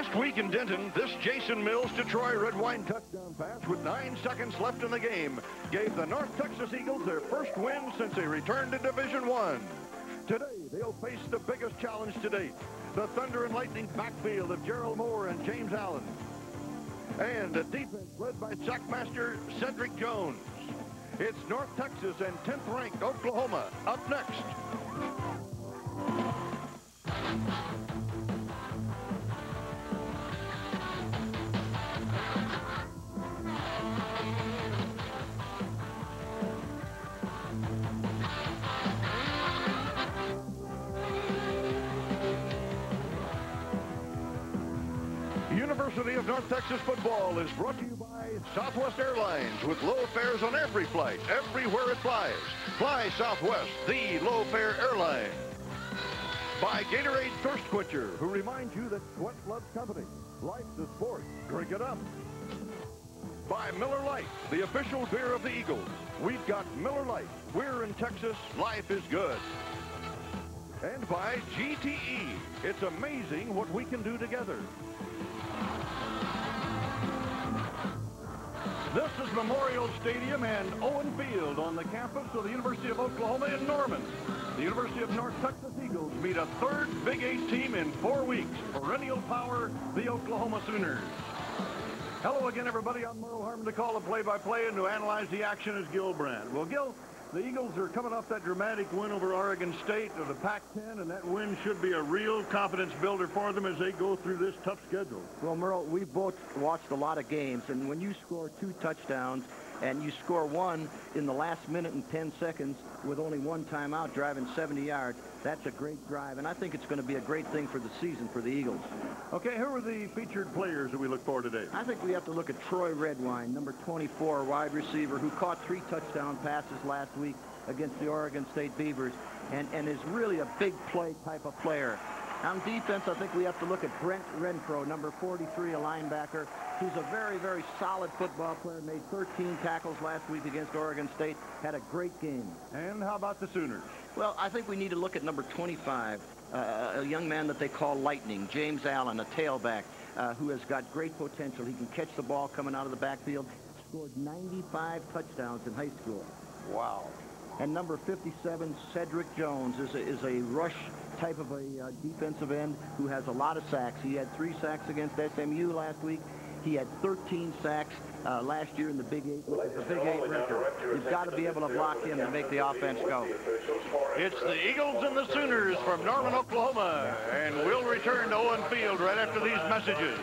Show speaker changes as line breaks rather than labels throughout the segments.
Last week in Denton, this Jason Mills to Troy Red Wine touchdown pass with 9 seconds left in the game gave the North Texas Eagles their first win since they returned to Division I. Today, they'll face the biggest challenge to date, the Thunder and Lightning backfield of Gerald Moore and James Allen. And a defense led by sackmaster Cedric Jones. It's North Texas and 10th-ranked Oklahoma up next. University of North Texas football is brought to you by Southwest Airlines with low fares on every flight, everywhere it flies. Fly Southwest, the low-fare airline. By Gatorade Thirst Quencher, who reminds you that sweat loves company. Life's a sport. Drink it up. By Miller Lite, the official beer of the Eagles. We've got Miller Lite. We're in Texas. Life is good. And by GTE. It's amazing what we can do together. This is Memorial Stadium and Owen Field on the campus of the University of Oklahoma in Norman. The University of North Texas Eagles meet a third Big 8 team in 4 weeks. Perennial power, the Oklahoma Sooners. Hello again, everybody. I'm Merle Harmon to call the play-by-play and to analyze the action is Gil Brandt. Well, Gil, the Eagles are coming off that dramatic win over Oregon State of the Pac-10, and that win should be a real confidence builder for them as they go through this tough schedule.
Well, Merle, we both watched a lot of games, and when you score 2 touchdowns and you score 1 in the last minute and 10 seconds with only 1 timeout driving 70 yards, that's a great drive, and I think it's going to be a great thing for the season for the Eagles.
Okay, who are the featured players that we look for today?
I think we have to look at Troy Redwine, number 24, wide receiver, who caught 3 touchdown passes last week against the Oregon State Beavers, and is really a big play type of player. On defense, I think we have to look at Brent Renfro, number 43, a linebacker, who's a very, very solid football player, made 13 tackles last week against Oregon State, had a great game.
And how about the Sooners?
Well, I think we need to look at number 25, a young man that they call Lightning, James Allen, a tailback, who has got great potential. He can catch the ball coming out of the backfield, scored 95 touchdowns in high school.
Wow.
And number 57, Cedric Jones, is a rush type of a defensive end who has a lot of sacks. He had 3 sacks against SMU last week. He had 13 sacks last year in the Big 8, which is the Big 8 record. You've got to be able to block him to make the offense go.
It's the Eagles and the Sooners from Norman, Oklahoma, and we'll return to Owen Field right after these messages.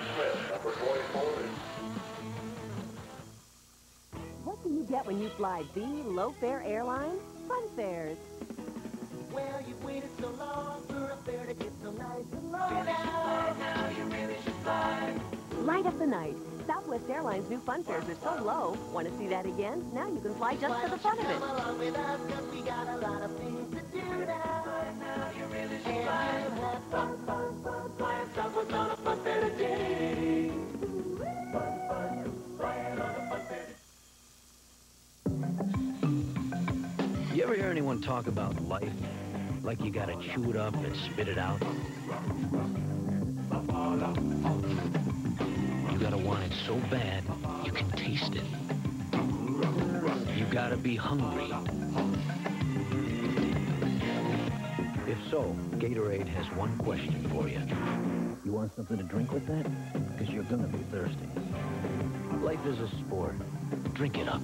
What do you get when you fly the low-fare airline? Fun fares.
Well, you've waited so long for a fare to get so nice and low now you really should fly.
Light up the night. Southwest Airlines' new fun fares are so low. Want to see that again? Now you can fly just for the fun of it.
Come along with us, 'cause we got a lot of things to do now you really should fly. Have fun, fun, fun, flying Southwest on a fun fair today. Fun, fun, flying on a fun fair today.
You ever hear anyone talk about life? Like you gotta chew it up and spit it out? You gotta want it so bad, you can taste it. You gotta be hungry. If so, Gatorade has one question for you. You want something to drink with that? Because you're gonna be thirsty. Life is a sport. Drink it up.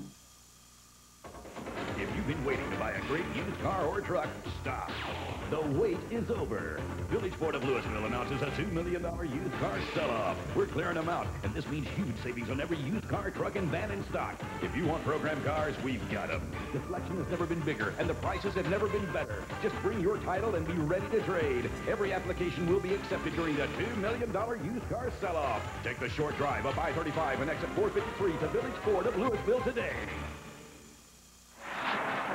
If you've been waiting to buy a great used car or truck, stop. The wait is over. Village Ford of Louisville announces a $2 million used car sell-off. We're clearing them out, and this means huge savings on every used car, truck, and van in stock. If you want program cars, we've got them. The selection has never been bigger, and the prices have never been better. Just bring your title and be ready to trade. Every application will be accepted during the $2 million used car sell-off. Take the short drive up I-35 and exit 453 to Village Ford of Louisville today.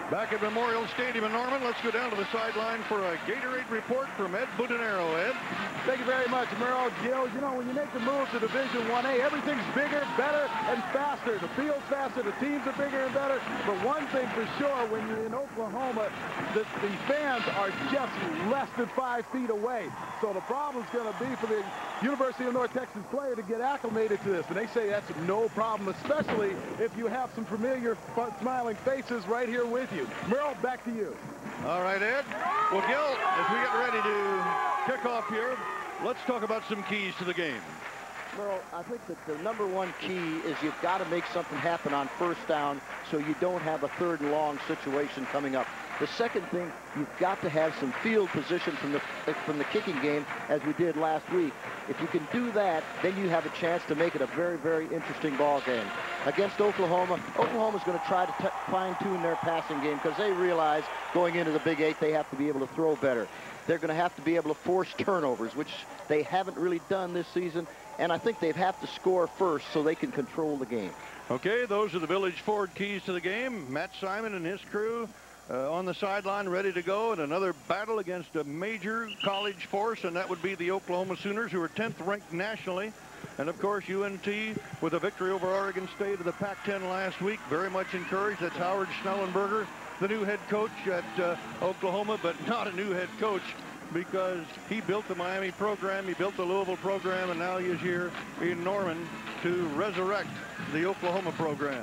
Back at Memorial Stadium in Norman, let's go down to the sideline for a Gatorade report from Ed Budinero. Ed?
Thank you very much, Merle. Gil, you know, when you make the move to Division 1A, everything's bigger, better, and faster. The field's faster, the teams are bigger and better. But one thing for sure, when you're in Oklahoma, the fans are just less than 5 feet away. So the problem's going to be for the University of North Texas player to get acclimated to this. And they say that's no problem, especially if you have some familiar, smiling faces right here with you. Merle, back to you.
All right, Ed. Well, Gil, as we get ready to kick off here, let's talk about some keys to the game.
Merle, I think that the number one key is you've got to make something happen on first down so you don't have a 3rd and long situation coming up. The second thing, you've got to have some field position from the kicking game, as we did last week. If you can do that, then you have a chance to make it a very, very interesting ball game. Against Oklahoma, Oklahoma's going to try to fine-tune their passing game because they realize going into the Big 8 they have to be able to throw better. They're going to have to be able to force turnovers, which they haven't really done this season, and I think they'd have to score first so they can control the game.
Okay, those are the Village Ford keys to the game. Matt Simon and his crew on the sideline ready to go in another battle against a major college force, and that would be the Oklahoma Sooners, who are 10th ranked nationally. And of course, UNT with a victory over Oregon State in the Pac-10 last week, very much encouraged. That's Howard Schnellenberger, the new head coach at Oklahoma, but not a new head coach because he built the Miami program, he built the Louisville program, and now he is here in Norman to resurrect the Oklahoma program.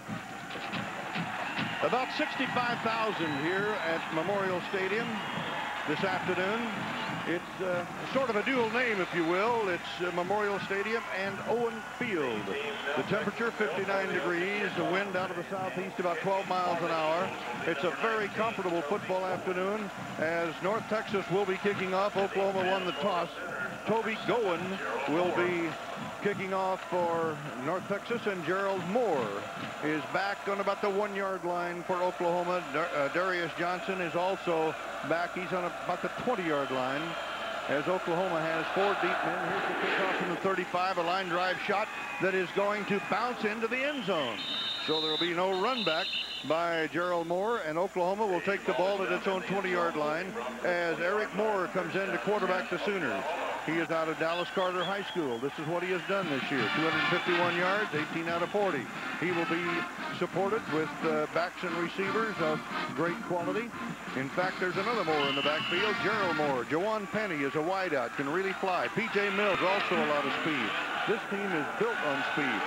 About 65,000 here at Memorial Stadium this afternoon. It's sort of a dual name, if you will. It's Memorial Stadium and Owen Field. The temperature 59 degrees, the wind out of the southeast about 12 miles an hour. It's a very comfortable football afternoon as North Texas will be kicking off. Oklahoma won the toss. Toby Goen will be kicking off for North Texas, and Gerald Moore is back on about the 1-yard line for Oklahoma. Darius Johnson is also back. He's on about the 20-yard line as Oklahoma has 4 deep men. Here's the kickoff from the 35, a line drive shot that is going to bounce into the end zone. So there will be no run back by Gerald Moore, and Oklahoma will take the ball at its own 20-yard line as Eric Moore comes in to quarterback the Sooners. He is out of Dallas Carter High School. This is what he has done this year. 251 yards, 18 out of 40. He will be supported with backs and receivers of great quality. In fact, there's another Moore in the backfield, Gerald Moore. Jawan Penny is a wideout, can really fly. P.J. Mills, also a lot of speed. This team is built on speed.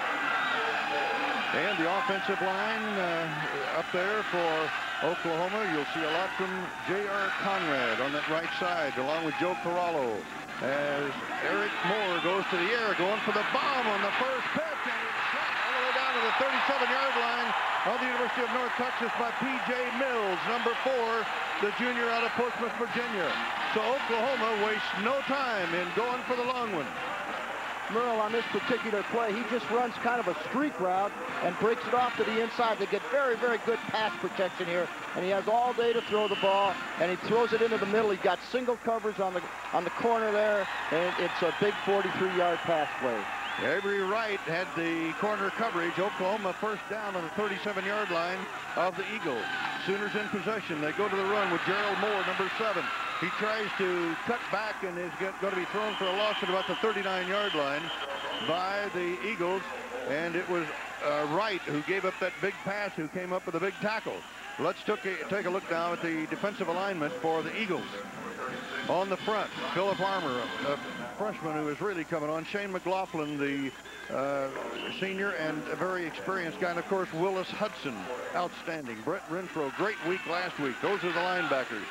And the offensive line up there for Oklahoma, you'll see a lot from J.R. Conrad on that right side, along with Joe Corallo, as Eric Moore goes to the air, going for the bomb on the first pitch, and it's shot all the way down to the 37-yard line of the University of North Texas by P.J. Mills, number 4, the junior out of Portsmouth, Virginia. So Oklahoma wastes no time in going for the long one.
Merle, on this particular play, he just runs kind of a streak route and breaks it off to the inside. They get very, very good pass protection here, and he has all day to throw the ball, and he throws it into the middle. He's got single coverage on the corner there, and it's a big 43-yard pass play.
Avery Wright had the corner coverage. Oklahoma first down on the 37-yard line of the Eagles. Sooners in possession. They go to the run with Gerald Moore, number 7. He tries to cut back and is going to be thrown for a loss at about the 39-yard line by the Eagles. And it was Wright who gave up that big pass, who came up with a big tackle. Let's take a look now at the defensive alignment for the Eagles. On the front, Philip Armour, a freshman who is really coming on. Shane McLaughlin, the senior and a very experienced guy. And, of course, Willis Hudson, outstanding. Brett Renfro, great week last week. Those are the linebackers.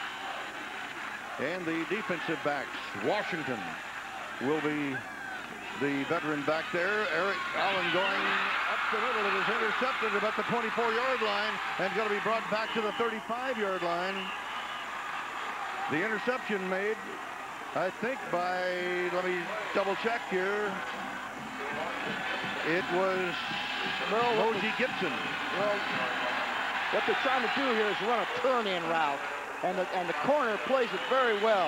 And the defensive backs, Washington will be the veteran back there. Eric Allen going up the middle. It is intercepted about the 24-yard line and going to be brought back to the 35-yard line. The interception made, I think, by, let me double check here. It was Mosey Gibson.
Well, what they're trying to do here is run a turn-in route, and the corner plays it very well.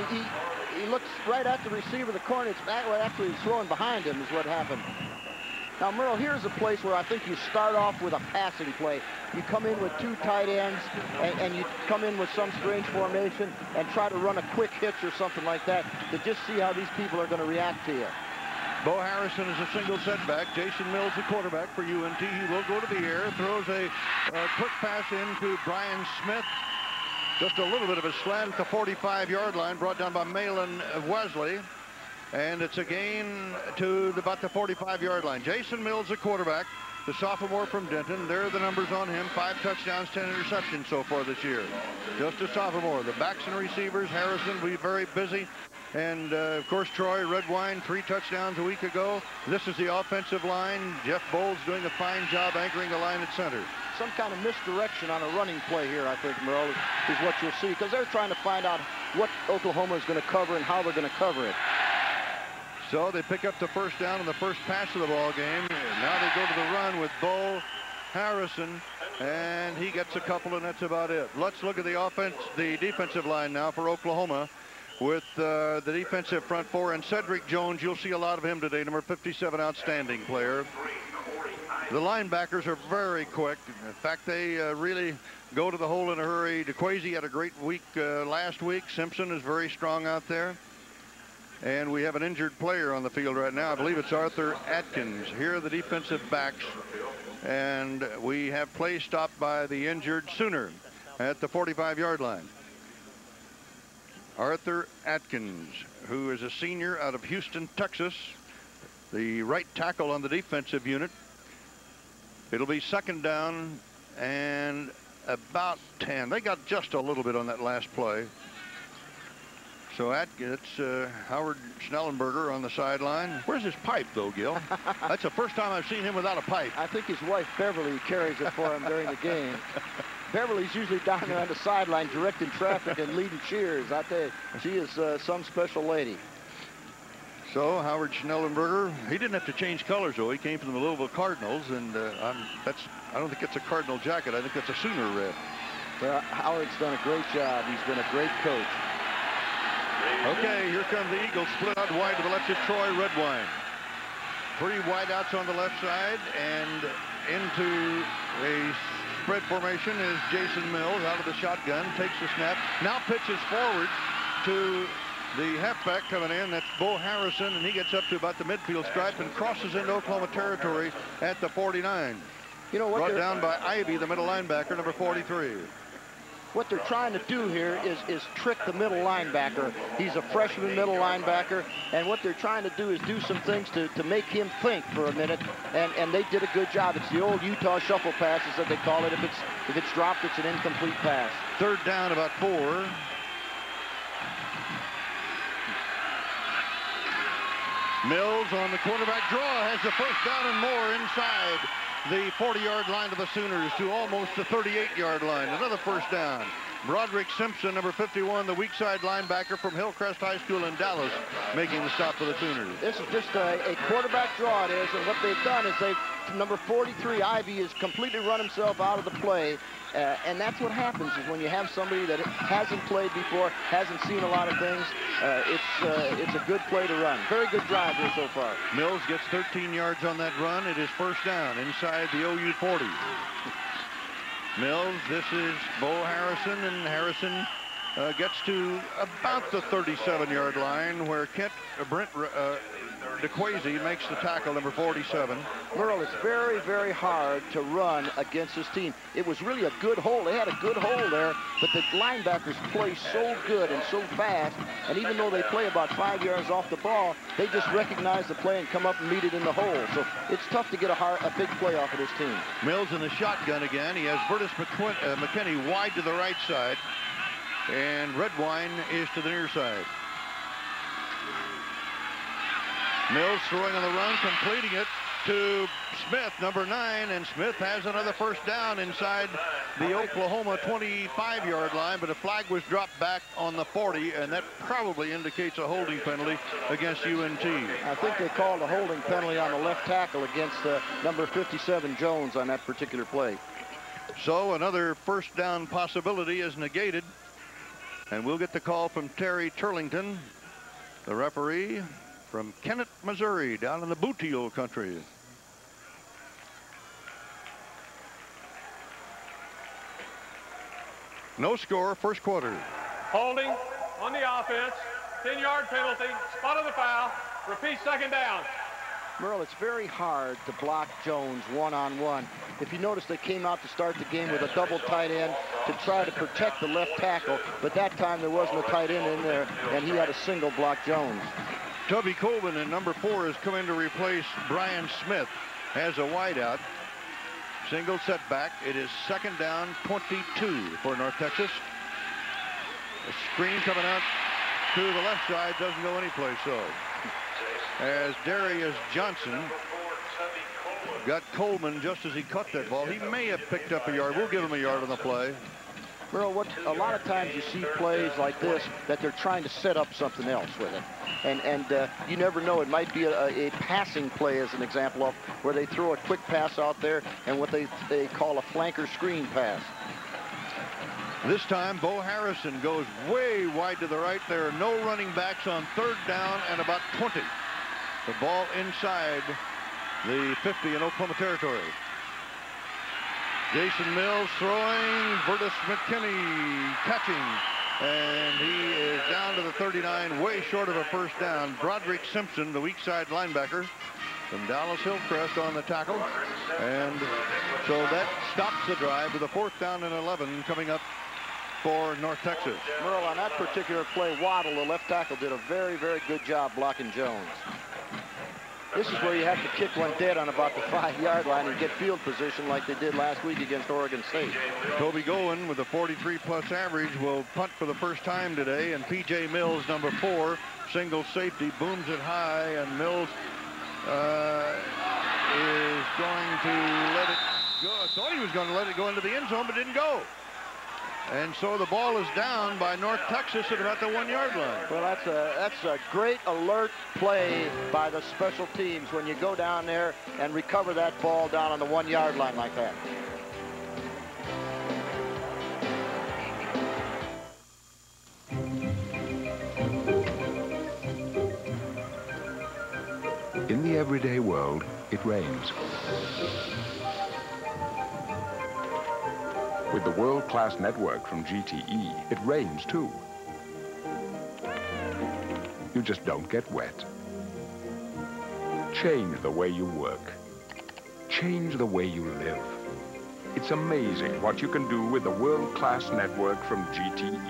He looks right at the receiver. The corner, it's actually throwing behind him is what happened. Now, Merle, here's a place where I think you start off with a passing play. You come in with 2 tight ends, and you come in with some strange formation and try to run a quick hitch or something like that to just see how these people are going to react to you.
Bo Harrison is a single setback. Jason Mills, the quarterback for UNT. He will go to the air, throws a quick pass into Brian Smith. Just a little bit of a slant at the 45-yard line, brought down by Malin Wesley. And it's a gain to about the 45-yard line. Jason Mills, the quarterback, the sophomore from Denton. There are the numbers on him. 5 touchdowns, 10 interceptions so far this year. Just a sophomore. The backs and receivers, Harrison will be very busy. And, of course, Troy Redwine, 3 touchdowns a week ago. This is the offensive line. Jeff Bowles doing a fine job anchoring the line at center.
Some kind of misdirection on a running play here, I think, Merle, is what you'll see. Because they're trying to find out what Oklahoma is going to cover and how they're going to cover it.
So they pick up the first down on the first pass of the ball game. Now they go to the run with Bo Harrison, and he gets a couple, and that's about it. Let's look at the defensive line now for Oklahoma with the defensive front 4. And Cedric Jones, you'll see a lot of him today, number 57, outstanding player. The linebackers are very quick. In fact, they really go to the hole in a hurry. DeQuasi had a great week last week. Simpson is very strong out there. And we have an injured player on the field right now. I believe it's Arthur Atkins. Here are the defensive backs. And we have play stopped by the injured Sooner at the 45-yard line. Arthur Atkins, who is a senior out of Houston, Texas, the right tackle on the defensive unit. It'll be second down and about 10. They got just a little bit on that last play. So it's Howard Schnellenberger on the sideline. Where's his pipe, though, Gil? That's the first time I've seen him without a pipe.
I think his wife, Beverly, carries it for him during the game. Beverly's usually down there on the sideline directing traffic and leading cheers. I tell you, she is some special lady.
So Howard Schnellenberger, he didn't have to change colors, though. He came from the Louisville Cardinals, and I don't think it's a Cardinal jacket. I think that's a Sooner red.
Well, Howard's done a great job. He's been a great coach.
Okay, here come the Eagles, split out wide to the left is Troy Redwine. 3 wideouts on the left side, and into a spread formation is Jason Mills out of the shotgun, takes the snap, now pitches forward to the halfback coming in. That's Bo Harrison, and he gets up to about the midfield stripe and crosses into Oklahoma territory at the 49.
You know what?
Brought down by Ivy, the middle linebacker, number 43.
What they're trying to do here is trick the middle linebacker. He's a freshman middle linebacker, and what they're trying to do is do some things to make him think for a minute, and they did a good job. It's the old Utah shuffle passes that they call it. If it's dropped, it's an incomplete pass.
Third down, about 4. Mills on the quarterback draw has the first down and more inside the 40-yard line of the Sooners to almost the 38-yard line. Another first down. Broderick Simpson, number 51, the weak side linebacker from Hillcrest High School in Dallas, making the stop for the Sooners.
This is just a quarterback draw, it is, and what they've done is number 43, Ivy, has completely run himself out of the play, and that's what happens is when you have somebody that hasn't played before, hasn't seen a lot of things, it's a good play to run. Very good drive here so far.
Mills gets 13 yards on that run. It is first down inside the OU 40. Mills, this is Bo Harrison, and Harrison gets to about the 37-yard line where Brent DeQuasi makes the tackle, number 47.
Merle, it's very, very hard to run against this team. It was really a good hole. They had a good hole there, but the linebackers play so good and so fast, and even though they play about 5 yards off the ball, they just recognize the play and come up and meet it in the hole. So it's tough to get a big play off of this team.
Mills in the shotgun again. He has Burtis McKinney wide to the right side, and Redwine is to the near side. Mills throwing on the run, completing it to Smith, number 9, and Smith has another first down inside the Oklahoma 25-yard line, but a flag was dropped back on the 40, and that probably indicates a holding penalty against UNT.
I think they called a holding penalty on the left tackle against number 57, Jones, on that particular play.
So another first down possibility is negated, and we'll get the call from Terry Turlington, the referee from Kennett, Missouri, down in the Bootheel country. No score, first quarter.
Holding on the offense. 10-yard penalty. Spot of the foul. Repeat second down.
Merle, it's very hard to block Jones one-on-one. If you notice, they came out to start the game with a double tight end to try to protect the left tackle, but that time there wasn't a tight end in there, and he had a single block Jones.
Toby Colvin in number 4 has come in to replace Brian Smith as a wideout. Single setback. It is second down, 22 for North Texas. A screen coming out to the left side, doesn't go anyplace, so. As Darius Johnson got Coleman just as he caught that ball. He may have picked up a yard. We'll give him a yard on the play.
Merle, a lot of times you see plays like this that they're trying to set up something else with it. And you never know. It might be a passing play, as an example of where they throw a quick pass out there and what they call a flanker screen pass.
This time, Bo Harrison goes way wide to the right. There are no running backs on third down and about 20. The ball inside the 50 in Oklahoma territory. Jason Mills throwing. Vertus McKinney catching. And he is down to the 39, way short of a first down. Broderick Simpson, the weak side linebacker from Dallas Hillcrest, on the tackle. And so that stops the drive with a 4th down and 11 coming up for North Texas.
Merle, on that particular play, Waddle, the left tackle, did a very, very good job blocking Jones. This is where you have to kick one dead on about the 5-yard line and get field position like they did last week against Oregon State.
Toby Goen with a 43-plus average will punt for the first time today, and P.J. Mills, number 4, single safety, booms it high, and Mills is going to let it go. I thought he was going to let it go into the end zone, but didn't go. And so the ball is down by North Texas at about the 1-yard line.
Well, that's a great alert play by the special teams when you go down there and recover that ball down on the 1-yard line like that.
In the everyday world, it rains. With the world-class network from GTE, it rains too. You just don't get wet. Change the way you work. Change the way you live. It's amazing what you can do with the world-class network from GTE.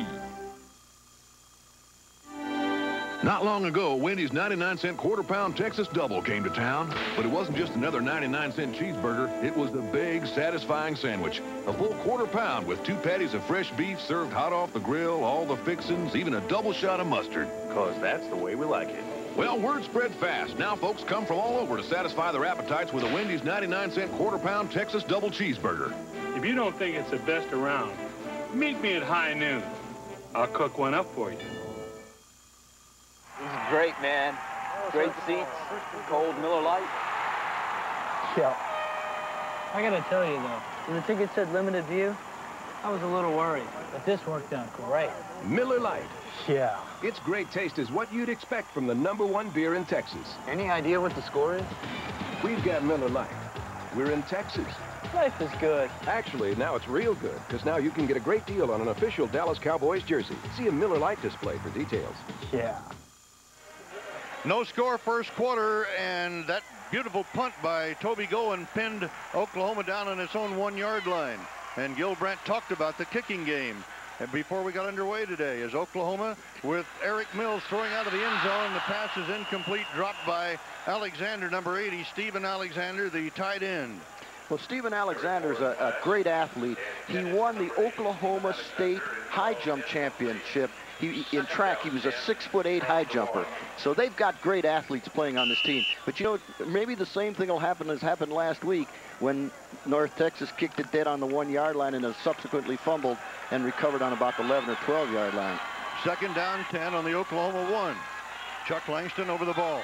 Not long ago, Wendy's 99-cent quarter-pound Texas Double came to town, but it wasn't just another 99-cent cheeseburger. It was the big, satisfying sandwich. A full quarter-pound with 2 patties of fresh beef served hot off the grill, all the fixings, even a double shot of mustard.
'Cause that's the way we like it.
Well, word spread fast. Now folks come from all over to satisfy their appetites with a Wendy's 99-cent quarter-pound Texas Double cheeseburger.
If you don't think it's the best around, meet me at high noon. I'll cook one up for you.
This is great, man. Great seats, cold Miller Lite.
Yeah. I gotta tell you, though, when the ticket said limited view, I was a little worried, but this worked out great.
Miller Lite.
Yeah.
Its great taste is what you'd expect from the #1 beer in Texas.
Any idea what the score is?
We've got Miller Lite. We're in Texas.
Life is good.
Actually, now it's real good, because now you can get a great deal on an official Dallas Cowboys jersey. See a Miller Lite display for details.
Yeah.
No score first quarter, and that beautiful punt by Toby Goen pinned Oklahoma down on its own 1-yard line. And Gil Brandt talked about the kicking game. And before we got underway today, as Oklahoma with Eric Mills throwing out of the end zone, the pass is incomplete, dropped by Alexander, number 80, Stephen Alexander, the tight end.
Well, Stephen Alexander's a great athlete. He won the Oklahoma State high jump championship. In track, he was a 6'8" high jumper. So they've got great athletes playing on this team. But, you know, maybe the same thing will happen as happened last week when North Texas kicked it dead on the 1-yard line and has subsequently fumbled and recovered on about the 11 or 12-yard line.
Second down 10 on the Oklahoma 1. Chuck Langston over the ball.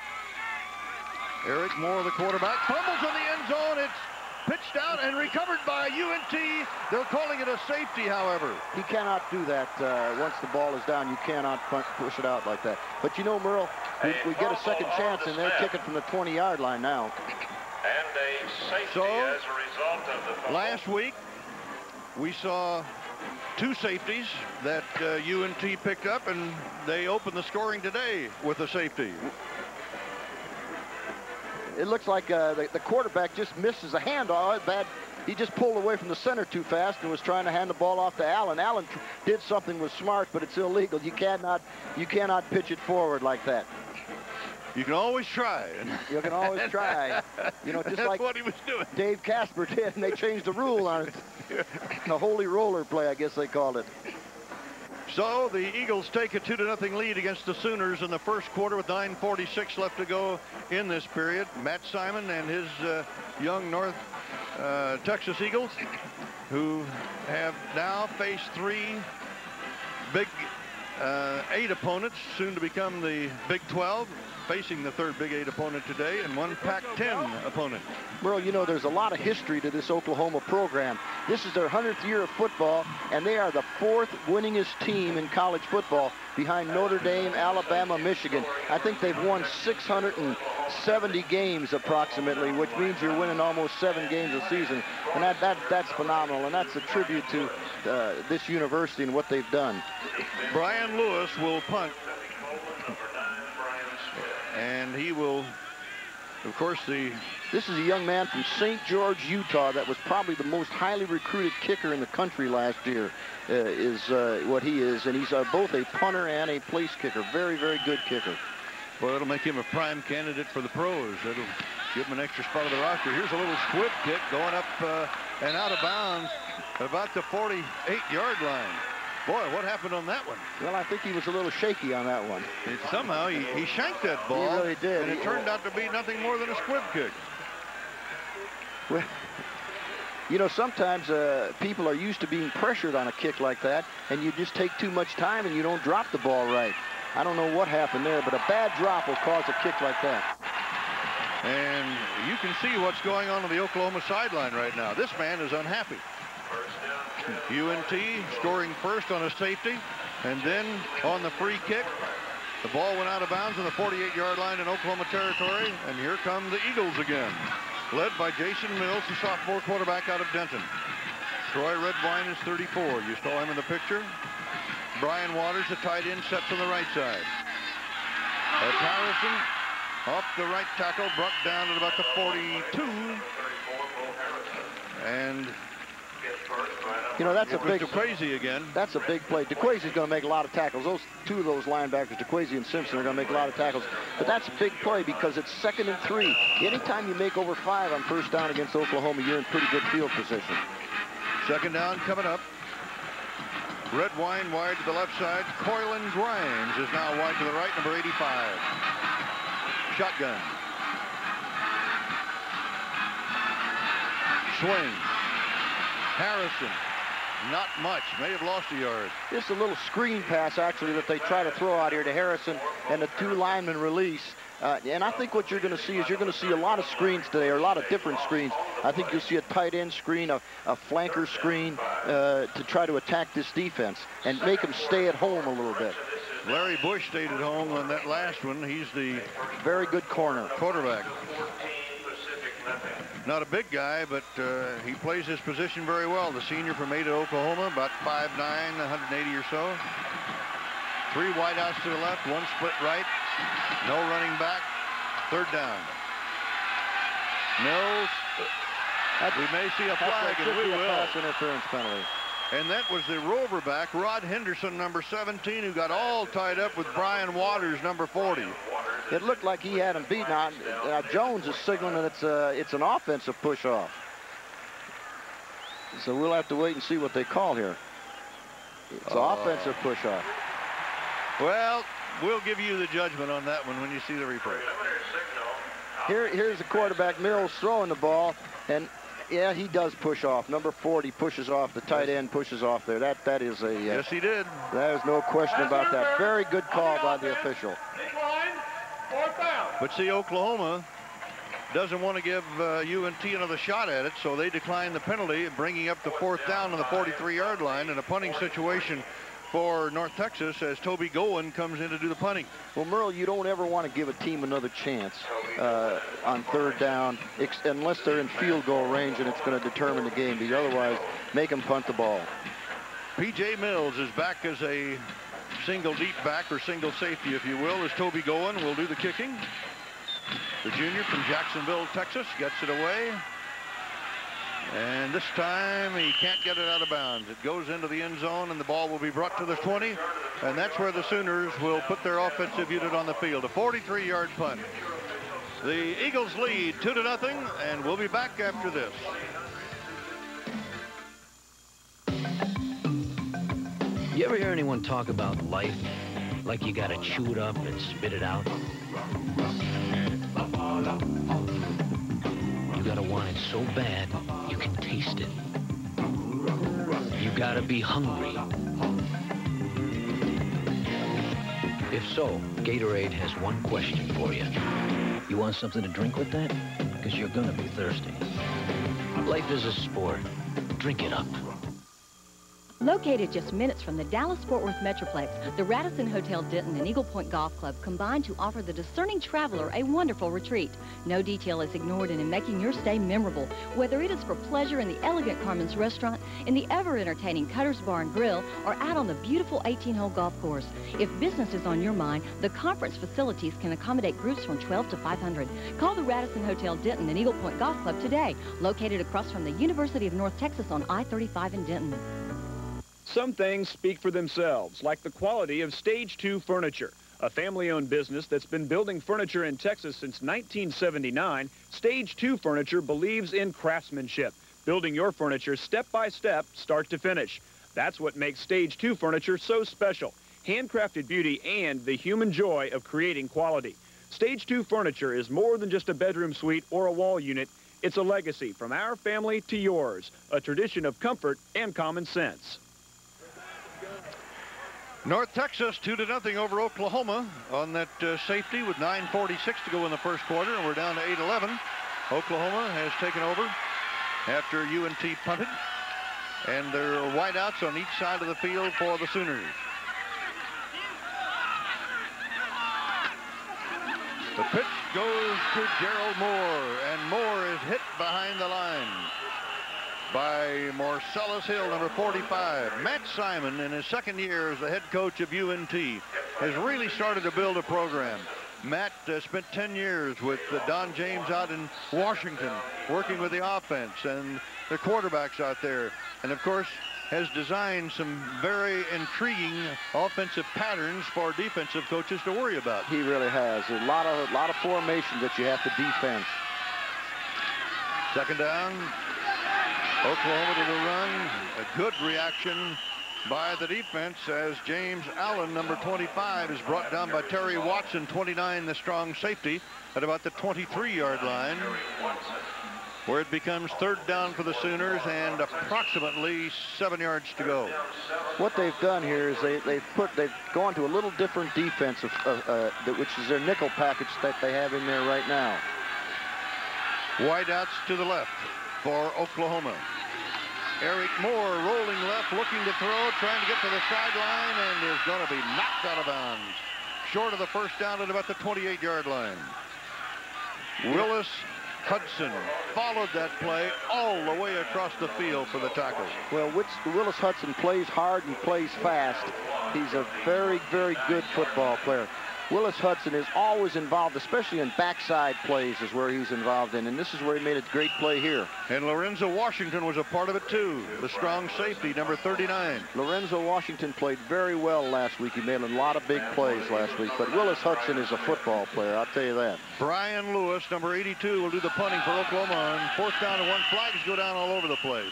Eric Moore, the quarterback, fumbles in the end zone. It's pitched out and recovered by UNT. They're calling it a safety, however.
He cannot do that once the ball is down. You cannot push it out like that. But you know, Merle, we get a second chance, and they're kicking from the 20-yard line now.
And a safety
so,
as a result of the fumble.
Last week, we saw 2 safeties that UNT picked up, and they opened the scoring today with a safety.
It looks like the quarterback just misses a handoff. Bad. He just pulled away from the center too fast and was trying to hand the ball off to Allen. Allen did something was smart, but it's illegal. You cannot pitch it forward like that.
You can always try.
You can always try. You know, just
That's
like
what he was doing.
Dave Casper did, and they changed the rule on it. The holy roller play, I guess they called it.
So the Eagles take a 2-0 lead against the Sooners in the first quarter with 9:46 left to go in this period. Matt Simon and his young North Texas Eagles, who have now faced 3 Big 8 opponents, soon to become the Big 12, facing the 3rd Big 8 opponent today, and 1 Pac-10 opponent.
Well, you know, there's a lot of history to this Oklahoma program. This is their 100th year of football, and they are the 4th winningest team in college football behind Notre Dame, Alabama, Michigan. I think they've won 670 games approximately, which means you're winning almost 7 games a season. And that's phenomenal, and that's a tribute to this university and what they've done.
Brian Lewis will punt. And he will, of course,
This is a young man from St. George, Utah, that was probably the most highly recruited kicker in the country last year, is what he is. And he's both a punter and a place kicker. Very, very good kicker.
Well, that'll make him a prime candidate for the pros. That'll give him an extra spot on the roster. Here's a little squib kick going up and out of bounds at about the 48-yard line. Boy, what happened on that one?
Well, I think he was a little shaky on that one.
Somehow he shanked that ball.
He really did.
And it turned out to be nothing more than a squib kick.
Well, you know, sometimes people are used to being pressured on a kick like that, and you just take too much time and you don't drop the ball right. I don't know what happened there, but a bad drop will cause a kick like that.
And you can see what's going on the Oklahoma sideline right now. This man is unhappy. UNT scoring first on a safety, and then on the free kick, the ball went out of bounds on the 48-yard line in Oklahoma territory, and here come the Eagles again, led by Jason Mills, the sophomore quarterback out of Denton. Troy Redwine is 34. You saw him in the picture. Brian Waters, the tight end, sets on the right side. Harrison off the right tackle, brought down at about the 42, and
you know, that's a big
DeQuasie again.
That's a big play. DeQuasie's going to make a lot of tackles. Those 2 of those linebackers, DeQuasie and Simpson, are going to make a lot of tackles. But that's a big play because it's 2nd and 3. Anytime you make over 5 on first down against Oklahoma, you're in pretty good field position.
2nd down coming up. Redwine wide to the left side. Coylan Grimes is now wide to the right, number 85. Shotgun. Swing. Harrison, not much, may have lost a yard.
Just a little screen pass, actually, that they try to throw out here to Harrison, and the 2 linemen release. And I think what you're going to see is you're going to see a lot of screens today, or a lot of different screens. I think you'll see a tight end screen, a flanker screen to try to attack this defense and make them stay at home a little bit.
Larry Bush stayed at home on that last one. He's the
very good
quarterback. Not a big guy, but he plays his position very well. The senior from Ada, Oklahoma, about 5'9", 180 or so. 3 wideouts to the left, 1 split right. No running back. 3rd down. Mills. We may see a flag, and we will.
Pass interference penalty.
And that was the Rover back, Rod Henderson, number 17, who got all tied up with Brian Waters, number 40.
It looked like he had him beaten. Jones is signaling that it's an offensive push-off. So we'll have to wait and see what they call here. It's an offensive push-off.
Well, we'll give you the judgment on that one when you see the replay.
Here's the quarterback, Mills, throwing the ball, and yeah, he does push off. Number 40 pushes off. The tight end pushes off there. That is a...
yes, he did.
There's no question about that. Very good call by the official.
But see, Oklahoma doesn't want to give UNT another shot at it, so they decline the penalty, bringing up the 4th down on the 43-yard line in a punting situation for North Texas as Toby Goen comes in to do the punting.
Well, Merle, you don't ever want to give a team another chance on 3rd down unless they're in field goal range and it's going to determine the game. But otherwise, make them punt the ball.
P.J. Mills is back as a single deep back, or single safety, if you will, as Toby Goen will do the kicking. The junior from Jacksonville, Texas, gets it away. And this time he can't get it out of bounds. It goes into the end zone, and the ball will be brought to the 20. And that's where the Sooners will put their offensive unit on the field. A 43-yard punt. The Eagles lead 2-0, and we'll be back after this.
You ever hear anyone talk about life like you gotta chew it up and spit it out? You gotta want it so bad you can taste it. You gotta be hungry. If so, Gatorade has one question for you. You want something to drink with that? Because you're gonna be thirsty. Life is a sport. Drink it up.
Located just minutes from the Dallas-Fort Worth Metroplex, the Radisson Hotel Denton and Eagle Point Golf Club combine to offer the discerning traveler a wonderful retreat. No detail is ignored in making your stay memorable, whether it is for pleasure in the elegant Carmen's Restaurant, in the ever-entertaining Cutter's Bar and Grill, or out on the beautiful 18-hole golf course. If business is on your mind, the conference facilities can accommodate groups from 12 to 500. Call the Radisson Hotel Denton and Eagle Point Golf Club today, located across from the University of North Texas on I-35 in Denton.
Some things speak for themselves, like the quality of Stage 2 Furniture. A family-owned business that's been building furniture in Texas since 1979, Stage 2 Furniture believes in craftsmanship, building your furniture step by step, start to finish. That's what makes Stage 2 Furniture so special. Handcrafted beauty and the human joy of creating quality. Stage 2 Furniture is more than just a bedroom suite or a wall unit. It's a legacy from our family to yours, a tradition of comfort and common sense.
North Texas 2-0 over Oklahoma on that safety with 9:46 to go in the first quarter, and we're down to 8-11. Oklahoma has taken over after UNT punted, and there are wideouts on each side of the field for the Sooners. The pitch goes to Gerald Moore, and Moore is hit behind the line by Marcellus Hill, number 45. Matt Simon, in his second year as the head coach of UNT, has really started to build a program. Matt spent 10 years with Don James out in Washington, working with the offense and the quarterbacks out there. And, of course, has designed some very intriguing offensive patterns for defensive coaches to worry about.
He really has. A lot of formation that you have to defend.
Second down. Oklahoma to the run. A good reaction by the defense as James Allen, number 25, is brought down by Terry Watson, 29, the strong safety, at about the 23-yard line, where it becomes third down for the Sooners and approximately 7 yards to go.
What they've done here is they've gone to a little different defense, which is their nickel package that they have in there right now.
Wideouts to the left for Oklahoma. Eric Moore rolling left, looking to throw, trying to get to the sideline, and is going to be knocked out of bounds. Short of the first down at about the 28-yard line. Willis Hudson followed that play all the way across the field for the tackle.
Well, Willis Hudson plays hard and plays fast. He's a very, very good football player. Willis Hudson is always involved, especially in backside plays is where he's involved in, and this is where he made a great play here.
And Lorenzo Washington was a part of it too, the strong safety, number 39.
Lorenzo Washington played very well last week. He made a lot of big plays last week, but Willis Hudson is a football player, I'll tell you that.
Brian Lewis, number 82, will do the punting for Oklahoma on fourth down and one. Flags go down all over the place.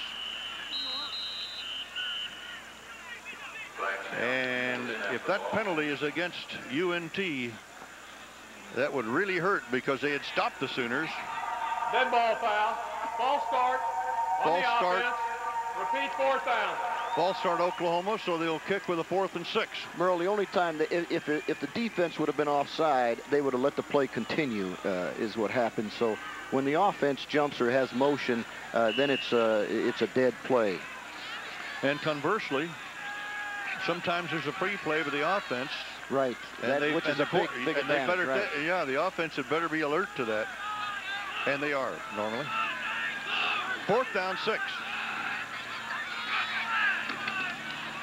And if that penalty is against UNT, that would really hurt because they had stopped the Sooners.
Dead ball foul. False start on the offense. Repeat fourth down.
False start Oklahoma, so they'll kick with a 4th and 6.
Merle, the only time that if the defense would have been offside, they would have let the play continue, is what happened. So when the offense jumps or has motion, then it's a dead play.
And conversely, sometimes there's a free play with the offense.
Right. Which is a big advantage, right.
Yeah, the offense had better be alert to that. And they are, normally. Fourth down, 6.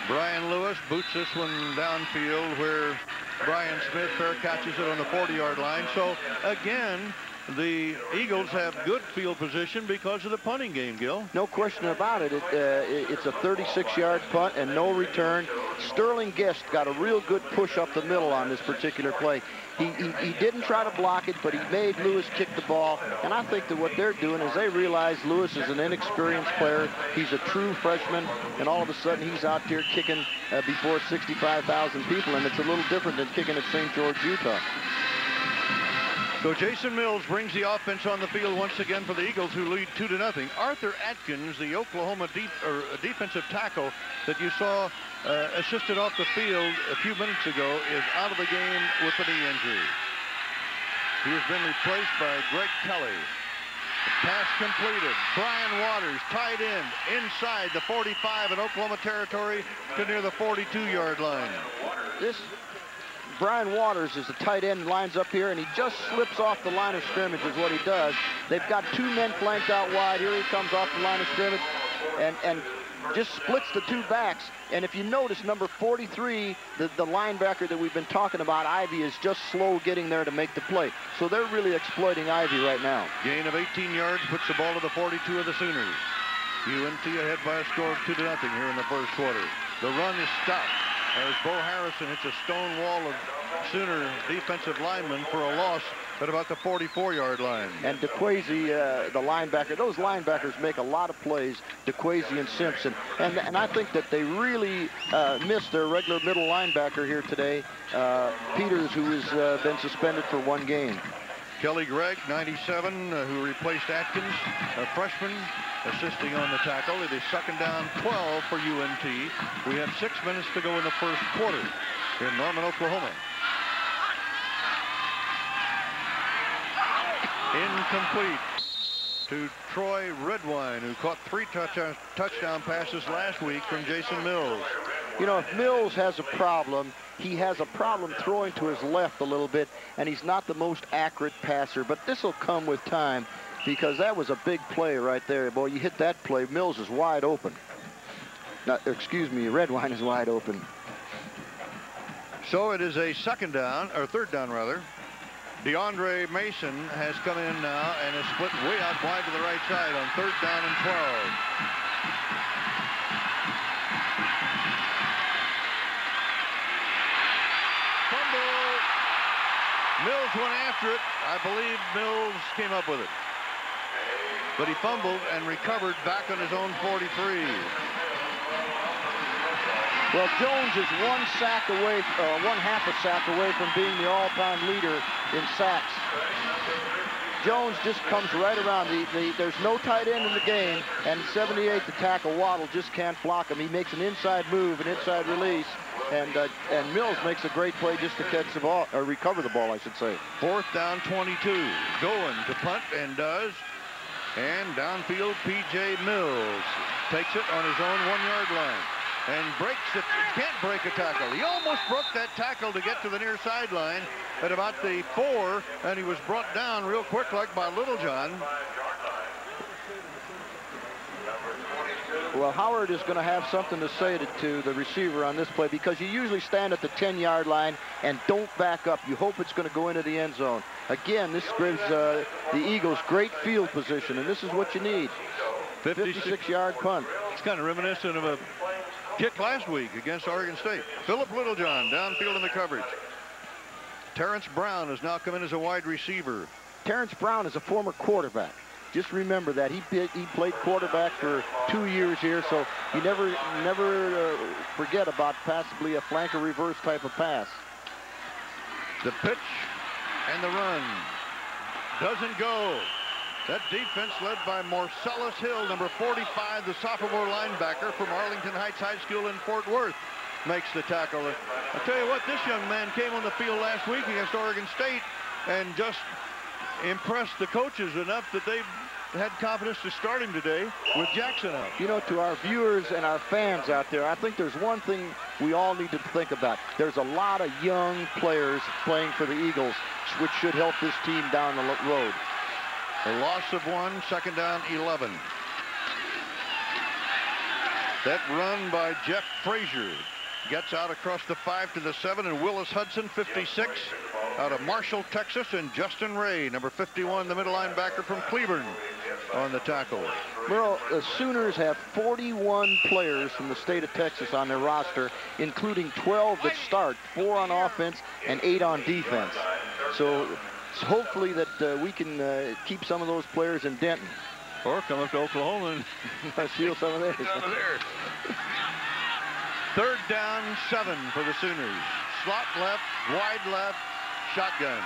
Brian Lewis boots this one downfield where Brian Smith fair catches it on the 40-yard line. So again, the Eagles have good field position because of the punting game, Gil.
No question about it. It's a 36-yard punt and no return. Sterling Guest got a real good push up the middle on this particular play. He didn't try to block it, but he made Lewis kick the ball. And I think that what they're doing is they realize Lewis is an inexperienced player. He's a true freshman, and all of a sudden he's out there kicking before 65,000 people, and it's a little different than kicking at St. George, Utah.
So Jason Mills brings the offense on the field once again for the Eagles, who lead 2-0. Arthur Atkins, the Oklahoma defensive tackle that you saw assisted off the field a few minutes ago, is out of the game with a knee injury. He has been replaced by Greg Kelly. The pass completed. Brian Waters, tight end, inside the 45 in Oklahoma territory to near the 42-yard line.
Brian Waters is the tight end, lines up here, and he just slips off the line of scrimmage is what he does. They've got two men flanked out wide. Here he comes off the line of scrimmage and just splits the two backs. And if you notice, number 43, the linebacker that we've been talking about, Ivy, is just slow getting there to make the play. So they're really exploiting Ivy right now.
Gain of 18 yards puts the ball to the 42 of the Sooners. UNT ahead by a score of 2-0 here in the first quarter. The run is stopped as Bo Harrison hits a stone wall of Sooner defensive linemen for a loss at about the 44-yard line.
And DeQuasie, the linebacker, those linebackers make a lot of plays, DeQuasie and Simpson. And I think that they really missed their regular middle linebacker here today, Peters, who has been suspended for one game.
Kelly Gregg, 97, who replaced Atkins, a freshman, assisting on the tackle. It is second down 12 for UNT. We have 6 minutes to go in the first quarter in Norman, Oklahoma. Incomplete to Troy Redwine, who caught 3 touchdown passes last week from Jason Mills.
You know, if Mills has a problem, he has a problem throwing to his left a little bit, and he's not the most accurate passer. But this will come with time, because that was a big play right there. Boy, you hit that play, Mills is wide open. Excuse me, Redwine is wide open.
So it is a second down, or third down rather. DeAndre Mason has come in now and is split way out wide to the right side on third down and 12. Fumble. Mills went after it. I believe Mills came up with it. But he fumbled and recovered back on his own 43.
Well, Jones is one sack away, one-half a sack away from being the all-time leader in sacks. Jones just comes right around. There's no tight end in the game, and 78 to tackle Waddle just can't block him. He makes an inside move, an inside release, and Mills makes a great play just to catch the ball, or recover the ball, I should say.
Fourth down, 22. Going to punt, and does. And downfield, P.J. Mills takes it on his own 1-yard line and breaks it. He can't break a tackle. He almost broke that tackle to get to the near sideline at about the 4, and he was brought down real quick like by Littlejohn.
Well, Howard is going to have something to say to the receiver on this play, because you usually stand at the 10-yard line and don't back up. You hope it's going to go into the end zone. Again, this gives the Eagles great field position, and this is what you need. 56-yard punt.
It's kind of reminiscent of a kick last week against Oregon State. Philip Littlejohn downfield in the coverage. Terrence Brown has now come in as a wide receiver.
Terrence Brown is a former quarterback. Just remember that. He played quarterback for 2 years here, so you never forget about possibly a flanker reverse type of pass.
The pitch and the run doesn't go. That defense led by Marcellus Hill, number 45, the sophomore linebacker from Arlington Heights High School in Fort Worth, makes the tackle. I'll tell you what, this young man came on the field last week against Oregon State and just impressed the coaches enough that they had confidence to start him today with Jackson out.
You know, to our viewers and our fans out there, I think there's one thing we all need to think about. There's a lot of young players playing for the Eagles, which should help this team down the road.
A loss of 1, second down 11. That run by Jeff Frazier gets out across the 5 to the 7, and Willis Hudson, 56, out of Marshall, Texas, and Justin Ray, number 51, the middle linebacker from Cleburne, on the tackle.
Merle, the Sooners have 41 players from the state of Texas on their roster, including 12 that start, 4 on offense and 8 on defense. So hopefully that we can keep some of those players in Denton.
Or come up to Oklahoma and
steal some of theirs.
Third down, 7 for the Sooners. Slot left, wide left, shotgun.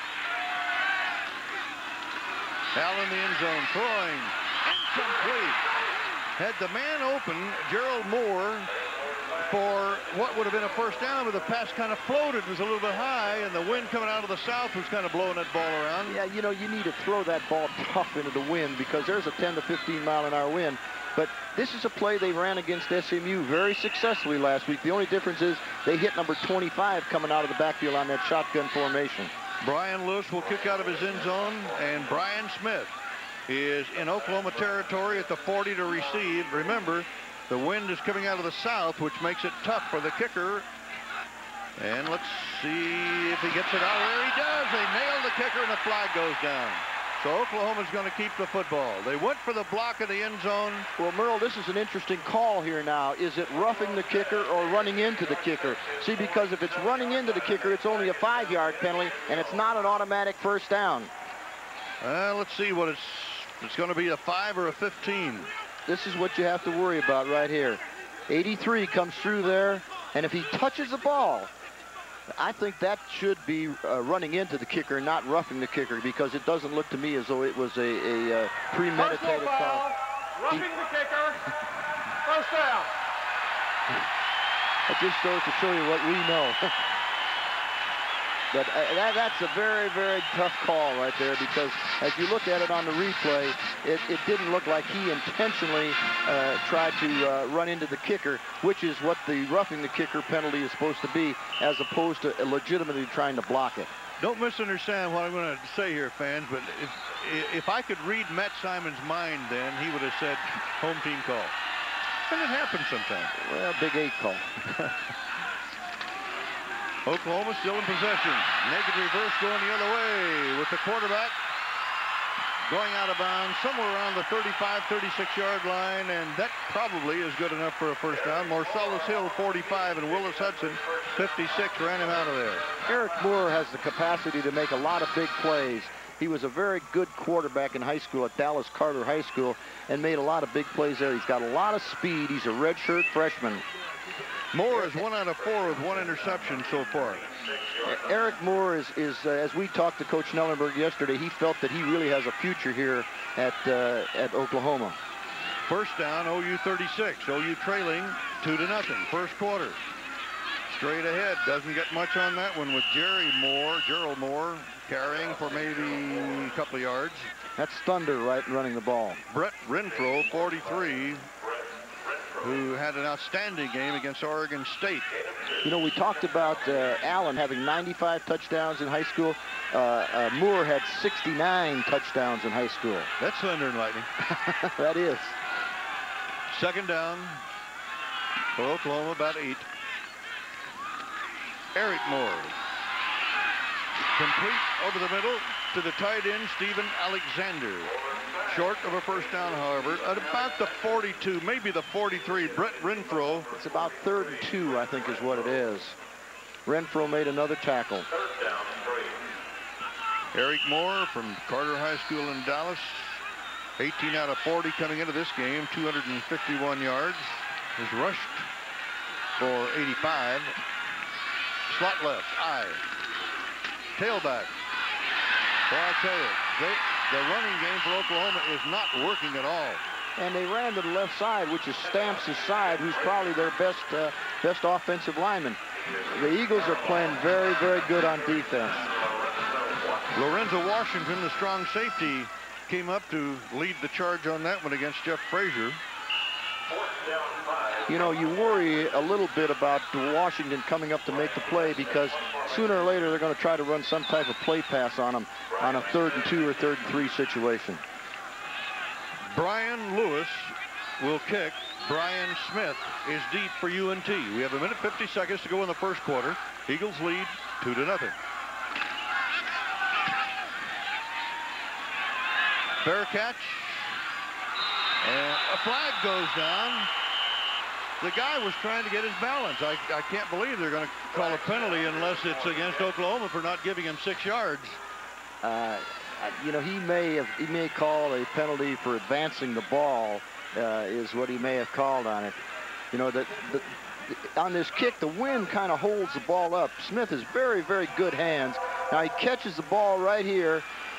Al in the end zone, throwing, incomplete. Had the man open, Gerald Moore, for what would have been a first down, but the pass kind of floated, was a little bit high, and the wind coming out of the south was kind of blowing that ball around.
Yeah, you know, you need to throw that ball tough into the wind because there's a 10 to 15 mile an hour wind. But this is a play they ran against SMU very successfully last week. The only difference is they hit number 25 coming out of the backfield on that shotgun formation.
Brian Lewis will kick out of his end zone, and Brian Smith is in Oklahoma territory at the 40 to receive. Remember, the wind is coming out of the south, which makes it tough for the kicker. And let's see if he gets it out. There he does. They nailed the kicker, and the flag goes down. So Oklahoma's going to keep the football. They went for the block of the end zone.
Well, Merle, this is an interesting call here now. Is it roughing the kicker or running into the kicker? See, because if it's running into the kicker, it's only a 5-yard penalty, and it's not an automatic first down.
Let's see what it's going to be, a 5 or a 15.
This is what you have to worry about right here. 83 comes through there, and if he touches the ball, I think that should be running into the kicker, not roughing the kicker, because it doesn't look to me as though it was a premeditated call.
Roughing the kicker. First down.
That just goes to show you what we know. But that's a very, very tough call right there, because as you look at it on the replay, it didn't look like he intentionally tried to run into the kicker, which is what the roughing the kicker penalty is supposed to be, as opposed to legitimately trying to block it.
Don't misunderstand what I'm going to say here, fans, but if I could read Matt Simon's mind then, he would have said home team call. And it happens sometimes.
Well, Big 8 call.
Oklahoma still in possession. Naked reverse going the other way with the quarterback going out of bounds somewhere around the 35, 36-yard line, and that probably is good enough for a first down. Marcellus Hill, 45, and Willis Hudson, 56, ran him out of there.
Eric Moore has the capacity to make a lot of big plays. He was a very good quarterback in high school at Dallas Carter High School and made a lot of big plays there. He's got a lot of speed. He's a redshirt freshman.
Moore is 1 out of 4 with 1 interception so far.
Eric Moore is as we talked to Coach Snellenberg yesterday, he felt that he really has a future here at Oklahoma.
First down, OU 36. OU trailing 2-0. First quarter. Straight ahead. Doesn't get much on that one with Gerald Moore carrying for maybe a couple of yards.
That's Thunder running the ball.
Brett Renfro, 43. Who had an outstanding game against Oregon State.
You know, we talked about Allen having 95 touchdowns in high school. Moore had 69 touchdowns in high school.
That's thunder and lightning.
That is.
Second down for Oklahoma, about 8. Eric Moore. Complete over the middle to the tight end, Stephen Alexander. Short of a first down, however, at about the 42, maybe the 43. Brett Renfro.
It's about 3rd and 2, I think is what it is. Renfro made another tackle.
Eric Moore from Carter High School in Dallas. 18 out of 40 coming into this game, 251 yards. Is rushed for 85. Slot left, tailback. Well, I'll tell you, the running game for Oklahoma is not working at all.
And they ran to the left side, which is Stamps' side, who's probably their best offensive lineman. The Eagles are playing very, very good on defense.
Lorenzo Washington, the strong safety, came up to lead the charge on that one against Jeff Frazier.
You know, you worry a little bit about Washington coming up to make the play, because sooner or later they're going to try to run some type of play pass on them on a 3rd and 2 or 3rd and 3 situation.
Brian Lewis will kick Brian Smith is deep for UNT. We have 1:50 seconds to go in the first quarter. Eagles lead 2-0. Fair catch. And a flag goes down. The guy was trying to get his balance. I can't believe they're going to call a penalty unless it's against Oklahoma for not giving him 6 yards.
You know, he may call a penalty for advancing the ball, is what he may have called on it. You know, on this kick, the wind kind of holds the ball up. Smith has very, very good hands. Now he catches the ball right here.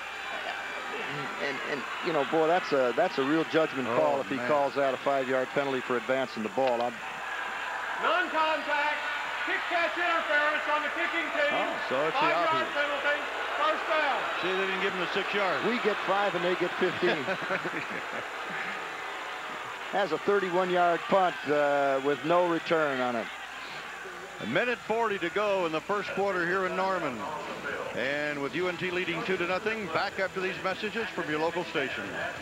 And you know, boy, that's a real judgment call if he calls out a 5-yard penalty for advancing the ball.
Non-contact, kick-catch interference on the kicking team.
Oh, so it's the
5-yard
opposite.
penalty, first down.
See, they didn't give him the 6 yards.
We get 5 and they get 15. Has a 31-yard punt with no return on it.
1:40 to go in the first quarter here in Norman. And with UNT leading 2-0, back after these messages from your local station.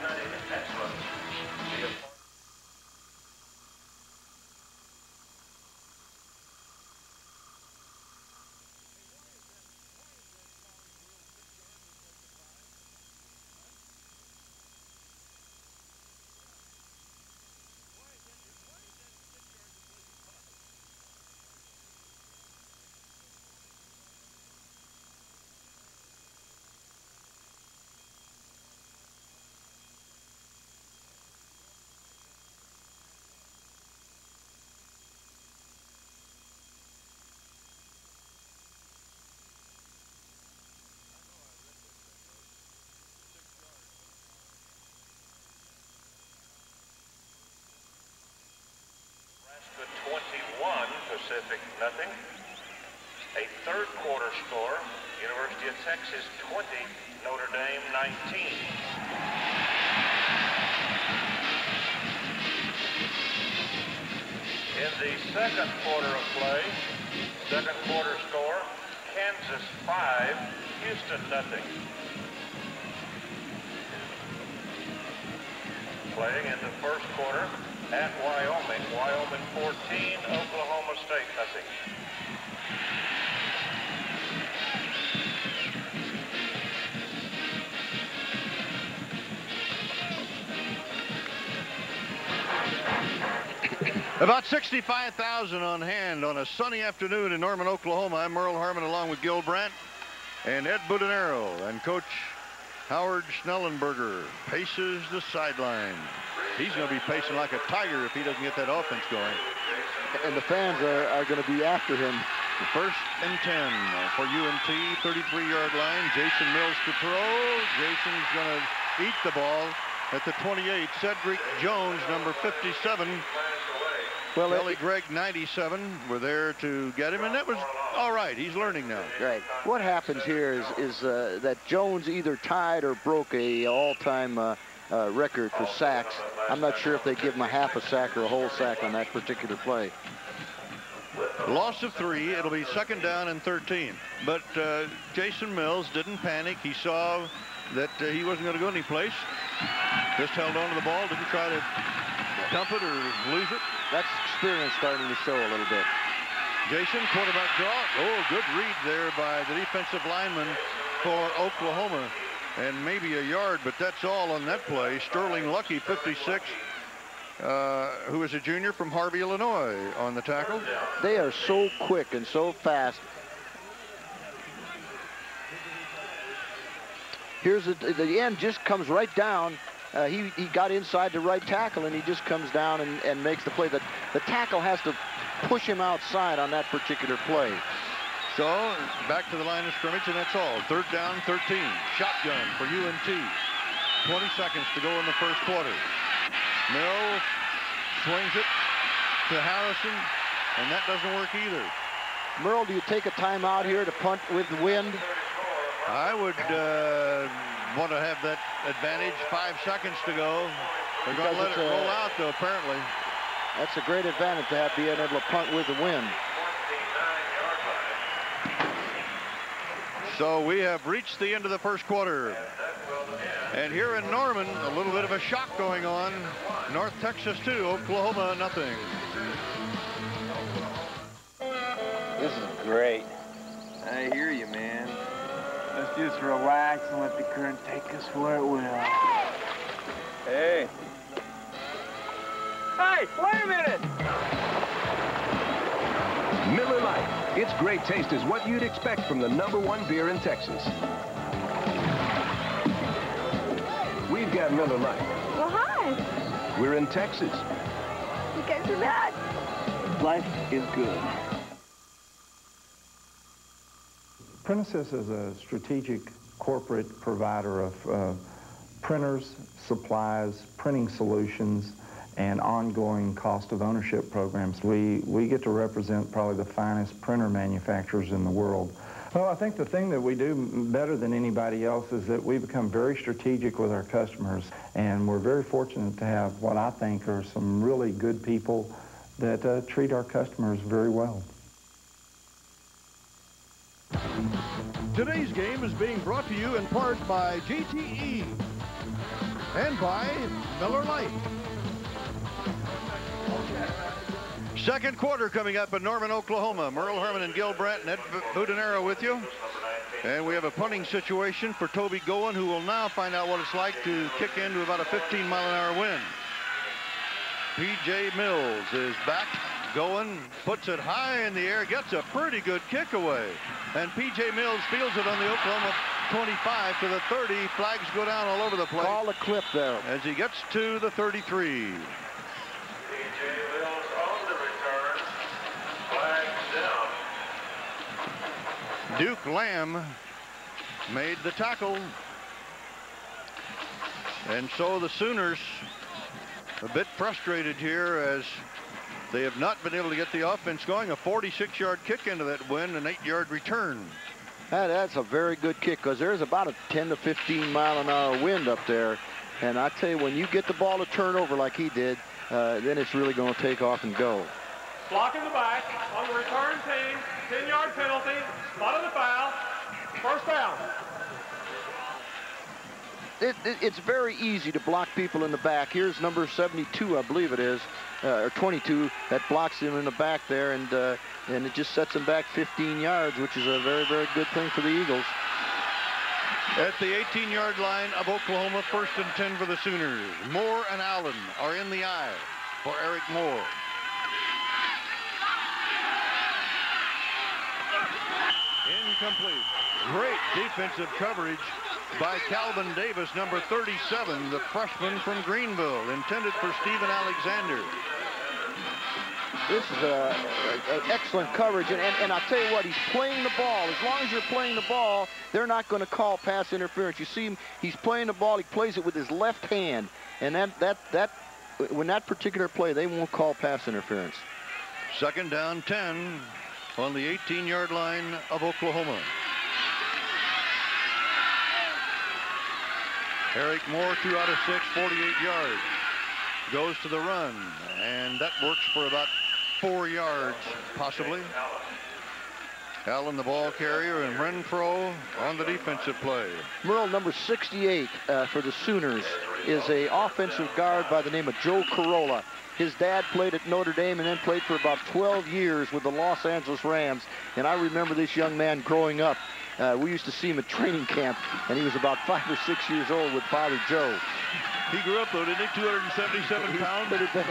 Pacific nothing. A third quarter score, University of Texas 20, Notre Dame 19. In the second quarter of play, second quarter score, Kansas 5, Houston nothing. Playing in the first quarter at Wyoming, Wyoming 14, Oklahoma State nothing.
About 65,000 on hand on a sunny afternoon in Norman, Oklahoma. I'm Merle Harmon along with Gil Brandt and Ed Budenero, and Coach Howard Schnellenberger paces the sideline. He's going to be pacing like a tiger if he doesn't get that offense going.
And the fans are going to be after him.
First and 10 for UNT, 33-yard line. Jason Mills to throw. Jason's going to eat the ball at the 28. Cedric Jones, number 57.
Well,
Kelly Gregg, 97, were there to get him, and that was all right. He's learning now.
Right. What happens here is that Jones either tied or broke a all-time record for sacks. I'm not sure if they give him a half a sack or a whole sack on that particular play.
Loss of 3. It'll be second down and 13. But Jason Mills didn't panic. He saw that he wasn't going to go anyplace. Just held on to the ball, didn't try to dump it or lose it.
That's experience starting to show a little bit.
Jason, quarterback draw. Oh, good read there by the defensive lineman for Oklahoma. And maybe a yard, but that's all on that play. Sterling Lucky, 56, who is a junior from Harvey, Illinois, on the tackle.
They are so quick and so fast. Here's the end just comes right down. He got inside the right tackle, and he just comes down and makes the play. The tackle has to push him outside on that particular play.
So back to the line of scrimmage, and that's all. Third down, 13. Shotgun for UNT. 20 seconds to go in the first quarter. Mill swings it to Harrison, and that doesn't work either.
Merle, do you take a timeout here to punt with the wind?
I would want to have that advantage. 5 seconds to go. They're going to let it roll out, though, apparently.
That's a great advantage to have being able to punt with the wind.
So we have reached the end of the first quarter. And here in Norman, a little bit of a shock going on. North Texas 2, Oklahoma nothing.
This is great. I hear you, man.
Let's just relax and let the current take us where it will.
Hey.
Hey, wait a minute!
Miller Lite. Its great taste is what you'd expect from the #1 beer in Texas. We've got Miller Lite.
Well, hi.
We're in Texas.
You guys are bad.
Life is good.
Prentice is a strategic corporate provider of printers, supplies, printing solutions, and ongoing cost of ownership programs. We get to represent probably the finest printer manufacturers in the world. Well, I think the thing that we do better than anybody else is that we become very strategic with our customers, and we're very fortunate to have what I think are some really good people that treat our customers very well.
Today's game is being brought to you in part by GTE and by Miller Lite. Second quarter coming up in Norman, Oklahoma. Merle Herman and Gil Brandt and Ed Budanero with you. And we have a punting situation for Toby Goen, who will now find out what it's like to kick into about a 15-mile-an-hour wind. P.J. Mills is back. Goen puts it high in the air, gets a pretty good kick away. And P.J. Mills fields it on the Oklahoma 25 to the 30. Flags go down all over the place.
Call the clip there.
As he gets to the 33. Duke Lamb made the tackle. And so the Sooners a bit frustrated here as they have not been able to get the offense going. A 46-yard kick into that wind, an 8-yard return.
That's a very good kick because there's about a 10 to 15-mile-an-hour wind up there. And I tell you, when you get the ball to turn over like he did, then it's really going to take off and go.
Block in the back on the return team. 10-yard penalty. Spot of the foul. First down.
It's very easy to block people in the back. Here's number 72, I believe it is, or 22, that blocks him in the back there, and it just sets him back 15 yards, which is a very, very good thing for the Eagles.
At the 18-yard line of Oklahoma, 1st and 10 for the Sooners. Moore and Allen are in the eye for Eric Moore. Incomplete. Great defensive coverage by Calvin Davis, number 37, the freshman from Greenville, intended for Steven Alexander.
This is excellent coverage, and I'll tell you what, he's playing the ball. As long as you're playing the ball, they're not going to call pass interference. You see him, he's playing the ball, he plays it with his left hand, and when that particular play, they won't call pass interference.
2nd down 10 on the 18-yard line of Oklahoma. Eric Moore, 2 out of 6, 48 yards. Goes to the run, and that works for about 4 yards, possibly. Allen, the ball carrier, and Renfro on the defensive play.
Merle, number 68 for the Sooners, is a offensive guard by the name of Joe Corolla. His dad played at Notre Dame and then played for about 12 years with the Los Angeles Rams. And I remember this young man growing up. We used to see him at training camp, and he was about 5 or 6 years old with Father Joe.
He grew up, though, didn't he? 277 pounds?
Pretty big.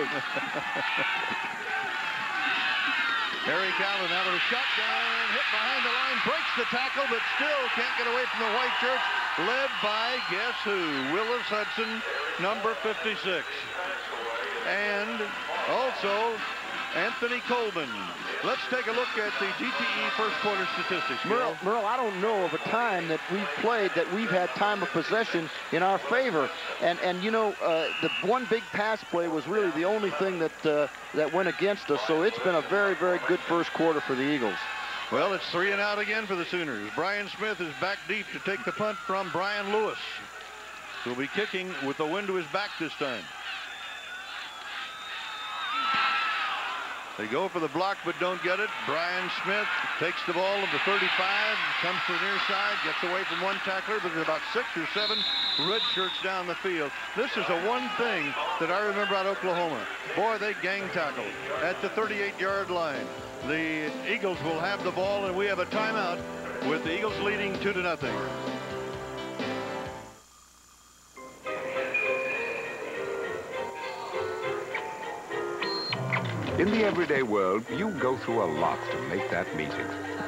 Eric Allen out of the shotgun, hit behind the line, breaks the tackle, but still can't get away from the white shirts, led by, guess who? Willis Hudson, number 56. And also Anthony Colvin. Let's take a look at the GTE first quarter statistics.
Merle, I don't know of a time that we've played that we've had time of possession in our favor. And you know, the one big pass play was really the only thing that went against us. So it's been a very, very good first quarter for the Eagles.
Well, it's 3 and out again for the Sooners. Brian Smith is back deep to take the punt from Brian Lewis, who'll be kicking with the wind to his back this time. They go for the block but don't get it. Brian Smith takes the ball of the 35, comes to the near side, gets away from one tackler, but there's about 6 or 7 red shirts down the field. This is the one thing that I remember about Oklahoma. Boy, they gang tackled at the 38-yard line. The Eagles will have the ball, and we have a timeout with the Eagles leading 2-0.
In the everyday world, you go through a lot to make that meeting.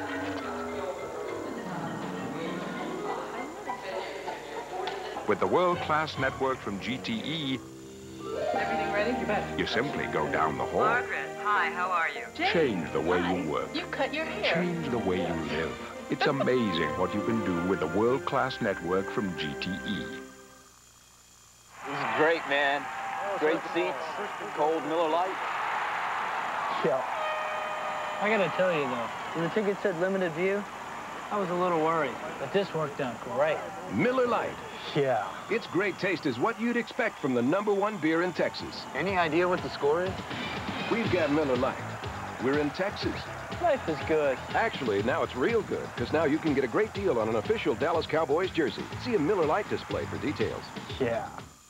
With the world-class network from GTE,
everything ready? You bet.
you simply go down the hall.
Margaret, hi, how are you?
Change the way you work.
You cut your hair.
Change the way you live. It's amazing what you can do with the world-class network from GTE.
This is great, man. Great seats, cold Miller Lite.
Yeah. I gotta tell you, though, when the ticket said limited view, I was a little worried, but this worked out great.
Miller Lite.
Yeah.
Its great taste is what you'd expect from the #1 beer in Texas.
Any idea what the score is?
We've got Miller Lite. We're in Texas.
Life is good.
Actually, now it's real good, because now you can get a great deal on an official Dallas Cowboys jersey. See a Miller Lite display for details.
Yeah.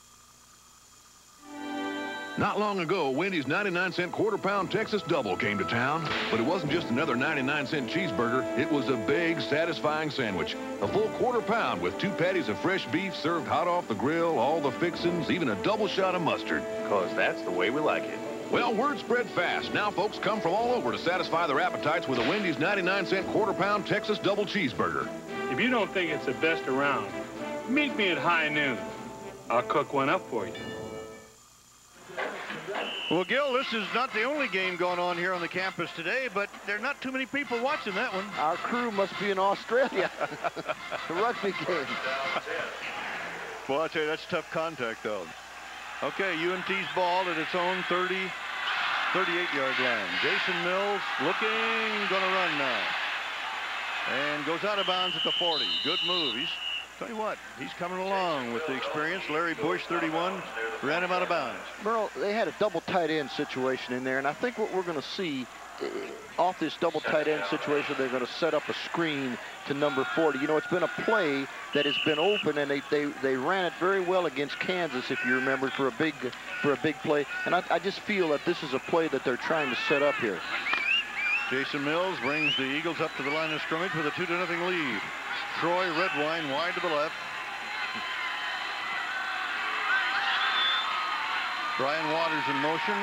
Not long ago, Wendy's 99-cent quarter-pound Texas Double came to town. But it wasn't just another 99-cent cheeseburger. It was a big, satisfying sandwich. A full quarter-pound with 2 patties of fresh beef served hot off the grill, all the fixings, even a double shot of mustard.
'Cause that's the way we like it.
Well, word spread fast. Now folks come from all over to satisfy their appetites with a Wendy's 99-cent quarter-pound Texas Double cheeseburger.
If you don't think it's the best around, meet me at high noon. I'll cook one up for you.
Well, Gil, this is not the only game going on here on the campus today, but there are not too many people watching that one.
Our crew must be in Australia. The rugby game.
Well, I tell you, that's tough contact, though. Okay, UNT's ball at its own 38-yard line. Jason Mills looking, gonna run now. And goes out of bounds at the 40. Good move. Tell you what, he's coming along with the experience. Larry Bush, 31, ran him out of bounds.
Merle, they had a double tight end situation in there, and I think what we're going to see off this double tight end situation, they're going to set up a screen to number 40. You know, it's been a play that has been open, and they ran it very well against Kansas, if you remember, for a big play. And I just feel that this is a play that they're trying to set up here.
Jason Mills brings the Eagles up to the line of scrimmage with a 2-0 lead. Troy Redwine wide to the left. Brian Waters in motion.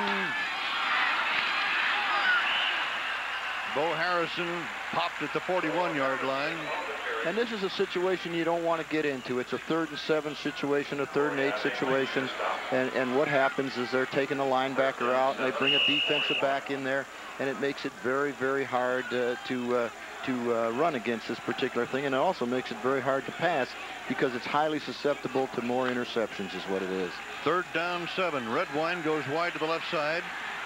Bo Harrison popped at the 41-yard line.
And this is a situation you don't want to get into. It's a 3rd and 7 situation, a 3rd and 8 situation. And what happens is they're taking the linebacker out, and they bring a defensive back in there, and it makes it very, very hard to run against this particular thing, and it also makes it very hard to pass because it's highly susceptible to more interceptions is what it is.
3rd down 7. Redwine goes wide to the left side.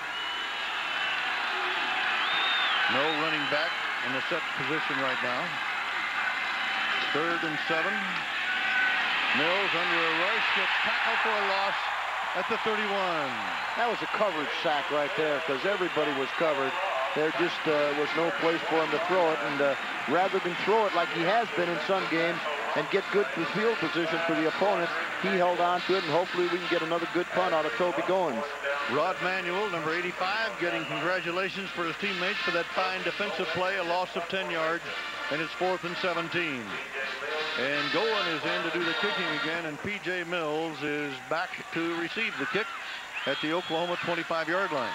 No running back in the set position right now. 3rd and 7. Mills under a rush, gets tackled for a loss at the 31.
That was a coverage sack right there because everybody was covered. There just was no place for him to throw it, and rather than throw it like he has been in some games and get good field position for the opponents, he held on to it, and hopefully we can get another good punt out of Toby Goins.
Rod Manuel, number 85, getting congratulations for his teammates for that fine defensive play, a loss of 10 yards, and it's 4th and 17. And Goin is in to do the kicking again, and P.J. Mills is back to receive the kick at the Oklahoma 25-yard line.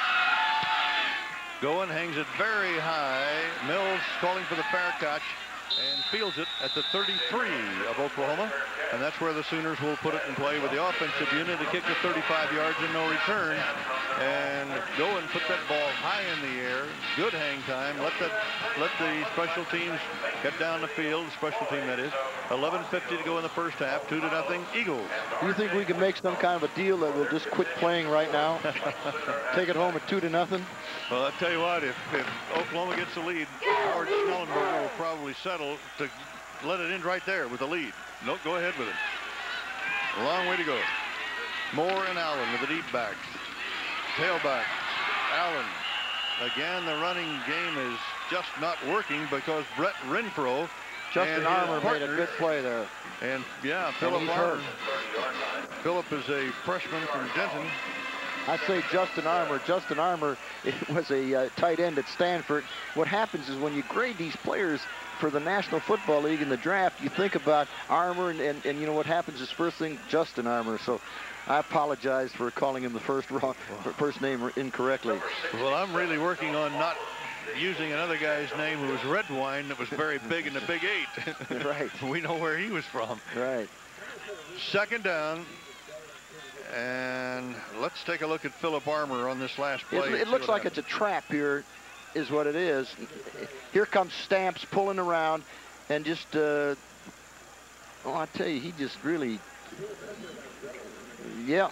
Goin hangs it very high. Mills calling for the fair catch and fields it at the 33 of Oklahoma. And that's where the Sooners will put it in play with the offensive unit to kick to 35 yards and no return. And Goin put that ball high in the air. Good hang time. Let the special teams get down the field. Special team, that is. 11:50 to go in the first half. 2-0 Eagles.
Do you think we can make some kind of a deal that we'll just quit playing right now? Take it home at 2-0?
Well, I'll tell you what, if Oklahoma gets the lead, Howard Schnellenberger will probably settle to let it end right there with the lead. No, go ahead with it. A long way to go. Moore and Allen with the deep backs. Tailback, Allen. Again, the running game is just not working because Brett Renfro
Justin Armour made a good play there.
And yeah, Philip Armour. Philip is a freshman from Denton.
I say Justin Armour. Justin Armour was a tight end at Stanford. What happens is when you grade these players for the National Football League in the draft, you think about Armour, and you know what happens is first thing, Justin Armour. So I apologize for calling him the first name incorrectly.
Well, I'm really working on not using another guy's name who was Redwine that was very big in the Big Eight.
Right.
We know where he was from.
Right.
Second down. And let's take a look at Philip Armour on this last play.
It looks like it's a trap here, is what it is. Here comes Stamps pulling around, and just, oh, I tell you, he just really, yeah.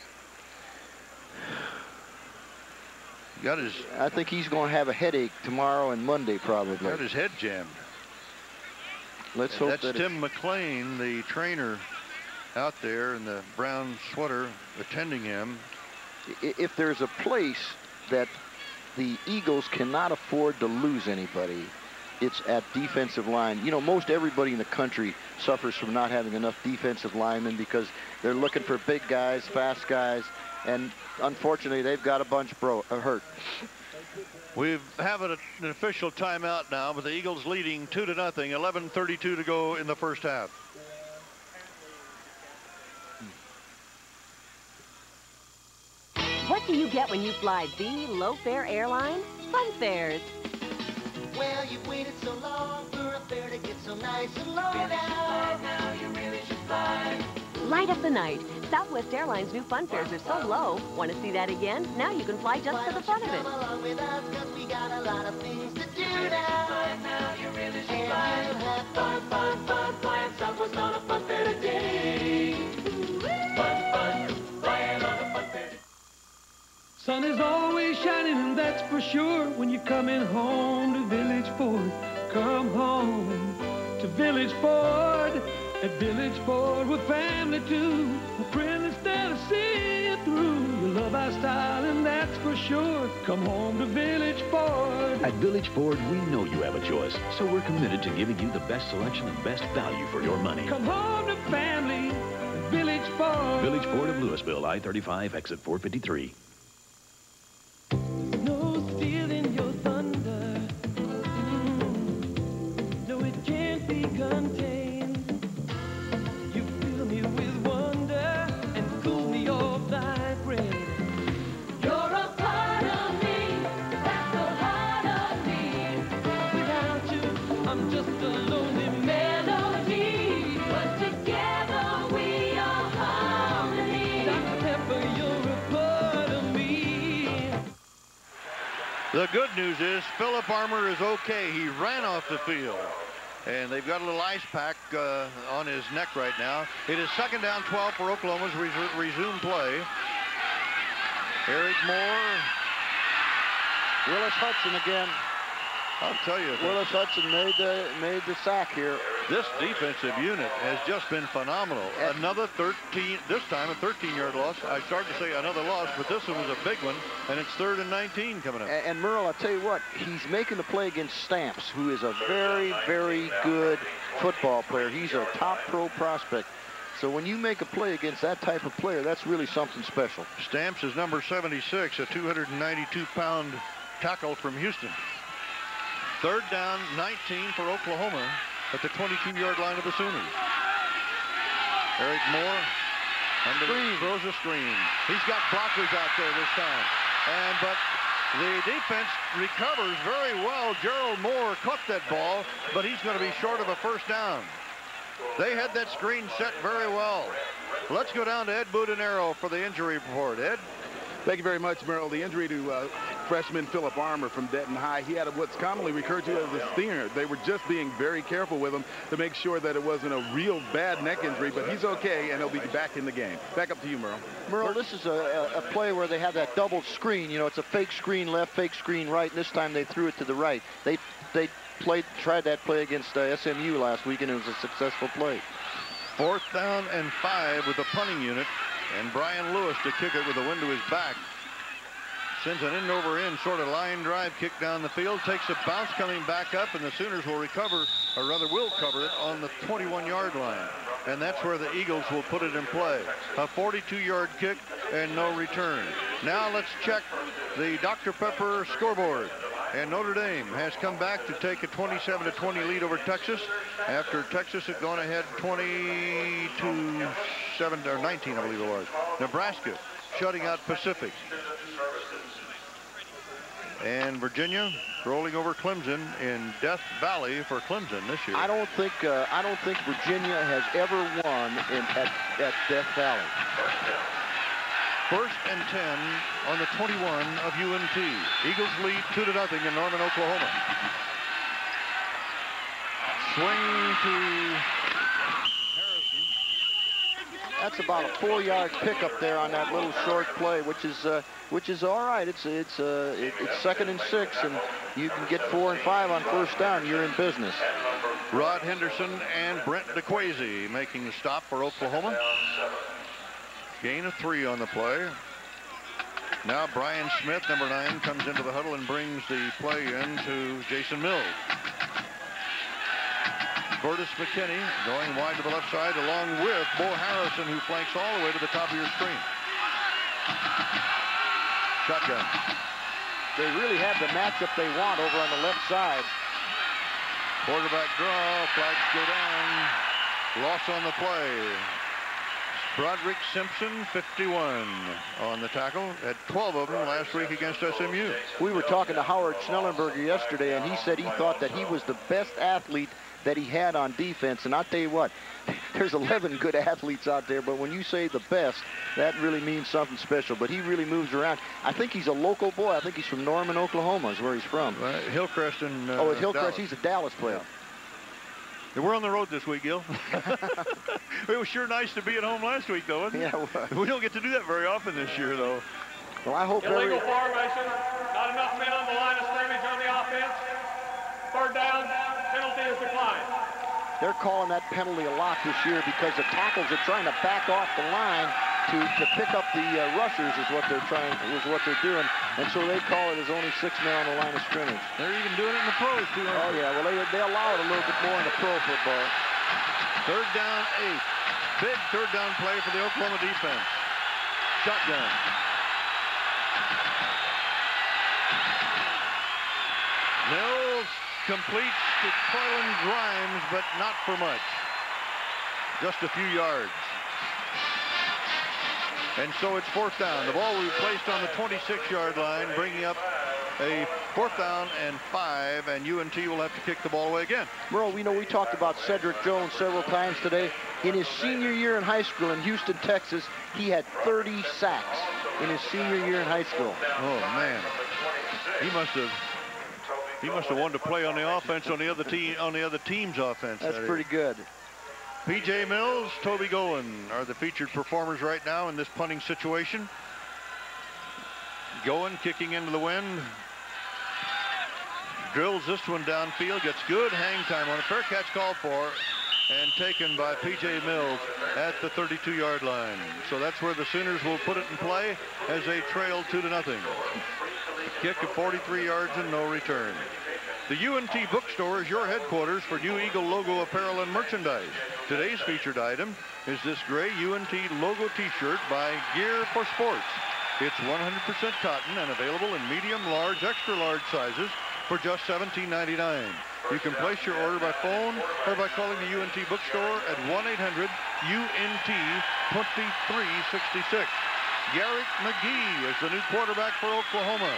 Got his.
I think he's going to have a headache tomorrow and Monday, probably.
Got his head jammed.
Let's hope
that's Tim McLean, the trainer out there in the brown sweater attending him.
If there's a place that the Eagles cannot afford to lose anybody, it's at defensive line. You know, most everybody in the country suffers from not having enough defensive linemen because they're looking for big guys, fast guys, and unfortunately they've got a bunch hurt.
We have an official timeout now, but the Eagles leading 2-0, 11:32 to go in the first half.
What do you get when you fly the low-fare airline? Fun fares.
Well, you've waited so long for a fare to get so nice and low now you really should fly.
Light up the night. Southwest Airlines' new fun fares are so low. Want to see that again? Now you can fly just for the fun of it.
Come along with us, 'cause we got a lot of things to do now you really should fly. And you'll have fun, fun, fun, flying Southwest on a fun fair today. Fun, fun, flying on a fun fair.
Sun is always shining, and that's for sure. When you're coming home to Village Ford, come home to Village Ford. At Village Ford, we're family too. A friend instead of see you through. You love our style, and that's for sure. Come home to Village Ford.
At Village Ford, we know you have a choice, so we're committed to giving you the best selection and best value for your money.
Come home to family at Village Ford.
Village Ford of Louisville, I-35, exit 453.
No stealing your thunder. No, it can't be contained. You fill me with wonder and cool me off like rain. You're a part of me, that's the heart of me. Without you, I'm just a lonely melody. But together we are harmony. Dr. Pepper, you're a part of me.
The good news is Philip Armour is okay. He ran off the field. And they've got a little ice pack on his neck right now. It is second down 12 for Oklahoma's resume play. Eric Moore.
Willis Hudson again.
I'll tell you.
Willis Hudson made the sack here.
This defensive unit has just been phenomenal. Another 13, this time a 13-yard loss. I started to say another loss, but this one was a big one, and it's 3rd and 19 coming up.
And Merle, I'll tell you what, he's making the play against Stamps, who is a very, very good football player. He's a top pro prospect. So when you make a play against that type of player, that's really something special.
Stamps is number 76, a 292-pound tackle from Houston. 3rd down, 19 for Oklahoma at the 22-yard line of the Sooners. Eric Moore throws a screen. He's got blockers out there this time. But the defense recovers very well. Gerald Moore caught that ball, but he's going to be short of a first down. They had that screen set very well. Let's go down to Ed Budanero for the injury report. Ed?
Thank you very much, Merrill. The injury to freshman Philip Armour from Denton High, he had what's commonly referred to as a stinger. They were just being very careful with him to make sure that it wasn't a real bad neck injury, but he's okay, and he'll be back in the game. Back up to you, Merle.
Merle, this is a play where they have that double screen. You know, it's a fake screen left, fake screen right, and this time they threw it to the right. They tried that play against SMU last week, and it was a successful play.
4th down and 5 with the punting unit. And Brian Lewis to kick it with the wind to his back. Sends an end-over-end sort of line drive kick down the field. Takes a bounce coming back up, and the Sooners will recover or rather will cover it on the 21-yard line. And that's where the Eagles will put it in play. A 42-yard kick and no return. Now let's check the Dr. Pepper scoreboard. And Notre Dame has come back to take a 27-20 lead over Texas after Texas had gone ahead 20-7 or 19, I believe it was. Nebraska shutting out Pacific. And Virginia rolling over Clemson in Death Valley for Clemson this year.
I don't think Virginia has ever won at Death Valley.
1st and 10 on the 21 of UNT. Eagles lead 2-0 in Norman, Oklahoma. Swing to Harrison.
That's about a 4-yard pickup there on that little short play, which is all right. It's 2nd and 6, and you can get 4 and 5 on first down. You're in business.
Rod Henderson and Brent DeQuazy making the stop for Oklahoma. Gain of 3 on the play. Now Brian Smith, number 9, comes into the huddle and brings the play in to Jason Mills. Curtis McKinney going wide to the left side along with Bo Harrison, who flanks all the way to the top of your screen. Shotgun.
They really have the matchup they want over on the left side.
Quarterback draw, flags go down. Loss on the play. Broderick Simpson, 51 on the tackle. Had 12 of them last week against SMU.
We were talking to Howard Schnellenberger yesterday, and he said he thought that he was the best athlete that he had on defense. And I'll tell you what, there's 11 good athletes out there, but when you say the best, that really means something special. But he really moves around. I think he's a local boy. I think he's from Norman, Oklahoma is where he's from.
Hillcrest and
Hillcrest.
Dallas.
He's a Dallas player.
Yeah, we're on the road this week, Gil. It was sure nice to be at home last week, though, wasn't it?
Yeah,
we don't get to do that very often this year, though.
Well, I hope
illegal formation. Not enough men on the line of scrimmage on the offense. 3rd down. Penalty is declined.
They're calling that penalty a lot this year because the tackles are trying to back off the line to pick up the rushers is what they're doing, and so they call it as only 6 men on the line of scrimmage.
They're even doing it in the pros too.
Oh yeah, well they allow it a little bit more in the pro football.
3rd down, 8. Big 3rd down play for the Oklahoma defense. Shotgun. Mills completes to Coylin Grimes, but not for much. Just a few yards. And so it's 4th down. The ball will be placed on the 26-yard line, bringing up a 4th down and 5, and UNT will have to kick the ball away again.
Merle, we talked about Cedric Jones several times today. In his senior year in high school in Houston, Texas, he had 30 sacks in his senior year in high school.
Oh, man. He must have wanted to play on the offense on the other team's offense.
That's pretty good.
P.J. Mills, Toby Goen are the featured performers right now in this punting situation. Goen kicking into the wind. Drills this one downfield, gets good hang time on it. Fair catch called for and taken by P.J. Mills at the 32-yard line. So that's where the Sooners will put it in play as they trail 2-0. Kick of 43 yards and no return. The UNT bookstore is your headquarters for new Eagle logo apparel and merchandise. Today's featured item is this gray UNT logo t-shirt by Gear for Sports. It's 100% cotton and available in medium, large, extra large sizes for just $17.99. You can place your order by phone or by calling the UNT bookstore at 1-800-UNT-2366. Garrett McGee is the new quarterback for Oklahoma.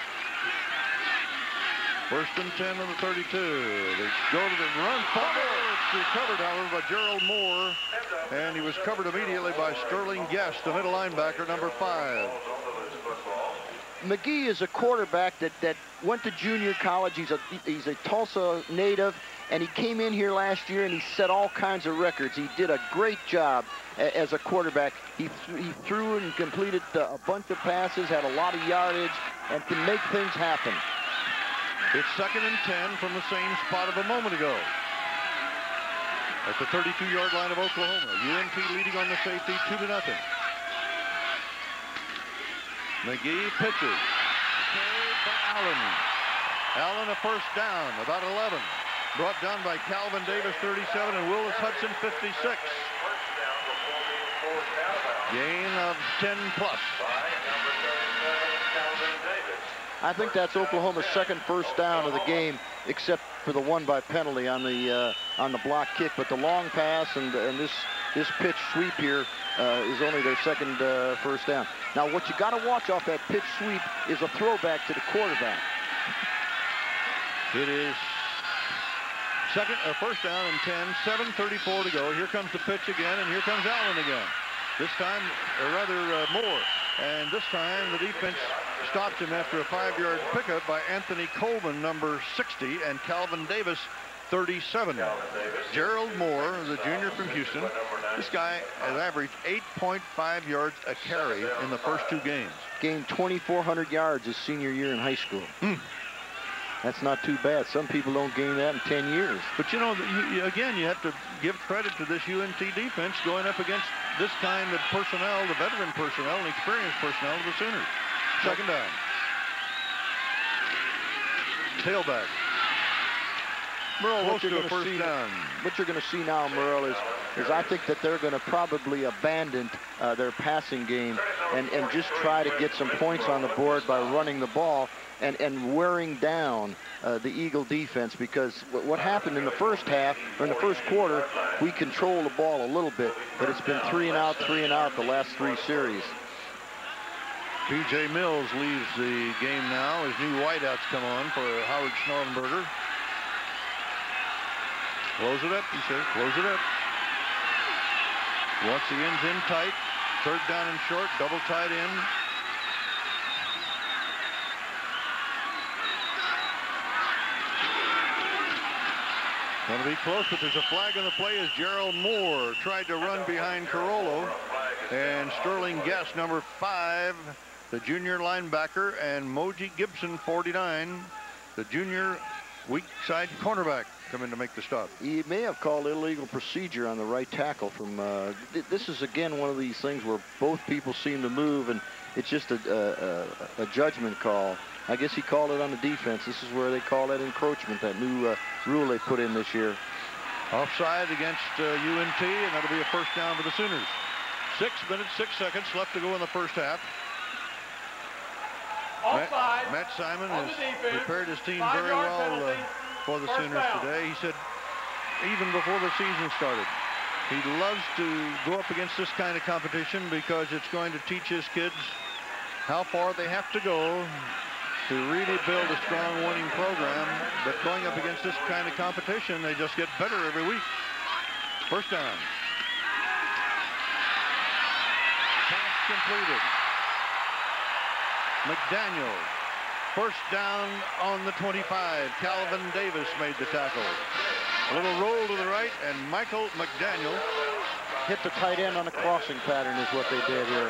1st and 10 on the 32. They go to the run. It's recovered, however, by Gerald Moore. And he was covered immediately by Sterling Guest, the middle linebacker, number 5.
McGee is a quarterback that went to junior college. He's a Tulsa native, and he came in here last year and he set all kinds of records. He did a great job as a quarterback. He threw and completed a bunch of passes, had a lot of yardage, and can make things happen.
It's 2nd and 10 from the same spot of a moment ago. At the 32-yard line of Oklahoma. UNT leading on the safety 2-0. McGee pitches. Carried by Allen. Allen a 1st down, about 11. Brought down by Calvin Davis, 37, and Willis Hudson, 56. Gain of 10 plus.
I think that's Oklahoma's second first down of the game, except for the one by penalty on the block kick. But the long pass and this pitch sweep here is only their second first down. Now, what you got to watch off that pitch sweep is a throwback to the quarterback.
It is first down and 10, 7:34 to go. Here comes the pitch again, and here comes Allen again. This time, or rather Moore. And this time, the defense stops him after a 5-yard pickup by Anthony Coleman, number 60, and Calvin Davis, 37. Gerald Moore, the junior from Houston. This guy has averaged 8.5 yards a carry in the first 2 games.
Gained 2,400 yards his senior year in high school. That's not too bad. Some people don't gain that in 10 years.
But, you know, again, you have to give credit to this UNT defense going up against this kind of personnel, the veteran personnel and experienced personnel of the Sooners. Second down. Tailback.
Merle,
Close to a first down.
What you're going to see now, Merle, is I think that they're going to probably abandon their passing game and just try to get some points on the board by running the ball and wearing down the Eagle defense, because what happened in the first half, or in the first quarter, we controlled the ball a little bit, but it's been 3 and out the last 3 series.
P.J. Mills leaves the game now as new wideouts come on for Howard Schnellenberger. Close it up, he says. Close it up. Wants the ends in tight. Third down and short. Double tight end. Going to be close, but there's a flag on the play as Gerald Moore tried to run behind Carollo. And Sterling Guest, number 5, the junior linebacker, and Moji Gibson, 49, the junior weak side cornerback, come in to make the stop.
He may have called illegal procedure on the right tackle from this is again one of these things where both people seem to move, and it's just a judgment call. I guess he called it on the defense. This is where they call that encroachment, that new rule they put in this year.
Offside against UNT, and that'll be a first down for the Sooners. 6 minutes, 6 seconds left to go in the first half. Matt Simon has prepared his team very well for the Sooners today. He said even before the season started, he loves to go up against this kind of competition because it's going to teach his kids how far they have to go to really build a strong winning program. But going up against this kind of competition, they just get better every week. First down. Pass completed. McDaniel. First down on the 25. Calvin Davis made the tackle. A little roll to the right, and Michael McDaniel
hit the tight end on a crossing pattern is what they did here.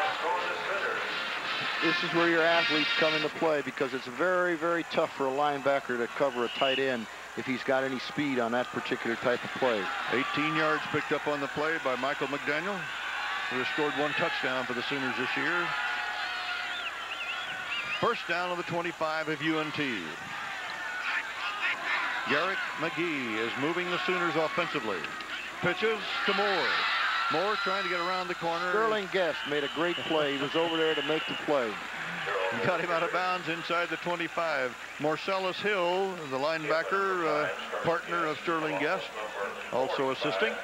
This is where your athletes come into play, because it's very, very tough for a linebacker to cover a tight end if he's got any speed on that particular type of play.
18 yards picked up on the play by Michael McDaniel, who has scored 1 touchdown for the Sooners this year. First down on the 25 of UNT. Garrick McGee is moving the Sooners offensively. Pitches to Moore. Moore trying to get around the corner.
Sterling Guest made a great play. He was over there to make the play.
He got him out of bounds inside the 25. Marcellus Hill, the linebacker, partner of Sterling Guest, also assisting.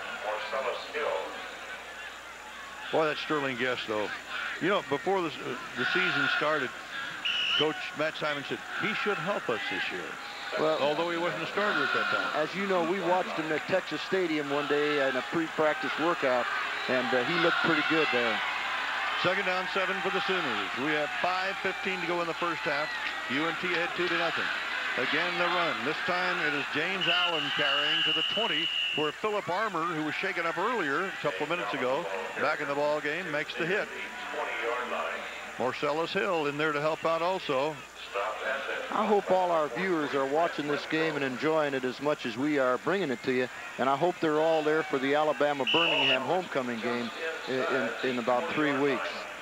Boy, that's Sterling Guest, though. You know, before the season started, Coach Matt Simon said he should help us this year. Well, although he wasn't a starter at that time.
As you know, we watched him at Texas Stadium one day in a pre-practice workout, and he looked pretty good there.
Second down, 7 for the Sooners. We have 5:15 to go in the first half. UNT ahead 2-0. Again, the run. This time it is James Allen carrying to the 20, where Philip Armour, who was shaken up earlier, a couple of minutes ago, back in the ball game, makes the hit. Marcellus Hill in there to help out also.
I hope all our viewers are watching this game and enjoying it as much as we are bringing it to you. And I hope they're all there for the Alabama-Birmingham homecoming game in about 3 weeks.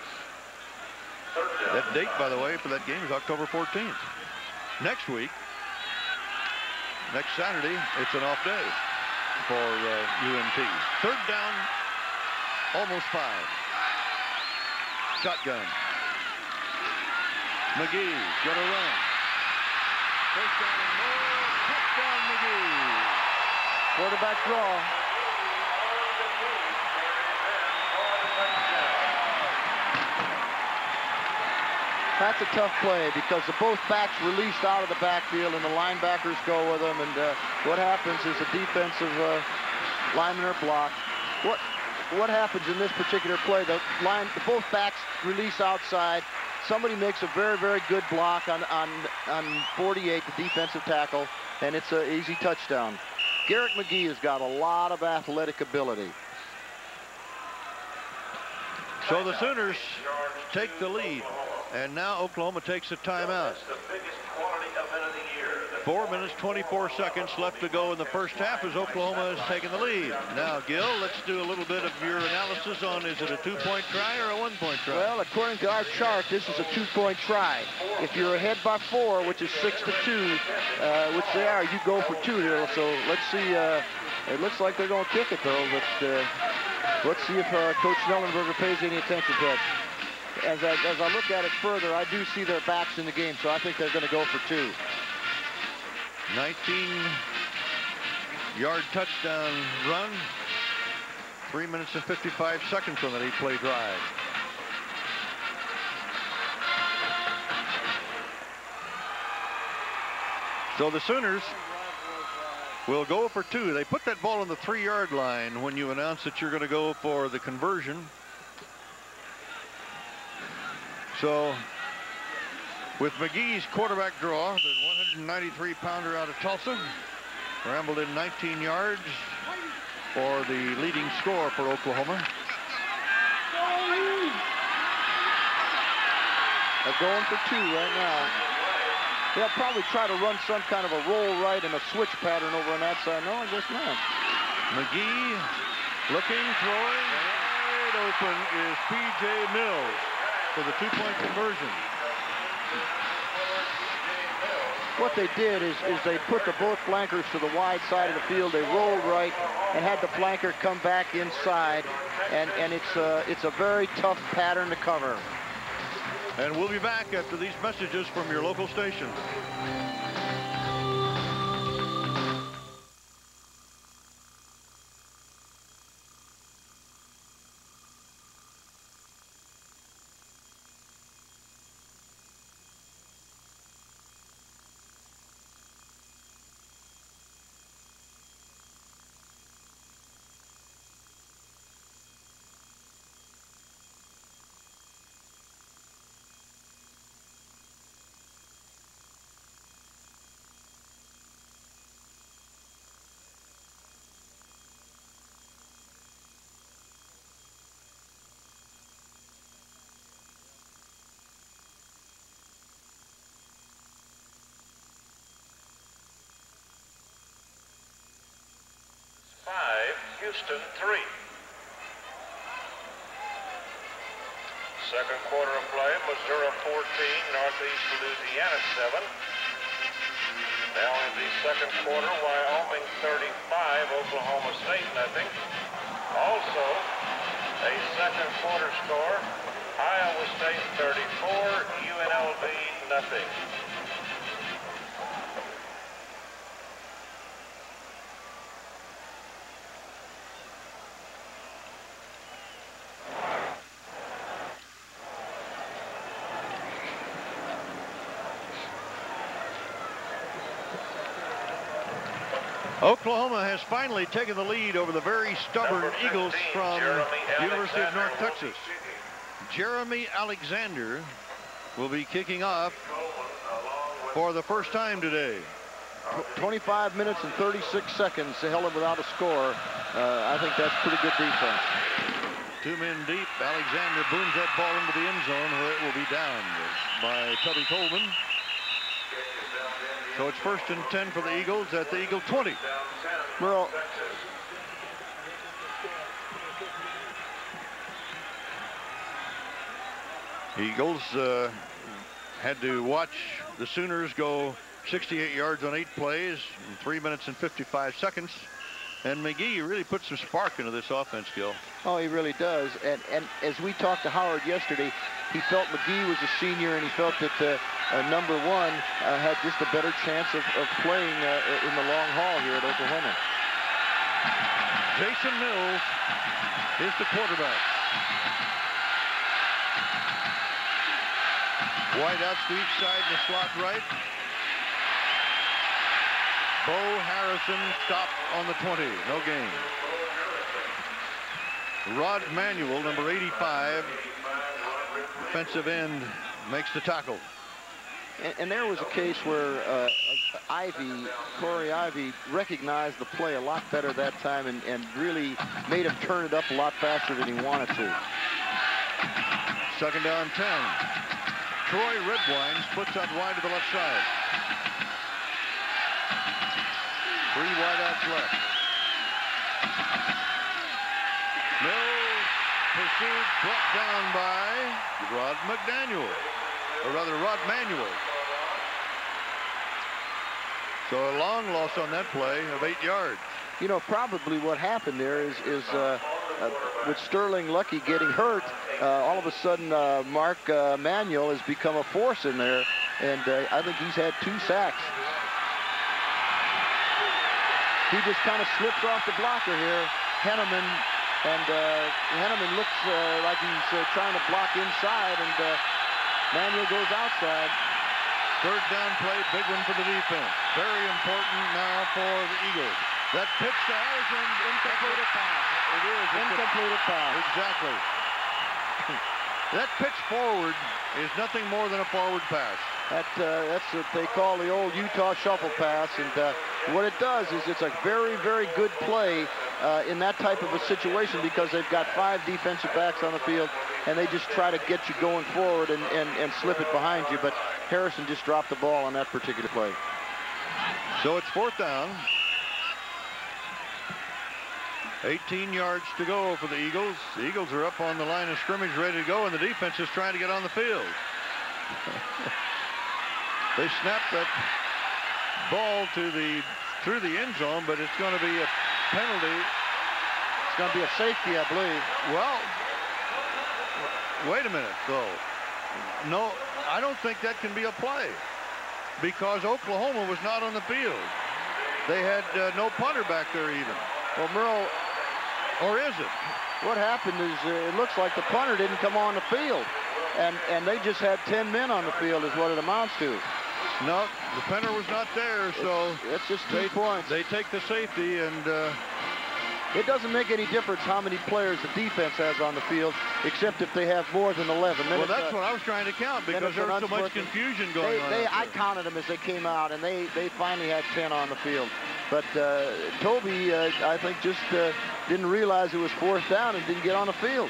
That date, by the way, for that game is October 14th. Next week, next Saturday, it's an off day for UNT. Third down, almost 5. Shotgun. McGee gonna run. First down and more. Touchdown, McGee.
Quarterback draw. That's a tough play because the both backs released out of the backfield and the linebackers go with them. And what happens is the defensive linemen are blocked. What happens in this particular play? The both backs release outside. Somebody makes a very, very good block on 48, the defensive tackle, and it's an easy touchdown. Garrett McGee has got a lot of athletic ability.
So the Sooners take the lead, and now Oklahoma takes a timeout. 4 minutes, 24 seconds left to go in the first half as Oklahoma has taken the lead. Now, Gil, let's do a little bit of your analysis on, is it a 2-point try or a 1-point try?
Well, according to our chart, this is a 2-point try. If you're ahead by 4, which is 6-2, which they are, you go for 2 here. So let's see. It looks like they're going to kick it, though. But let's see if Coach Schnellenberger pays any attention to it. As I look at it further, I do see their backs in the game, so I think they're going to go for 2.
19-yard touchdown run. 3 minutes and 55 seconds on that 8-play drive. So the Sooners will go for 2. They put that ball on the 3-yard line when you announce that you're going to go for the conversion. So with McGee's quarterback draw, the 193-pounder out of Tulsa rambled in 19 yards for the leading score for Oklahoma.
They're going for 2 right now. They'll probably try to run some kind of a roll right and a switch pattern over on that side. No, I guess not.
McGee looking, throwing. Wide open is P.J. Mills for the 2-point conversion.
What they did is they put the both flankers to the wide side of the field. They rolled right and had the flanker come back inside, and it's a very tough pattern to cover.
And we'll be back after these messages from your local station.
Houston 3. Second quarter of play, Missouri 14, Northeast Louisiana 7. Now in the second quarter, Wyoming 35, Oklahoma State nothing. Also, a second quarter score, Iowa State 34, UNLV nothing.
Oklahoma has finally taken the lead over the very stubborn Eagles from University of North Texas. Jeremy Alexander will be kicking off for the first time today.
25 minutes and 36 seconds to held him without a score. I think that's pretty good defense.
2 men deep. Alexander booms that ball into the end zone where it will be downed by Tubby Coleman. So it's 1st and 10 for the Eagles at the Eagle 20.
Merle.
Eagles had to watch the Sooners go 68 yards on 8 plays in 3 minutes and 55 seconds. And McGee really put some spark into this offense, Gil.
Oh, he really does. And as we talked to Howard yesterday, he felt McGee was a senior, and he felt that number 1 had just a better chance of playing in the long haul here at Oklahoma.
Jason Mills is the quarterback. Wide outs to each side in the slot right. Bo Harrison stopped on the 20. No gain. Rod Manuel, number 85, defensive end, makes the tackle.
And there was a case where Corey Ivy recognized the play a lot better that time and really made him turn it up a lot faster than he wanted to.
Second down 10. Troy Redwine splits out wide to the left side. 3 wideouts left. Mills pursued, brought down by Rod McDaniel, or rather Rod Manuel. So a long loss on that play of 8 yards.
You know, probably what happened there is with Sterling Lucky getting hurt, all of a sudden Mark Manuel has become a force in there, and I think he's had 2 sacks. He just kind of slips off the blocker here, Henneman, and Henneman looks like he's trying to block inside, and Manuel goes outside.
Third down play, big one for the defense. Very important now for the Eagles. That pitch to Harrison, incomplete pass. It is
incomplete pass.
Exactly. That pitch forward is nothing more than a forward pass.
That's what they call the old Utah shuffle pass, and what it does is it's a very, very good play in that type of a situation because they've got 5 defensive backs on the field, and they just try to get you going forward and slip it behind you, but Harrison just dropped the ball on that particular play.
So it's 4th down. 18 yards to go for the Eagles. The Eagles are up on the line of scrimmage, ready to go, and the defense is trying to get on the field. They snapped that ball through the end zone, but it's going to be a penalty.
It's going to be a safety, I believe.
Well, wait a minute, though. No, I don't think that can be a play because Oklahoma was not on the field. They had no punter back there even.
Well, Merle,
or is it?
What happened is it looks like the punter didn't come on the field, and they just had 10 men on the field is what it amounts to.
No, the punter was not there, so
it's just 2 points.
They take the safety, and
it doesn't make any difference how many players the defense has on the field, except if they have more than 11.
Well, that's what I was trying to count because there was so much confusion going on.
I counted them as they came out, and they finally had 10 on the field. But Toby, I think, just didn't realize it was 4th down and didn't get on the field.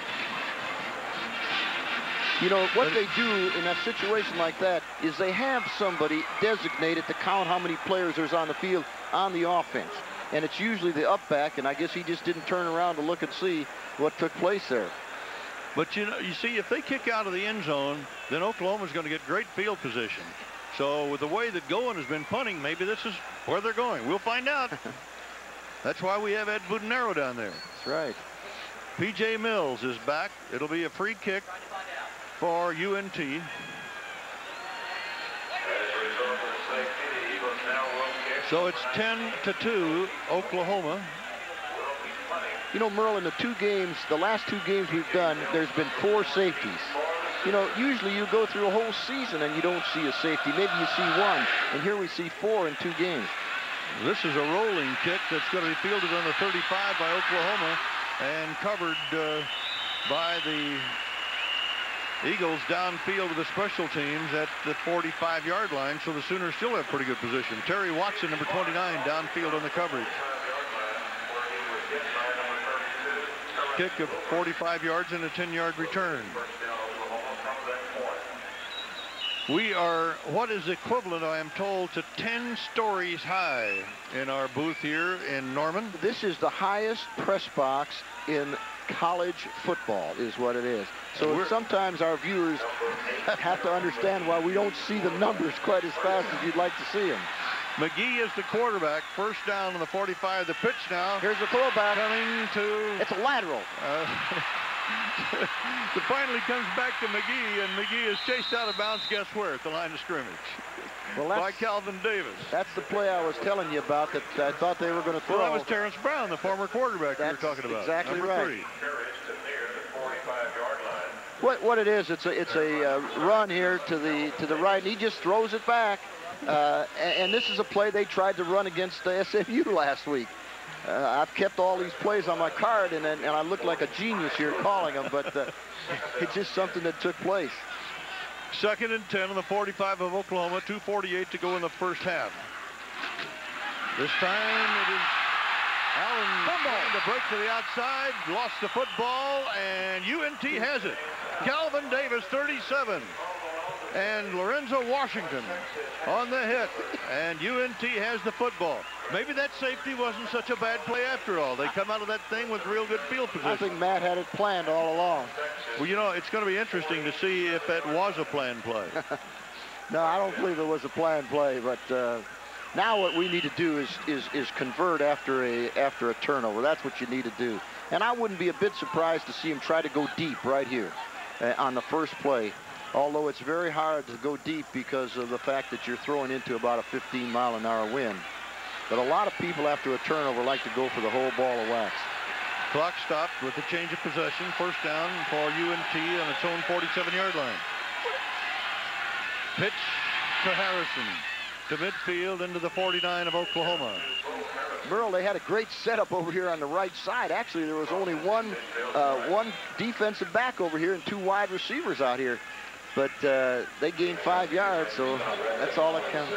You know, what they do in a situation like that is they have somebody designated to count how many players there's on the field on the offense. And it's usually the up back, and I guess he just didn't turn around to look and see what took place there.
But, you see, if they kick out of the end zone, then Oklahoma's going to get great field position. So with the way that Goen has been punting, maybe this is where they're going. We'll find out. That's why we have Ed Budinero down there.
That's right.
P.J. Mills is back. It'll be a free kick for UNT. So it's 10-2, Oklahoma.
You know, Merle, in the last 2 games we've done, there's been 4 safeties. You know, usually you go through a whole season and you don't see a safety. Maybe you see 1, and here we see 4 in 2 games.
This is a rolling kick that's going to be fielded on the 35 by Oklahoma and covered by the Eagles downfield with the special teams at the 45-yard line, so the Sooners still have pretty good position. Terry Watson, number 29, downfield on the coverage. Kick of 45 yards and a 10-yard return. We are what is equivalent, I am told, to 10 stories high in our booth here in Norman.
This is the highest press box in college football is what it is. So sometimes our viewers have to understand why we don't see the numbers quite as fast as you'd like to see them.
McGee is the quarterback. First down on the 45. The pitch now.
Here's the throwback.
Coming to...
It's a lateral.
It finally comes back to McGee, and McGee is chased out of bounds. Guess where? At the line of scrimmage.
Well,
by Calvin Davis.
That's the play I was telling you about that I thought they were going to throw.
Well, that was Terrence Brown, the former quarterback you were talking about.
Exactly
Number
right.
3.
What it is, it's a run here to the right, and he just throws it back. And this is a play they tried to run against SMU last week. I've kept all these plays on my card, and I look like a genius here calling them, but it's just something that took place.
2nd and 10 on the 45 of Oklahoma. 2:48 to go in the first half. This time it is Allen trying to break to the outside, lost the football, and UNT has it. Calvin Davis, 37. And Lorenzo Washington on the hit, and UNT has the football. Maybe that safety wasn't such a bad play after all. They come out of that thing with real good field position.
I think Matt had it planned all along.
Well, you know, it's going to be interesting to see if that was a planned play.
No, I don't believe it was a planned play, but now what we need to do is convert after a turnover. That's what you need to do. And I wouldn't be a bit surprised to see him try to go deep right here on the first play. Although it's very hard to go deep because of the fact that you're throwing into about a 15-mile-an-hour wind. But a lot of people after a turnover like to go for the whole ball of wax.
Clock stopped with the change of possession. First down for UNT on its own 47-yard line. Pitch to Harrison to midfield into the 49 of Oklahoma.
Merle, they had a great setup over here on the right side. Actually, there was only one defensive back over here and 2 wide receivers out here. But they gained 5 yards, so that's all that counts.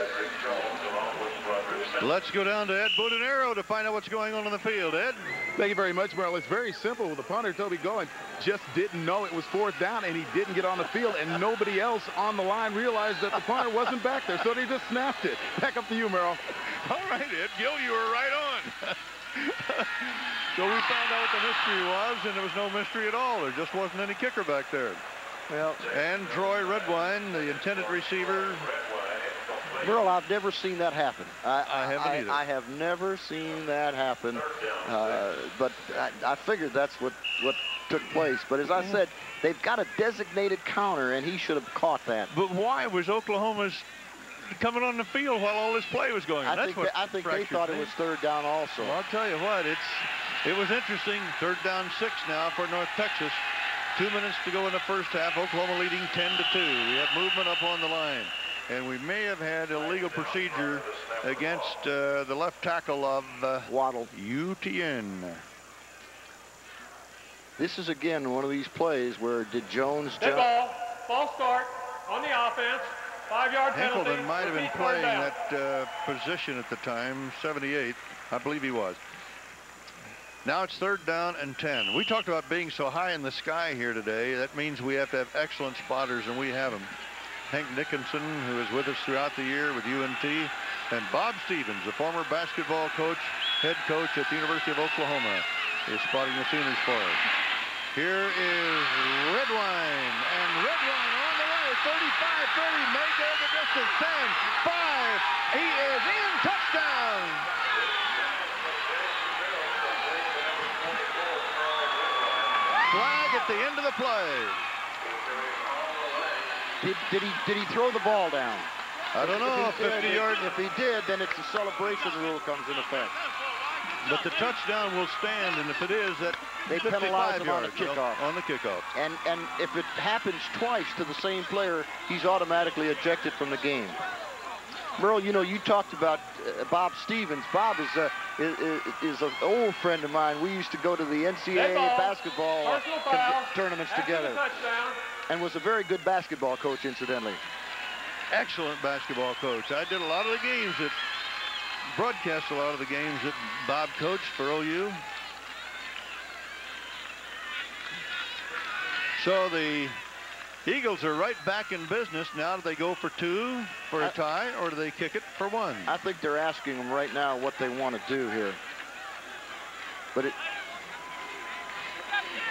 Let's go down to Ed Budenero to find out what's going on in the field. Ed?
Thank you very much, Merle. It's very simple. The punter, Toby Goen, just didn't know it was 4th down, and he didn't get on the field, and nobody else on the line realized that the punter wasn't back there, so they just snapped it. Back up to you, Merle.
All right, Ed. Gil, you were right on. So we found out what the mystery was, and there was no mystery at all. There just wasn't any kicker back there.
Well,
and Troy Redwine, the intended receiver.
Merle, I've never seen that happen.
I haven't either.
I have never seen that happen. But I figured that's what took place. But as I said, they've got a designated counter, and he should have caught that.
But why was Oklahoma's coming on the field while all this play was going on?
I think they thought it was 3rd down also.
Well, I'll tell you what, it was interesting. 3rd down 6 now for North Texas. 2 minutes to go in the first half. Oklahoma leading 10-2. We have movement up on the line. And we may have had illegal procedure against the left tackle of
Waddle.
UTN.
This is, again, one of these plays where did Jones
jump? False start on the offense. 5-yard penalty.
Henkelman might have been playing that position at the time, 78. I believe he was. Now it's 3rd down and 10. We talked about being so high in the sky here today. That means we have to have excellent spotters, and we have them. Hank Nickinson, who is with us throughout the year with UNT, and Bob Stevens, a former basketball coach, head coach at the University of Oklahoma, is spotting the Sooners for us. Here is Redwine, and Redwine on the way, 35-30, may go the distance, 10, 5, he is in, touchdown! Flag at the end of the play.
Did he throw the ball down?
I don't know. 50 yards.
If he did, then it's the celebration rule comes in effect.
But the touchdown will stand, and if it is, that
they penalize him on the kickoff.
On the kickoff.
And if it happens twice to the same player, he's automatically ejected from the game. Merle, you know, you talked about Bob Stevens. Bob is an old friend of mine. We used to go to the NCAA basketball tournaments together. And was a very good basketball coach, incidentally.
Excellent basketball coach. I did a lot of the games that broadcast a lot of the games that Bob coached for OU. So the Eagles are right back in business now. Do they go for 2 for a tie, or do they kick it for 1?
I think they're asking them right now what they want to do here. But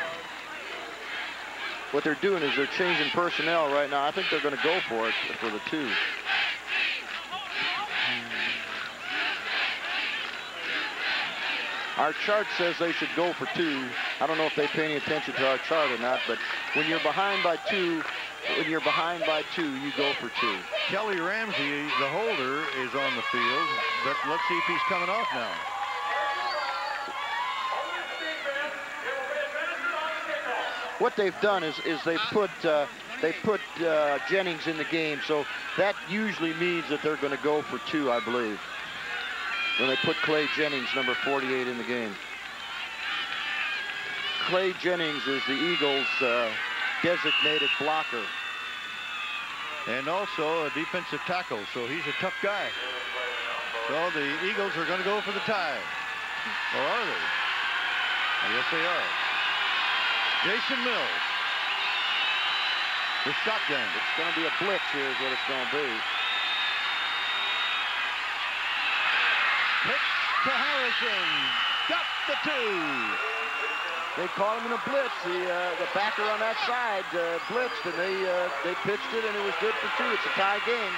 what they're doing is they're changing personnel right now. I think they're going to go for it for the 2. Our chart says they should go for 2. I don't know if they pay any attention to our chart or not, but when you're behind by 2, you go for 2.
Kelly Ramsey, the holder, is on the field, but let's see if he's coming off now.
What they've done is they put Jennings in the game, so that usually means that they're going to go for 2, I believe, when they put Clay Jennings, number 48, in the game. Clay Jennings is the Eagles' designated blocker.
And also a defensive tackle, so he's a tough guy. So the Eagles are going to go for the tie. Or are they? I guess they are. Jason Mills. The shotgun.
It's going to be a blitz here is what it's going to be.
Pitch to Harrison. Got the 2.
They caught him in a blitz. The backer on that side blitzed, and they pitched it, and it was good for 2. It's a tie game.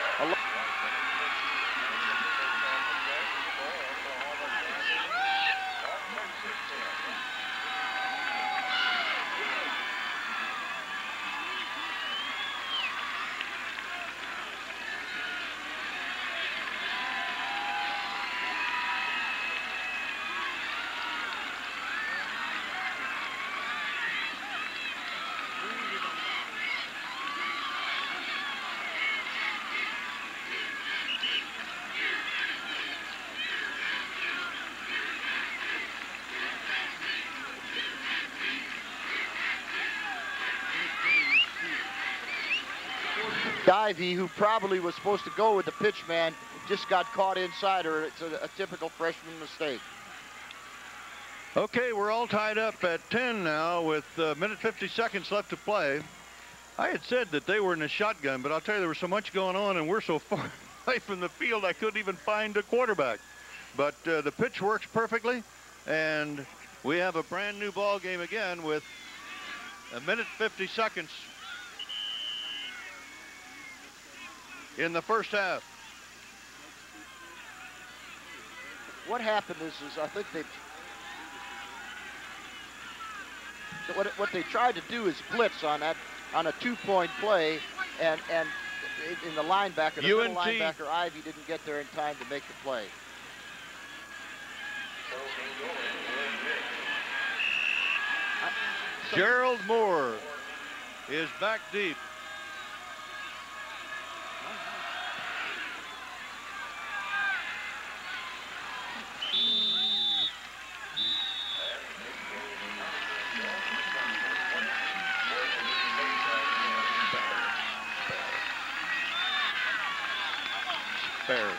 Divey, who probably was supposed to go with the pitch man, just got caught inside her. It's a typical freshman mistake.
Okay, we're all tied up at 10 now with a minute 50 seconds left to play. I had said that they were in a shotgun, but I'll tell you, there was so much going on, and we're so far away from the field, I couldn't even find a quarterback. But the pitch works perfectly, and we have a brand new ball game again with a minute 50 seconds in the first half.
What happened is I think they... So what they tried to do is blitz on a 2-point play, and in the linebacker, the middle linebacker Ivy didn't get there in time to make the play.
Gerald Moore is back deep. Barrett.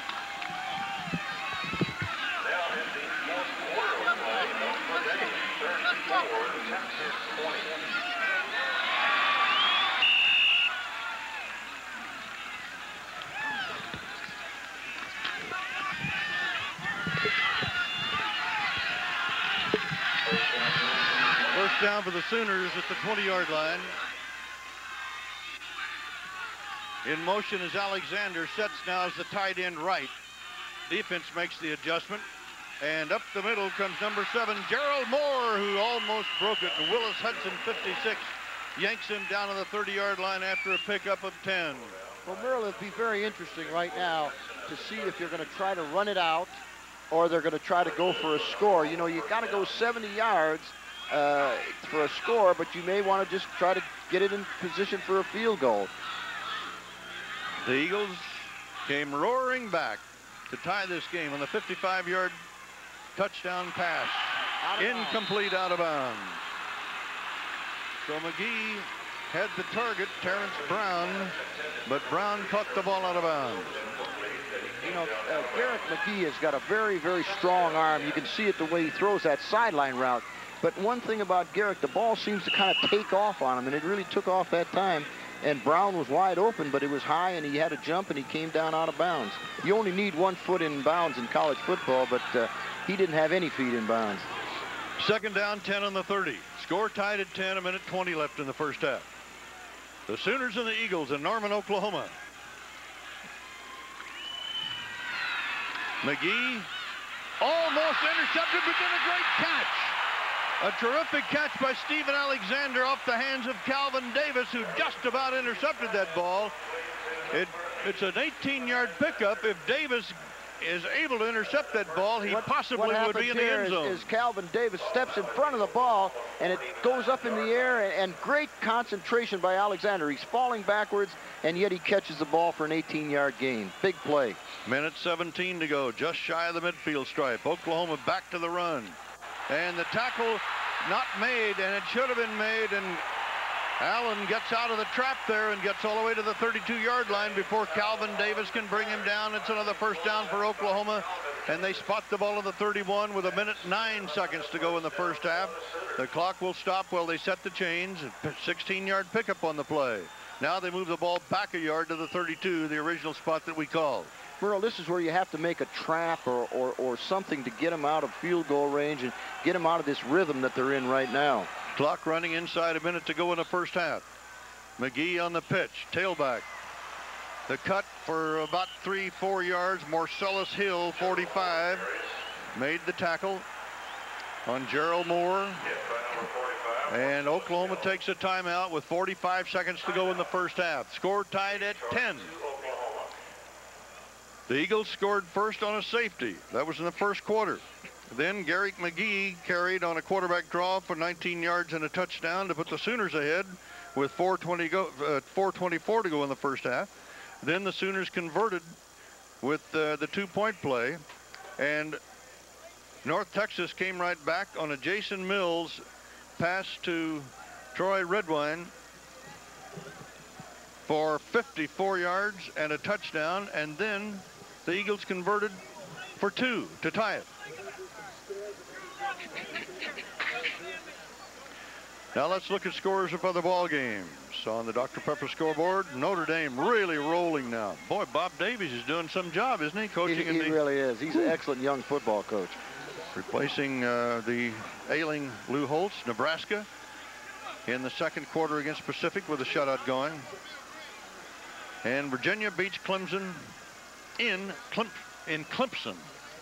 First down for the Sooners at the 20-yard line. In motion is Alexander, sets now as the tight end right. Defense makes the adjustment, and up the middle comes number 7, Gerald Moore, who almost broke it. And Willis Hudson, 56, yanks him down to the 30-yard line after a pickup of 10.
Well, Merle, it'd be very interesting right now to see if you're going to try to run it out or they're going to try to go for a score. You know, you got to go 70 yards for a score, but you may want to just try to get it in position for a field goal.
The Eagles came roaring back to tie this game on the 55-yard touchdown pass. Incomplete, out of bounds. So McGee had the target, Terrence Brown, but Brown caught the ball out of bounds.
You know, Garrett McGee has got a very, very strong arm. You can see it the way he throws that sideline route. But one thing about Garrett, the ball seems to kind of take off on him, and it really took off that time. And Brown was wide open, but it was high, and he had to jump, and he came down out of bounds. You only need 1 foot in bounds in college football, but he didn't have any feet in bounds.
Second down, 10 on the 30. Score tied at 10, a minute 20 left in the first half. The Sooners and the Eagles in Norman, Oklahoma. McGee almost intercepted, but then a great catch. A terrific catch by Stephen Alexander off the hands of Calvin Davis, who just about intercepted that ball. It's an 18-yard pickup. If Davis is able to intercept that ball, he possibly would be in the end zone.
Is Calvin Davis steps in front of the ball, and it goes up in the air, and great concentration by Alexander. He's falling backwards, and yet he catches the ball for an 18-yard gain. Big play.
Minute 17 to go, just shy of the midfield stripe. Oklahoma back to the run. And the tackle not made, and it should have been made, and Allen gets out of the trap there and gets all the way to the 32-yard line before Calvin Davis can bring him down. It's another first down for Oklahoma, and they spot the ball at the 31 with a minute 9 seconds to go in the first half. The clock will stop while they set the chains. 16-yard pickup on the play. Now they move the ball back a yard to the 32, the original spot that we called.
Merle, this is where you have to make a trap or something to get them out of field goal range and get them out of this rhythm that they're in right now.
Clock running inside a minute to go in the first half. McGee on the pitch, tailback. The cut for about 3-4 yards. Marcellus Hill, 45, made the tackle on Gerald Moore. And Oklahoma takes a timeout with 45 seconds to go in the first half. Score tied at 10. The Eagles scored first on a safety. That was in the first quarter. Then Garrick McGee carried on a quarterback draw for 19 yards and a touchdown to put the Sooners ahead with 4:24 to go in the first half. Then the Sooners converted with the 2-point play, and North Texas came right back on a Jason Mills pass to Troy Redwine for 54 yards and a touchdown, and then the Eagles converted for 2 to tie it. Now let's look at scores of other ball games. On the Dr. Pepper scoreboard, Notre Dame really rolling now. Boy, Bob Davies is doing some job, isn't he? Coaching
He really is. He's an excellent young football coach.
Replacing the ailing Lou Holtz, Nebraska, in the second quarter against Pacific with a shutout going. And Virginia beats Clemson in Clemson.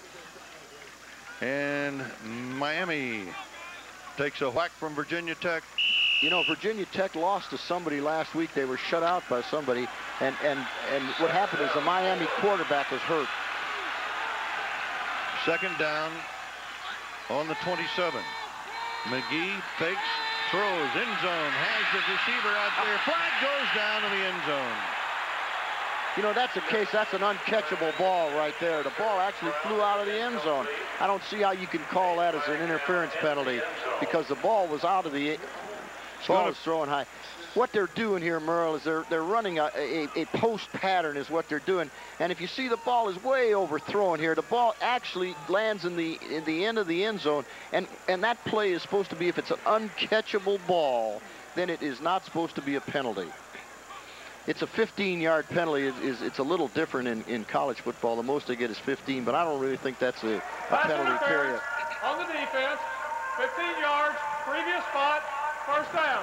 And Miami takes a whack from Virginia Tech.
You know, Virginia Tech lost to somebody last week. They were shut out by somebody, and what happened is the Miami quarterback was hurt.
Second down on the 27. McGee fakes, throws, end zone, has the receiver out there. Flag goes down in the end zone.
You know, that's an uncatchable ball right there. The ball actually flew out of the end zone. I don't see how you can call that as an interference penalty because the ball was out of the ball was throwing high. What they're doing here, Merle, is they're running a post pattern is what they're doing. And if you see the ball is way overthrown here, the ball actually lands in the end of the end zone. And that play is supposed to be, if it's an uncatchable ball, then it is not supposed to be a penalty. It's a 15-yard penalty. It's a little different in college football. The most they get is 15, but I don't really think that's a penalty, period.
On the defense, 15 yards, previous spot, first down.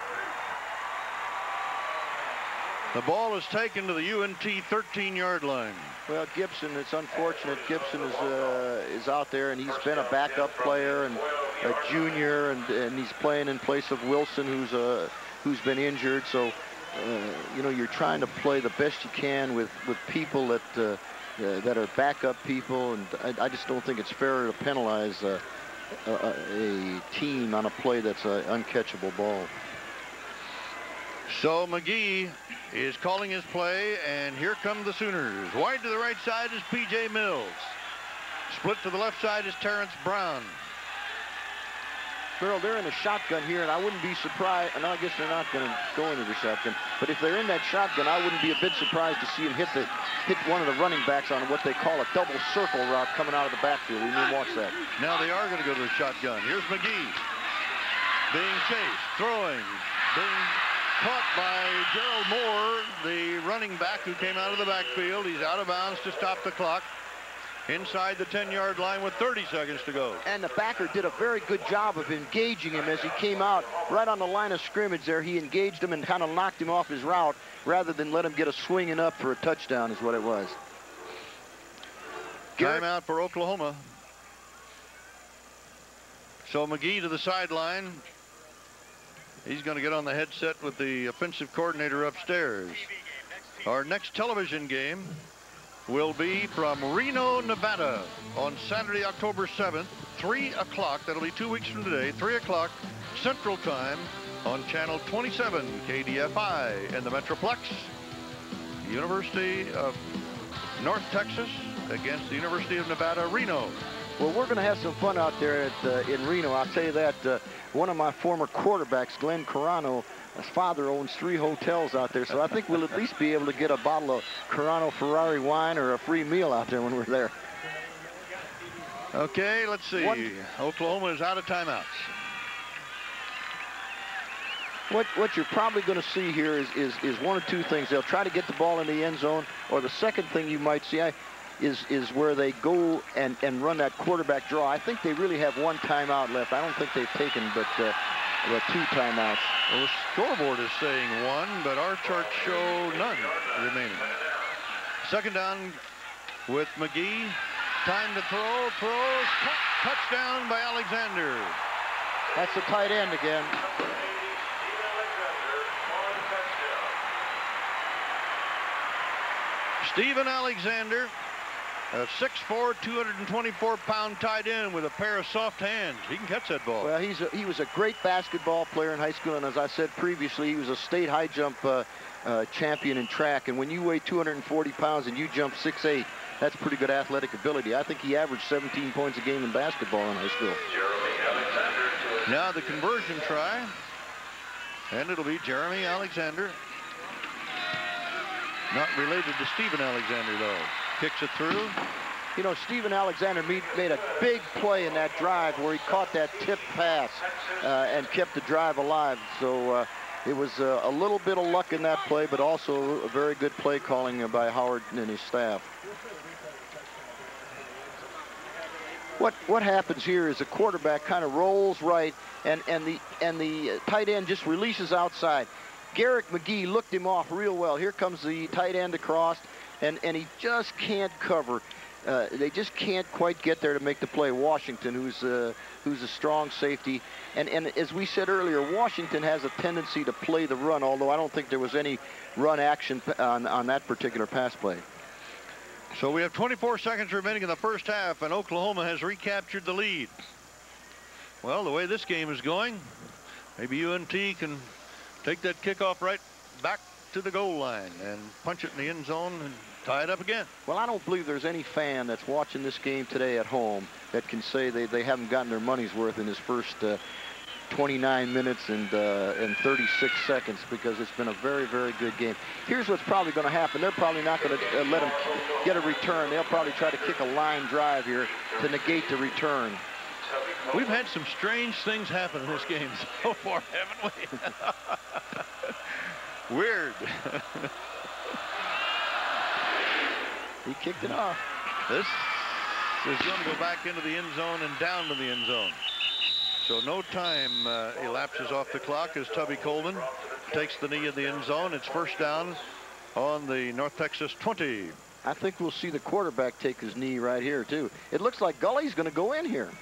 The ball is taken to the UNT 13-yard line.
Well, Gibson, it's unfortunate. Gibson is out there, and he's been a backup player and a junior, and he's playing in place of Wilson, who's been injured. So, you know, you're trying to play the best you can with people that are backup people, and I just don't think it's fair to penalize a team on a play that's an uncatchable ball.
So McGee is calling his play, and here come the Sooners. Wide to the right side is P.J. Mills. Split to the left side is Terrence Brown.
Earl, they're in a shotgun here, and I wouldn't be surprised. And I guess they're not going to go into the shotgun. But if they're in that shotgun, I wouldn't be a bit surprised to see him hit one of the running backs on what they call a double circle route coming out of the backfield. We need to watch that.
Now they are going to go to the shotgun. Here's McGee being chased, throwing, being caught by Gerald Moore, the running back who came out of the backfield. He's out of bounds to stop the clock. inside the 10-yard line with 30 seconds to go.
And the backer did a very good job of engaging him as he came out right on the line of scrimmage there. He engaged him and kind of knocked him off his route rather than let him get a swinging up for a touchdown is what it was.
Timeout for Oklahoma. So McGee to the sideline. He's going to get on the headset with the offensive coordinator upstairs. Our next television game will be from Reno, Nevada on Saturday, October 7th, 3 o'clock. That'll be 2 weeks from today, 3 o'clock Central Time on Channel 27, KDFI, and the Metroplex. University of North Texas against the University of Nevada, Reno.
Well, we're going to have some fun out there in Reno. I'll tell you that. One of my former quarterbacks, Glenn Carano, his father owns 3 hotels out there, so I think we'll at least be able to get a bottle of Carano Ferrari wine or a free meal out there when we're there.
Okay, let's see. Oklahoma is out of timeouts.
What you're probably going to see here is one or two things. They'll try to get the ball in the end zone, or the second thing you might see is where they go and run that quarterback draw. I think they really have 1 timeout left. I don't think they've taken but 2 timeouts.
Well, the scoreboard is saying 1, but our charts show none remaining. Second down with McGee. Time to throw. Throws. Touchdown by Alexander.
That's the tight end again.
Steven Alexander, a 6'4", 224-pound tight end with a pair of soft hands. He can catch that ball.
Well, he was a great basketball player in high school, and as I said previously, he was a state high jump champion in track. And when you weigh 240 pounds and you jump 6'8", that's pretty good athletic ability. I think he averaged 17 points a game in basketball in high school.
Now the conversion try, and it'll be Jeremy Alexander. Not related to Steven Alexander, though. Kicks it through.
You know, Steven Alexander made a big play in that drive where he caught that tip pass and kept the drive alive. So it was a little bit of luck in that play, but also a very good play calling by Howard and his staff. What happens here is the quarterback kind of rolls right, and the tight end just releases outside. Garrick McGee looked him off real well. Here comes the tight end across, and he just can't cover. They just can't quite get there to make the play. Washington, who's a strong safety, and as we said earlier, Washington has a tendency to play the run, although I don't think there was any run action on that particular pass play.
So we have 24 seconds remaining in the first half, and Oklahoma has recaptured the lead. Well, the way this game is going, maybe UNT can take that kickoff right back to the goal line and punch it in the end zone and tie it up again.
Well, I don't believe there's any fan that's watching this game today at home that can say they haven't gotten their money's worth in this first 29 minutes and 36 seconds, because it's been a very, very good game. Here's what's probably going to happen. They're probably not going to let them get a return. They'll probably try to kick a line drive here to negate the return.
We've had some strange things happen in this game so far, haven't we? Weird.
He kicked it off.
This is going to go back into the end zone and down to the end zone. So no time elapses off the clock as Tubby Coleman takes the knee in the end zone. It's first down on the North Texas 20.
I think we'll see the quarterback take his knee right here, too. It looks like Gully's going to go in here.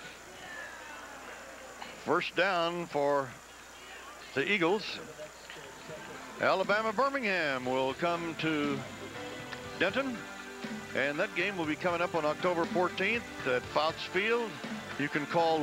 First down for the Eagles. Alabama Birmingham will come to Denton, and that game will be coming up on October 14th at Fouts Field. You can call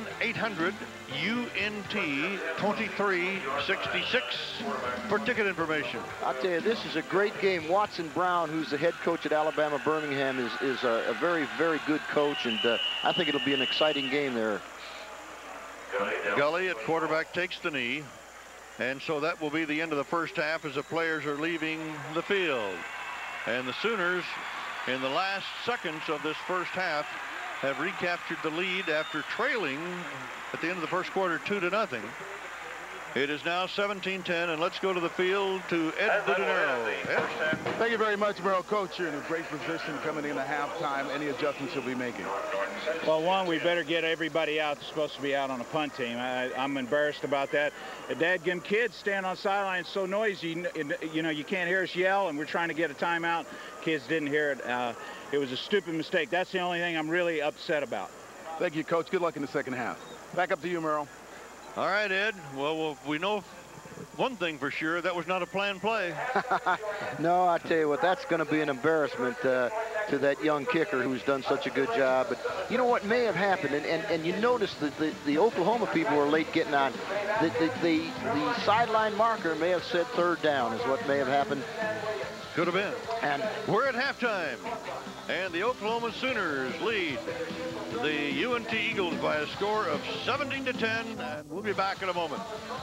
1-800-UNT-2366 for ticket information.
I'll tell you, this is a great game. Watson Brown, who's the head coach at Alabama Birmingham, is a very, very good coach, and I think it'll be an exciting game there.
Gully at quarterback takes the knee, and so that will be the end of the first half as the players are leaving the field. And the Sooners, in the last seconds of this first half, have recaptured the lead after trailing at the end of the first quarter 2-0. It is now 17-10, and let's go to the field to Ed Budinero. Ed?
Thank you very much, Merrill. Coach, you're in a great position coming into halftime. Any adjustments you'll be making?
Well, one, we better get everybody out that's supposed to be out on the punt team. I'm embarrassed about that. The dadgum kids stand on sidelines so noisy, you know, you can't hear us yell, and we're trying to get a timeout. Kids didn't hear it. It was a stupid mistake. That's the only thing I'm really upset about.
Thank you, Coach. Good luck in the second half. Back up to you, Merrill.
All right, Ed. Well, we know one thing for sure. That was not a planned play.
No, I tell you what, that's going to be an embarrassment to that young kicker who's done such a good job. But you know what may have happened, and you notice that the Oklahoma people were late getting on. The sideline marker may have said third down is what may have happened.
Could have been. And we're at halftime. And the Oklahoma Sooners lead the UNT Eagles by a score of 17-10. And we'll be back in a moment.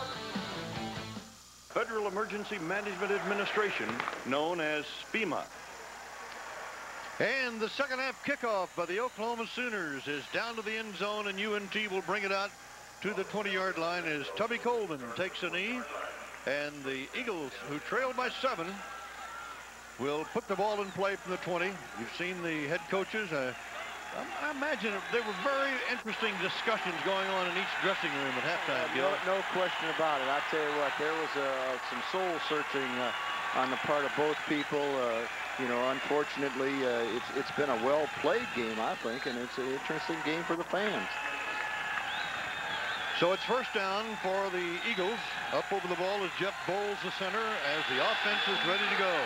Federal Emergency Management Administration, known as FEMA. And the second half kickoff by the Oklahoma Sooners is down to the end zone, and UNT will bring it out to the 20-yard line as Tubby Colvin takes a knee. And the Eagles, who trailed by 7, will put the ball in play from the 20. You've seen the head coaches. I imagine there were very interesting discussions going on in each dressing room at halftime, Gil.
No question about it. I tell you what, there was some soul searching on the part of both people. You know, unfortunately, it's been a well-played game, I think, and it's an interesting game for the fans.
So it's first down for the Eagles. Up over the ball is Jeff Bowles, the center, as the offense is ready to go.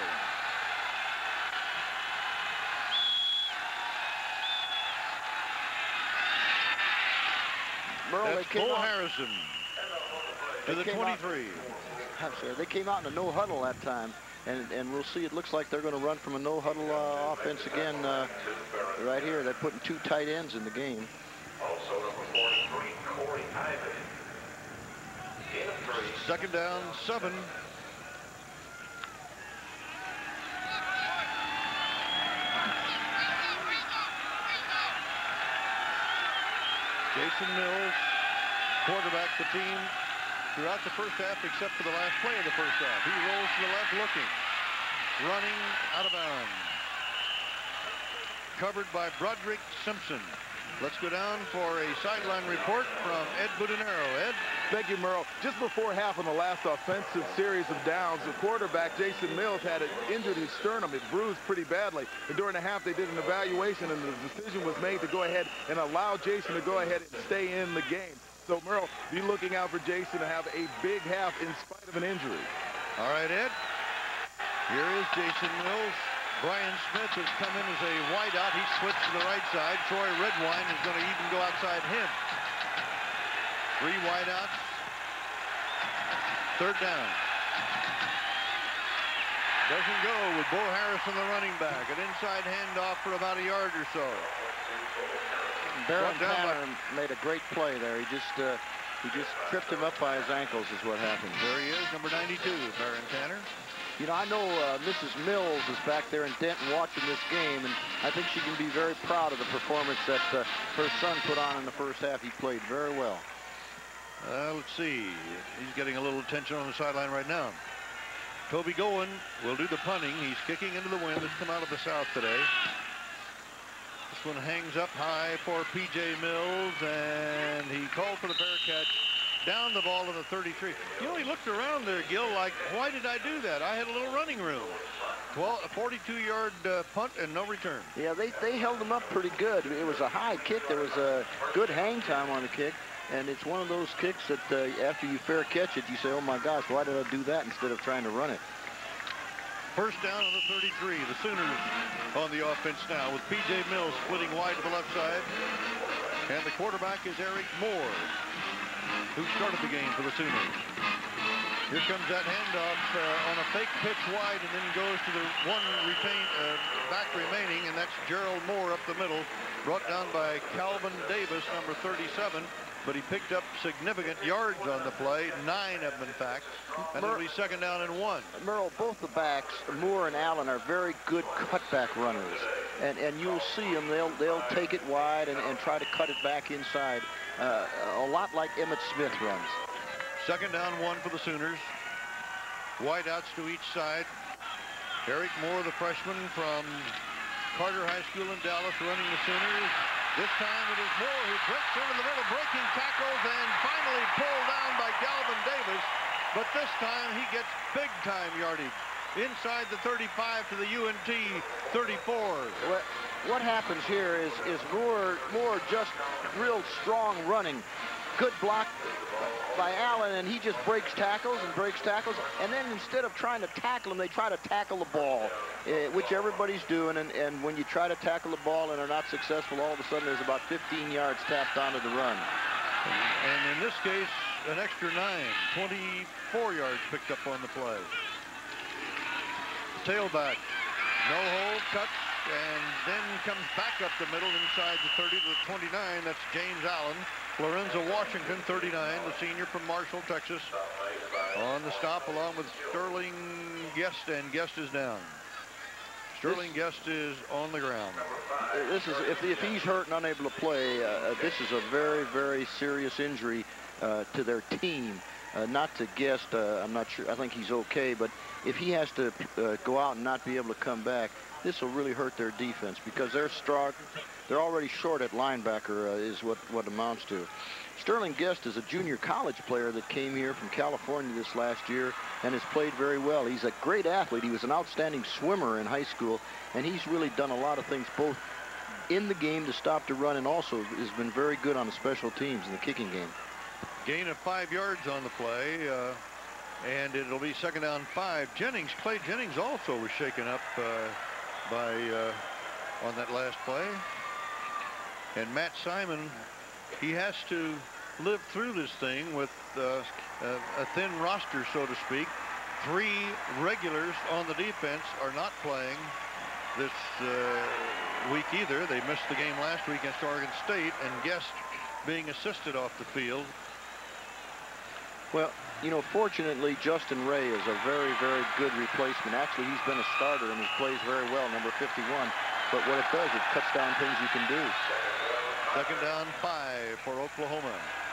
That's Bull Harrison to the 23.
I'm sorry, they came out in a no huddle that time, and we'll see. It looks like they're going to run from a no huddle offense again right here. They're putting 2 tight ends in the game.
Also number 43, Corey Ivan. Gain of 3.
Second down, 7. Jason Mills, quarterback the team throughout the first half, except for the last play of the first half. He rolls to the left looking, running out of bounds. Covered by Broderick Simpson. Let's go down for a sideline report from Ed Budinero. Ed?
Thank you, Merle. Just before half on the last offensive series of downs, the quarterback, Jason Mills, had injured his sternum. It bruised pretty badly. And during the half, they did an evaluation, and the decision was made to go ahead and allow Jason to go ahead and stay in the game. So, Merle, be looking out for Jason to have a big half in spite of an injury.
All right, Ed. Here is Jason Mills. Brian Smith has come in as a wideout. He switched to the right side. Troy Redwine is going to even go outside him. 3 wideouts. Third down. Doesn't go with Bo Harrison, the running back. An inside handoff for about a yard or so.
Baron Tanner made a great play there. He just tripped him up by his ankles is what happened.
There he is, number 92, Baron Tanner.
You know, I know Mrs. Mills is back there in Denton watching this game, and I think she can be very proud of the performance that her son put on in the first half. He played very well.
Let's see. He's getting a little attention on the sideline right now. Toby Goen will do the punting. He's kicking into the wind. It's come out of the south today. This one hangs up high for P.J. Mills, and he called for the fair catch. Down the ball to the 33. You know, he looked around there, Gil, like, why did I do that? I had a little running room. 42-yard punt and no return.
Yeah, they held him up pretty good. It was a high kick. There was a good hang time on the kick. And it's one of those kicks that after you fair catch it, you say, oh, my gosh, why did I do that instead of trying to run it?
First down on the 33. The Sooners on the offense now with P.J. Mills splitting wide to the left side. And the quarterback is Eric Moore, who started the game for the Sooners. Here comes that handoff on a fake pitch wide, and then goes to the one back remaining, and that's Gerald Moore up the middle, brought down by Calvin Davis, number 37. But he picked up significant yards on the play, 9 of them, in fact. And it'll be second down and 1.
Merle, both the backs, Moore and Allen, are very good cutback runners. And you'll see them, they'll take it wide and try to cut it back inside. A lot like Emmitt Smith runs.
Second down 1 for the Sooners. Wideouts to each side. Eric Moore, the freshman from Carter High School in Dallas, running the Sooners. This time it is Moore who breaks into the middle, breaking tackles, and finally pulled down by Galvin Davis. But this time he gets big-time yardage. Inside the 35 to the UNT 34.
What happens here is Moore just real strong running. Good block by Allen, and he just breaks tackles, and then instead of trying to tackle him, they try to tackle the ball, which everybody's doing, and when you try to tackle the ball and are not successful, all of a sudden there's about 15 yards tapped onto the run.
And in this case, an extra 9, 24 yards picked up on the play. Tailback, no hold, cuts, and then comes back up the middle inside the 30 to the 29. That's James Allen. Lorenzo Washington, 39, the senior from Marshall, Texas, on the stop along with Sterling Guest, and Guest is down. Sterling Guest is on the ground.
This is if he's hurt and unable to play, this is a very, very serious injury to their team. Not to Guest, I'm not sure. I think he's okay, but if he has to go out and not be able to come back, this will really hurt their defense because they're already short at linebacker is what amounts to. Sterling Guest is a junior college player that came here from California this last year and has played very well. He's a great athlete. He was an outstanding swimmer in high school, and he's really done a lot of things both in the game to stop the run and also has been very good on the special teams in the kicking game.
Gain of 5 yards on the play, and it'll be second down 5. Clay Jennings also was shaken up on that last play. And Matt Simon, he has to live through this thing with a thin roster, so to speak. 3 regulars on the defense are not playing this week either. They missed the game last week against Oregon State, and Guest being assisted off the field.
Well, you know, fortunately, Justin Ray is a very, very good replacement. Actually, he's been a starter and he plays very well, number 51. But what it does, it cuts down things you can do.
Second down 5 for Oklahoma.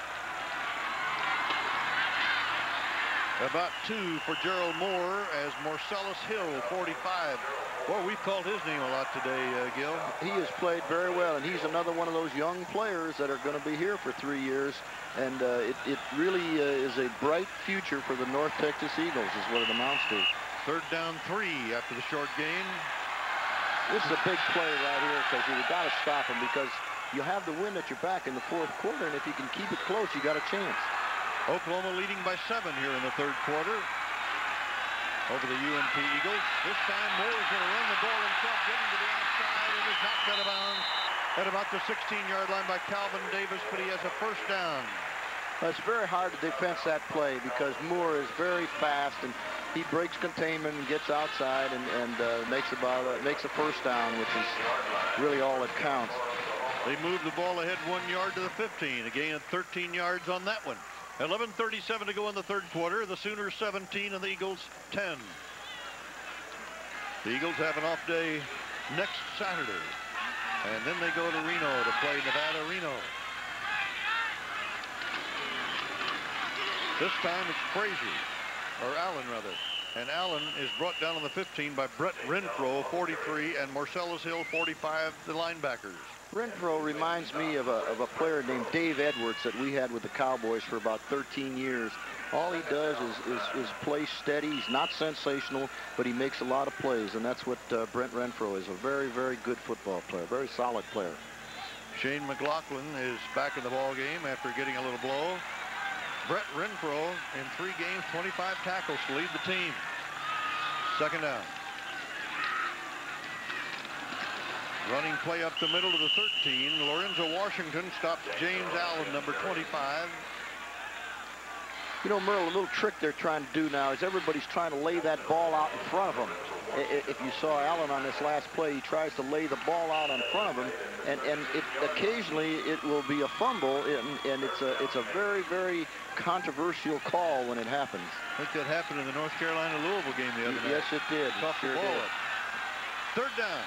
About 2 for Gerald Moore as Marcellus Hill, 45. Well, we've called his name a lot today, Gil.
He has played very well, and he's another one of those young players that are going to be here for 3 years. And it really is a bright future for the North Texas Eagles is what it amounts to.
Third down 3 after the short gain.
This is a big play right here because you've got to stop him because you have the wind at your back in the 4th quarter, and if you can keep it close, you got a chance.
Oklahoma leading by 7 here in the 3rd quarter over the UNT Eagles. This time Moore is going to run the ball himself, getting to the outside, and is knocked out of bounds at about the 16-yard line by Calvin Davis, but he has a first down.
It's very hard to defense that play because Moore is very fast, and he breaks containment and gets outside and makes a first down, which is really all that counts.
They move the ball ahead 1 yard to the 15. A gain of 13 yards on that one. 11:37 to go in the 3rd quarter. The Sooners 17 and the Eagles 10. The Eagles have an off day next Saturday. And then they go to Reno to play Nevada-Reno. This time it's Frazier, or Allen rather. And Allen is brought down on the 15 by Brett Renfro, 43, and Marcellus Hill, 45, the linebackers.
Renfro reminds me of a player named Dave Edwards that we had with the Cowboys for about 13 years. All he does is play steady. He's not sensational, but he makes a lot of plays, and that's what Brent Renfro is, a very, very good football player, very solid player.
Shane McLaughlin is back in the ball game after getting a little blow. Brett Renfro in 3 games, 25 tackles to lead the team. Second down. Running play up the middle to the 13. Lorenzo Washington stops James Allen, number 25.
You know, Merle, a little trick they're trying to do now is everybody's trying to lay that ball out in front of them. If you saw Allen on this last play, he tries to lay the ball out in front of him, and occasionally it will be a fumble, and it's a very, very controversial call when it happens.
I think that happened in the North Carolina-Louisville game the other night.
Yes, it did.
Tough
sure
ball.
Did.
Third down.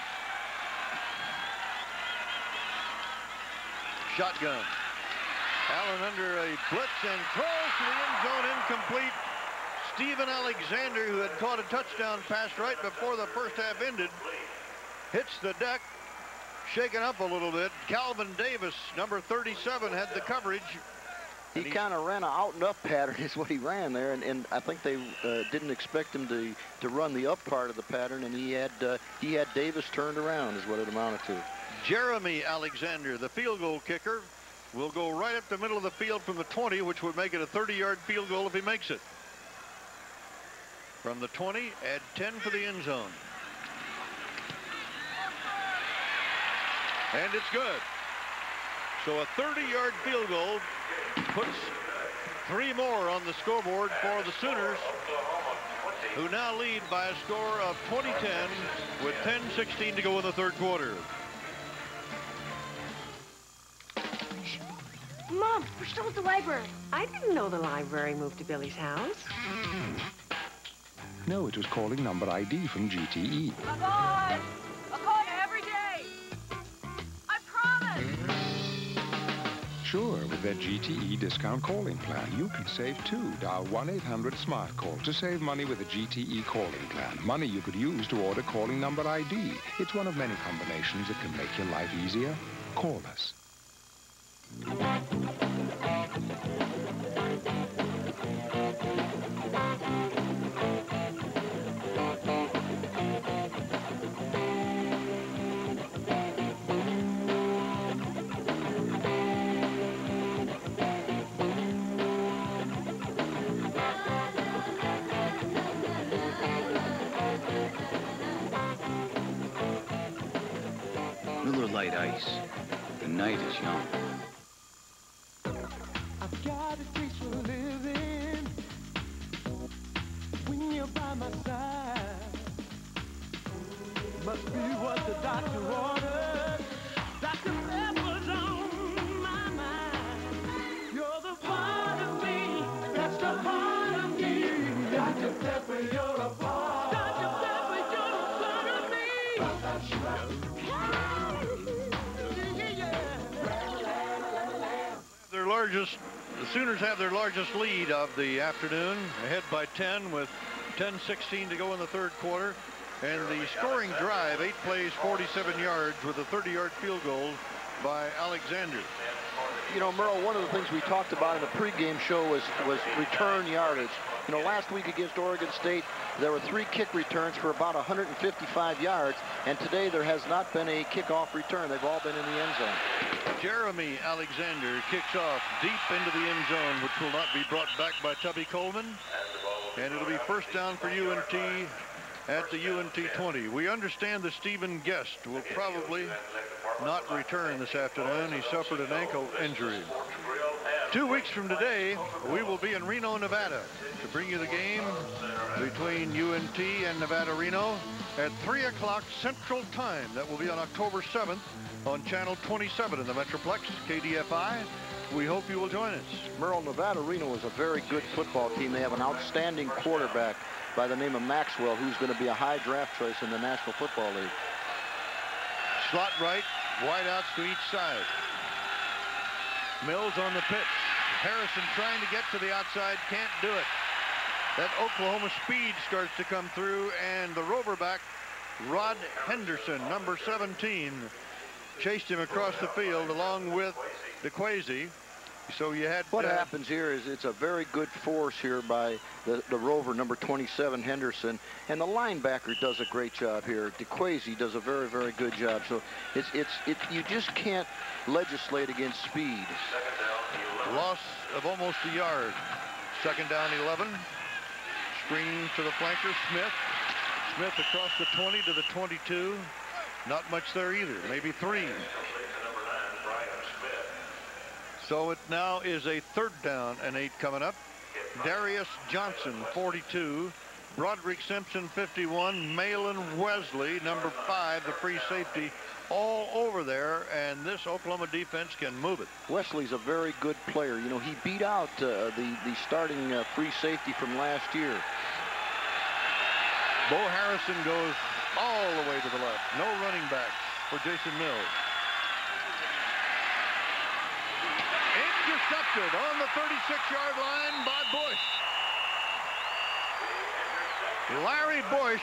Shotgun. Allen under a blitz and throws to the end zone, incomplete. Steven Alexander, who had caught a touchdown pass right before the first half ended, hits the deck, shaken up a little bit. Calvin Davis, number 37, had the coverage.
He kind of ran an out-and-up pattern is what he ran there, and I think they didn't expect him to run the up part of the pattern, and he had Davis turned around is what it amounted to.
Jeremy Alexander, the field goal kicker, will go right up the middle of the field from the 20, which would make it a 30-yard field goal if he makes it. From the 20, add 10 for the end zone. And it's good. So a 30-yard field goal puts 3 more on the scoreboard for the Sooners, who now lead by a score of 20-10 with 10:16 to go in the third quarter.
Mom, we're still at the library. I didn't know the library moved to Billy's house.
No, it was calling number ID from GTE.
Bye-bye. I'll call you every day. I promise.
Sure, with their GTE discount calling plan, you can save too. Dial 1-800-SMART-CALL to save money with a GTE calling plan. Money you could use to order calling number ID. It's one of many combinations that can make your life easier. Call us.
Miller Lite Ice. The night is young.
I've got a taste for living when you're by my side. Must be what the doctor ordered. Dr. Pepper's on my mind. You're the part of me, that's the part of me. Dr. Pepper, you're a part. Dr. Pepper, you're a part of me. That's right.
The Sooners have their largest lead of the afternoon, ahead by 10 with 10:16 to go in the third quarter. And the scoring drive, 8 plays, 47 yards with a 30-yard field goal by Alexander.
You know, Merle, one of the things we talked about in the pregame show was return yardage. You know, last week against Oregon State, there were 3 kick returns for about 155 yards, and today there has not been a kickoff return. They've all been in the end zone.
Jeremy Alexander kicks off deep into the end zone, which will not be brought back by Tubby Coleman. And it'll be first down for UNT at the UNT 20. We understand that Stephen Guest will probably not return this afternoon. He suffered an ankle injury. 2 weeks from today, we will be in Reno, Nevada to bring you the game between UNT and Nevada-Reno at 3 o'clock Central Time. That will be on October 7th on Channel 27 in the Metroplex, KDFI. We hope you will join us.
Merle, Nevada-Reno is a very good football team. They have an outstanding quarterback by the name of Maxwell, who's going to be a high draft choice in the National Football League.
Slot right, wideouts to each side. Mills on the pitch. Harrison trying to get to the outside, can't do it. That Oklahoma speed starts to come through, and the Roverback, Rod Henderson, number 17, chased him across the field along with DeQuazy. So you had...
What happens here is it's a very good force here by the Rover, number 27, Henderson. And the linebacker does a great job here. DeQuazy does a very, very good job. So you just can't legislate against speed.
Loss of almost a yard. Second down, 11. Screen to the flanker, Smith. Smith across the 20 to the 22. Not much there either, maybe 3. So it now is a third down and 8 coming up. Darius Johnson, 42. Broderick Simpson, 51. Malin Wesley, number 5, the free safety, all over there, and this Oklahoma defense can move it.
Wesley's a very good player. You know, he beat out the starting free safety from last year.
Bo Harrison goes all the way to the left. No running back for Jason Mills. intercepted on the 36-yard line by Bush. Larry Bush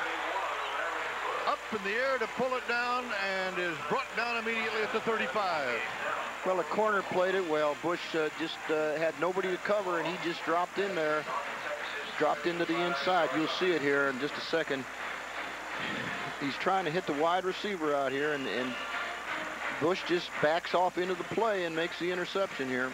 up in the air to pull it down and is brought down immediately at the 35.
Well, the corner played it well. Bush just had nobody to cover, and he just dropped in there, dropped into the inside. You'll see it here in just a second. He's trying to hit the wide receiver out here, and Bush just backs off into the play and makes the interception here.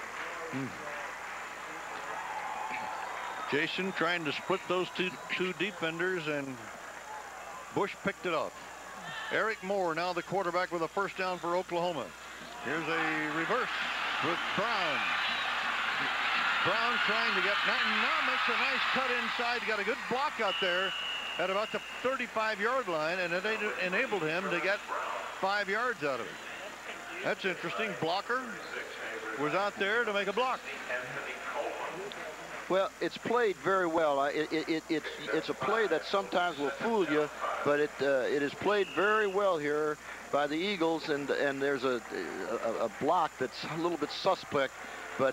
Jason trying to split those two defenders, and Bush picked it up. Eric Moore now the quarterback with a first down for Oklahoma. Here's a reverse with Brown. Brown trying to get, now makes a nice cut inside. Got a good block out there at about the 35-yard line, and it enabled him to get 5 yards out of it. That's interesting. Blocker was out there to make a block.
Well, it's played very well. It's a play that sometimes will fool you, but it is played very well here by the Eagles, and there's a block that's a little bit suspect, but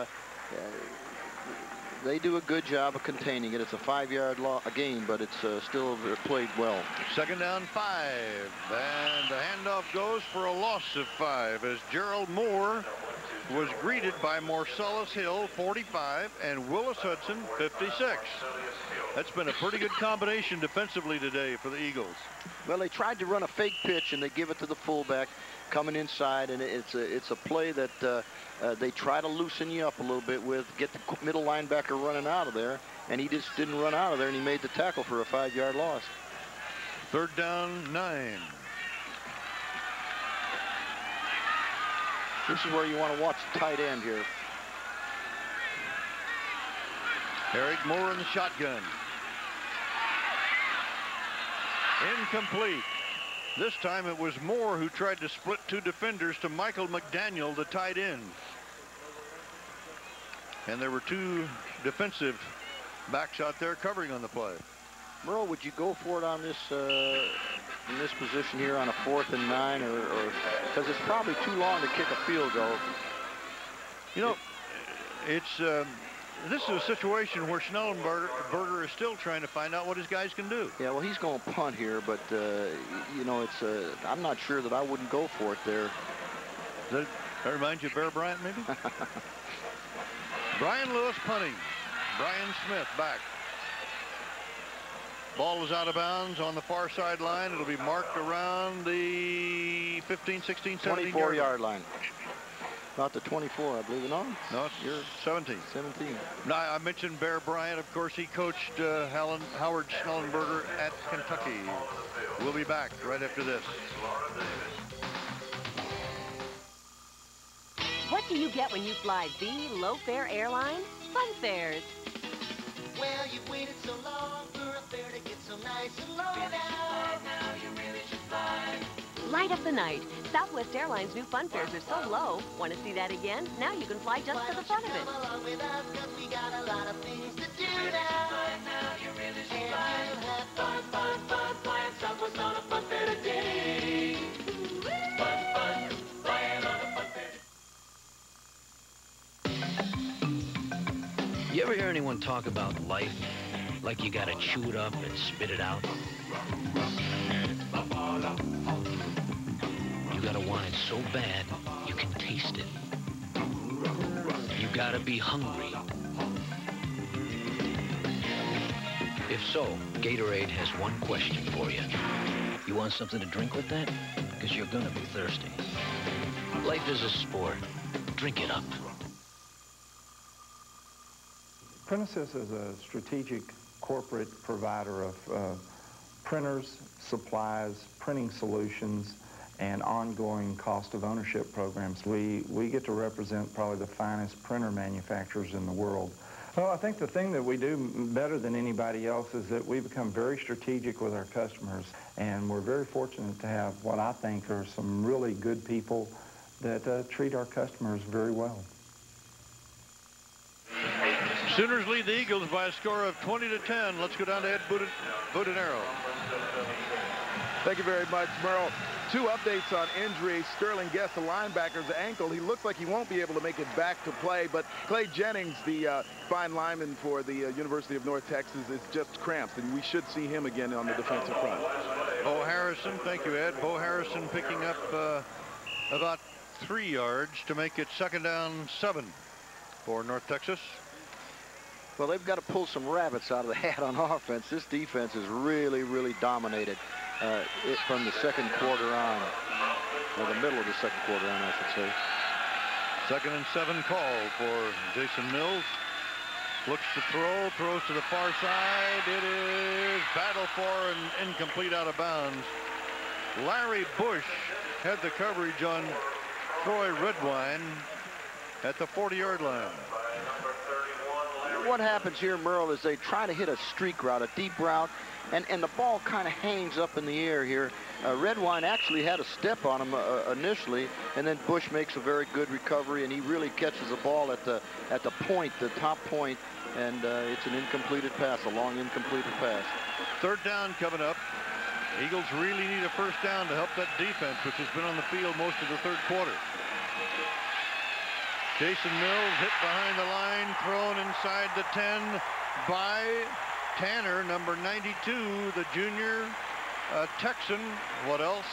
they do a good job of containing it. It's a 5-yard gain, but it's still played well.
Second down 5, and the handoff goes for a loss of 5 as Gerald Moore was greeted by Marcellus Hill, 45, and Willis Hudson, 56. That's been a pretty good combination defensively today for the Eagles.
Well, they tried to run a fake pitch, and they give it to the fullback coming inside, and it's a play that they try to loosen you up a little bit with, get the middle linebacker running out of there, and he just didn't run out of there, and he made the tackle for a 5-yard loss.
Third down 9.
This is where you want to watch the tight end here.
Eric Moore in the shotgun. Incomplete. This time it was Moore who tried to split 2 defenders to Michael McDaniel, the tight end. And there were 2 defensive backs out there covering on the play.
Merle, would you go for it on this in this position here on a 4th and 9, or because it's probably too long to kick a field goal?
You know, it's this is a situation where Schnellenberger is still trying to find out what his guys can do.
Yeah, well, he's going to punt here, but you know, it's I'm not sure that I wouldn't go for it there.
That reminds you of Bear Bryant, maybe? Brian Lewis punting. Brian Smith back. Ball is out of bounds on the far sideline. It'll be marked around the 15, 16, 17
24-yard line. About the 24, I believe. No,
it's 17.
17.
Now, I mentioned Bear Bryant. Of course, he coached Howard Schnellenberger at Kentucky. We'll be back right after this.
What do you get when you fly the low-fare airline? Fun fares.
Well, you've waited so long for a fare to get so nice and low now. Now you really should fly.
Light up the night. Southwest Airlines' new fun fares are so low. Want to see that again? Now you can fly just for the fun of it.
Come along with us, 'cause we got a lot of things to do now. Now you really should fly. And you'll have fun, fun, fun, flying Southwest on a fun fair today. Fun, fun, flying on a fun fair.
You ever hear anyone talk about life like you gotta chew it up and spit it out? You gotta want it so bad you can taste it. You gotta be hungry. If so, Gatorade has one question for you. You want something to drink with that? Because you're gonna be thirsty. Life is a sport. Drink it up.
Prentice is a strategic corporate provider of printers, supplies, printing solutions, and ongoing cost of ownership programs. We get to represent probably the finest printer manufacturers in the world. Well, I think the thing that we do better than anybody else is that we become very strategic with our customers, and we're very fortunate to have what I think are some really good people that treat our customers very well.
Sooners lead the Eagles by a score of 20-10. Let's go down to Ed Budenero.
Thank you very much, Merle. 2 updates on injuries. Sterling Guest, the linebacker's ankle. He looks like he won't be able to make it back to play, but Clay Jennings, the fine lineman for the University of North Texas, is just cramps, and we should see him again on the defensive front.
Bo Harrison, thank you, Ed. Bo Harrison picking up about 3 yards to make it 2nd down 7 for North Texas.
Well, they've got to pull some rabbits out of the hat on offense. This defense is really, really dominated from the 2nd quarter on, or the middle of the 2nd quarter on, I should say.
2nd and 7 call for Jason Mills. Looks to throw, throws to the far side. It is battled for and incomplete, out of bounds. Larry Bush had the coverage on Troy Redwine at the 40-yard line.
What happens here, Merle, is they try to hit a streak route, a deep route, and the ball kind of hangs up in the air here. Redwine actually had a step on him initially, and then Bush makes a very good recovery, and he really catches the ball at the point, the top point, and it's an incompleted pass, a long incompleted pass.
3rd down coming up. Eagles really need a 1st down to help that defense, which has been on the field most of the 3rd quarter. Jason Mills hit behind the line, thrown inside the 10 by Tanner, number 92, the junior Texan. What else?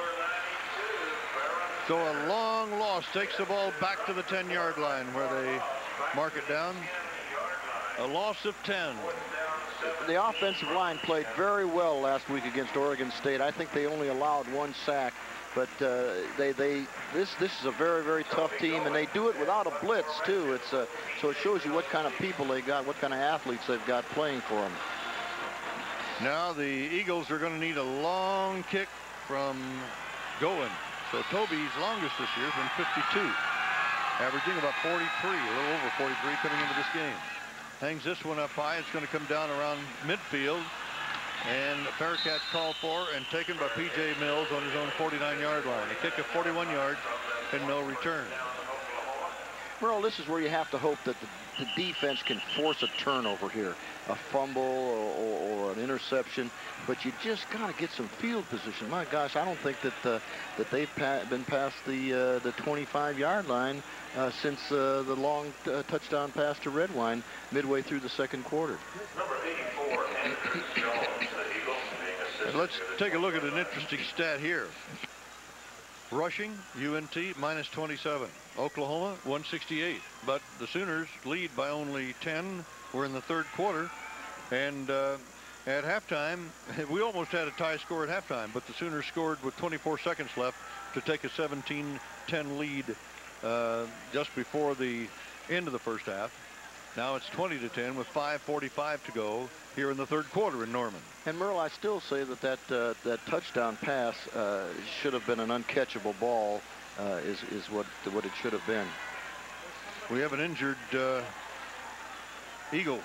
So a long loss takes the ball back to the 10-yard line where they mark it down. A loss of 10.
The offensive line played very well last week against Oregon State. I think they only allowed 1 sack. But this is a very, very tough team, and they do it without a blitz too. It's so it shows you what kind of people they got, what kind of athletes they've got playing for them.
Now the Eagles are going to need a long kick from Goen. So Toby's longest this year has been 52, averaging about 43, a little over 43 coming into this game. Hangs this one up high. It's going to come down around midfield. And a fair catch called for and taken by P.J. Mills on his own 49-yard line. A kick of 41 yards and no return.
Merle, this is where you have to hope that the defense can force a turnover here, a fumble or an interception, but you just got to get some field position. My gosh, I don't think that they've been past the 25-yard line since the long touchdown pass to Redwine midway through the 2nd quarter.
Number 84, Andrew Jones, the Eagles, being assisted.
Let's take a look at an interesting stat here. Rushing, UNT minus 27. Oklahoma 168. But the Sooners lead by only 10. We're in the 3rd quarter. And at halftime, we almost had a tie score at halftime, but the Sooners scored with 24 seconds left to take a 17-10 lead just before the end of the 1st half. Now it's 20-10 with 5:45 to go here in the 3rd quarter in Norman.
And Merle, I still say that touchdown pass should have been an uncatchable ball, is what it should have been.
We have an injured Eagle.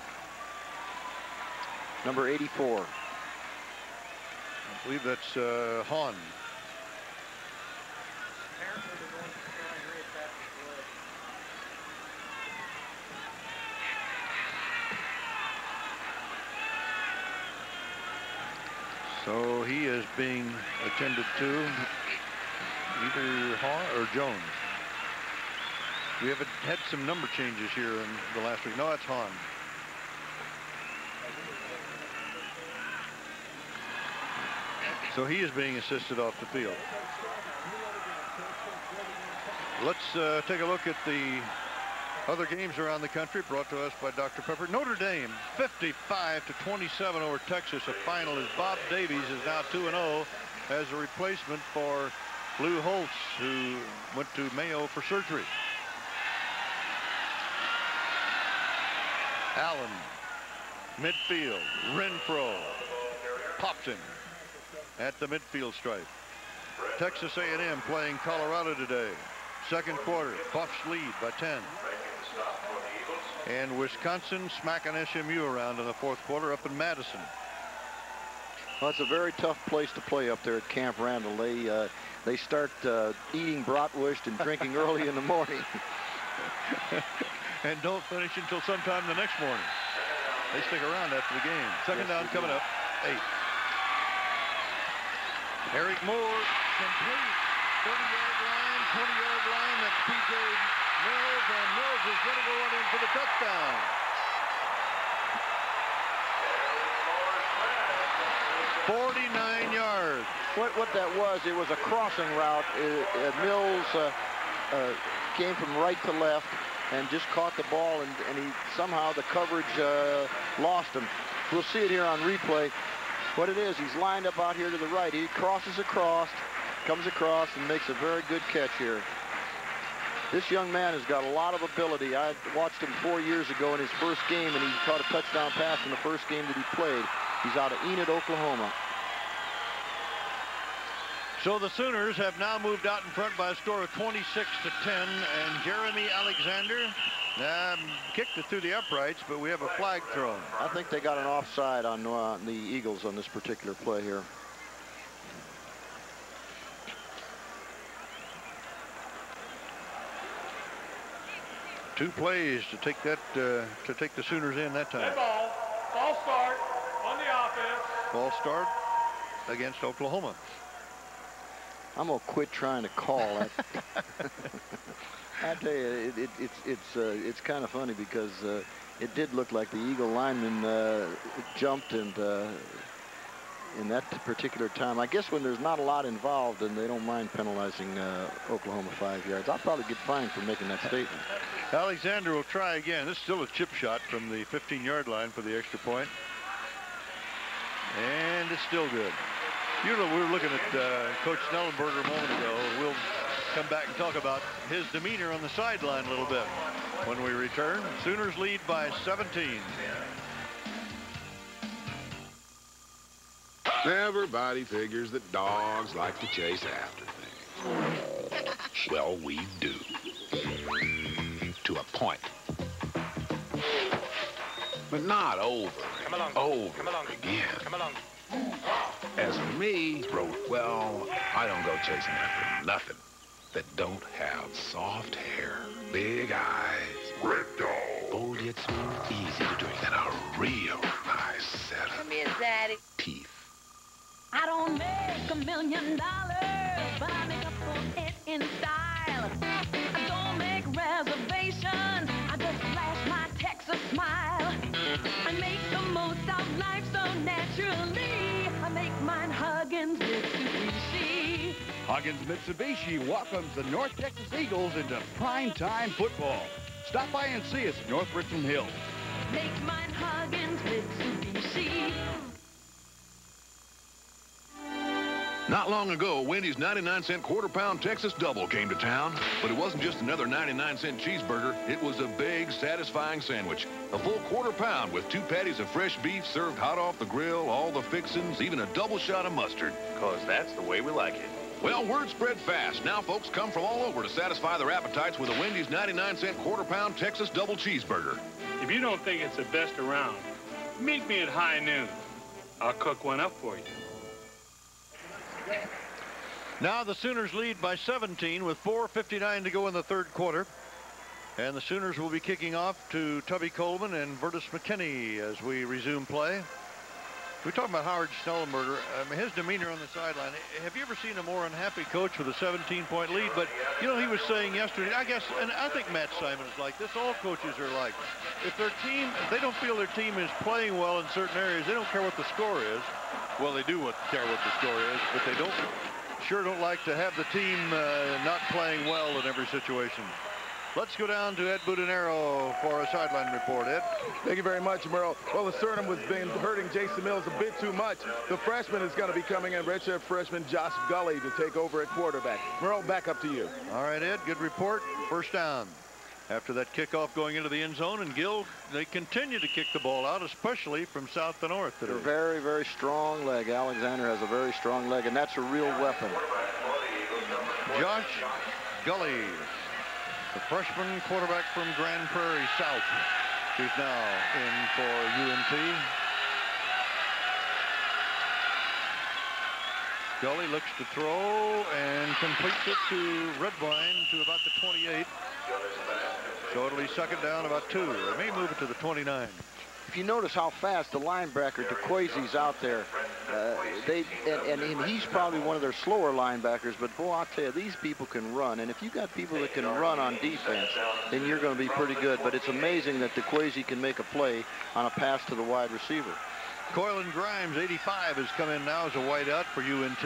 Number 84.
I believe that's Hahn. So he is being attended to, either Hahn or Jones. We have had some number changes here in the last week. No, that's Hahn. So he is being assisted off the field. Let's take a look at the other games around the country brought to us by Dr. Pepper. Notre Dame 55-27 over Texas. A final as Bob Davies is now 2-0 as a replacement for Lou Holtz, who went to Mayo for surgery. Allen, midfield, Renfro pops him at the midfield stripe. Texas A&M playing Colorado today. 2nd quarter, Buffs lead by 10. And Wisconsin smacking SMU around in the 4th quarter up in Madison.
Well, it's a very tough place to play up there at Camp Randall. They start eating bratwurst and drinking early in the morning.
And don't finish until sometime the next morning. They stick around after the game. 2nd down coming up, 8. Eric Moore complete. 30-yard line, 20-yard line. That's P.J. Mills, and Mills is going to go on in for the touchdown. yards.
What that was, it was a crossing route. Mills came from right to left and just caught the ball, and he somehow the coverage lost him. We'll see it here on replay. What it is, he's lined up out here to the right. He crosses across, comes across, and makes a very good catch here. This young man has got a lot of ability. I watched him 4 years ago in his first game, and he caught a touchdown pass in the first game that he played. He's out of Enid, Oklahoma.
So the Sooners have now moved out in front by a score of 26-10, and Jeremy Alexander kicked it through the uprights, but we have a flag thrown.
I think they got an offside on the Eagles on this particular play here.
Two plays to take that to take the Sooners in that time.
Ball start on the offense.
Ball start against Oklahoma.
I'm gonna quit trying to call it. I tell you, it's kind of funny because it did look like the Eagle lineman jumped and in that particular time. I guess when there's not a lot involved, and they don't mind penalizing Oklahoma 5 yards. I'll probably get fined for making that statement.
Alexander will try again. This is still a chip shot from the 15-yard line for the extra point. And it's still good. You know, we were looking at Coach Snellenberger a moment ago. We'll come back and talk about his demeanor on the sideline a little bit when we return. Sooners lead by 17.
Everybody figures that dogs like to chase after things. Well, we do. To a point. But not over and over again.
Come along.
As for me, well, I don't go chasing after nothing that don't have soft hair, big eyes, red dog, bold yet smooth, easy to drink, and a real nice set of
Come here, Daddy.
teeth.
I don't make $1 million, but I make up for it in style. I don't make reservations, I just flash my Texas smile. I make the most of life so naturally. I make mine Huggins Mitsubishi.
Huggins Mitsubishi welcomes the North Texas Eagles into primetime football. Stop by and see us at North Richland Hill.
Make mine Huggins Mitsubishi.
Not long ago, Wendy's 99-cent quarter-pound Texas Double came to town. But it wasn't just another 99-cent cheeseburger. It was a big, satisfying sandwich. A full quarter pound with 2 patties of fresh beef served hot off the grill, all the fixings, even a double shot of mustard.
'Cause that's the way we like it.
Well, word spread fast. Now folks come from all over to satisfy their appetites with a Wendy's 99-cent quarter-pound Texas Double cheeseburger.
If you don't think it's the best around, meet me at high noon. I'll cook one up for you.
Now the Sooners lead by 17 with 4:59 to go in the third quarter. And the Sooners will be kicking off to Tubby Coleman and Vertus McKinney as we resume play. We're talking about Howard Snellenberger. His demeanor on the sideline. Have you ever seen a more unhappy coach with a 17-point lead? But, you know, he was saying yesterday, I guess, and I think Matt Simon is like this. All coaches are like, if they don't feel their team is playing well in certain areas, they don't care what the score is. Well, they do care what the score is, but they sure don't like to have the team not playing well in every situation. Let's go down to Ed Budanero for a sideline report. Ed?
Thank you very much, Merle. Well, the sternum was been hurting Jason Mills a bit too much. The freshman is going to be coming in, redshirt freshman Josh Gully, to take over at quarterback. Merle, back up to you.
All right, Ed, good report. First down. After that kickoff going into the end zone, and Gill, they continue to kick the ball out, especially from south to north today.
They're very, very strong leg. Alexander has a very strong leg, and that's a real weapon.
Josh Gully, the freshman quarterback from Grand Prairie South, who's now in for UNT. Gully looks to throw and completes it to Redwine to about the 28. So it'll be second down about 2. They may move it to the 29.
If you notice how fast the linebacker DeQuazy's out there, and he's probably one of their slower linebackers, but boy, I'll tell you, these people can run. And if you got people that can run on defense, then you're going to be pretty good. But it's amazing that DeQuasi can make a play on a pass to the wide receiver.
Coylin Grimes, 85, has come in now as a wideout for UNT.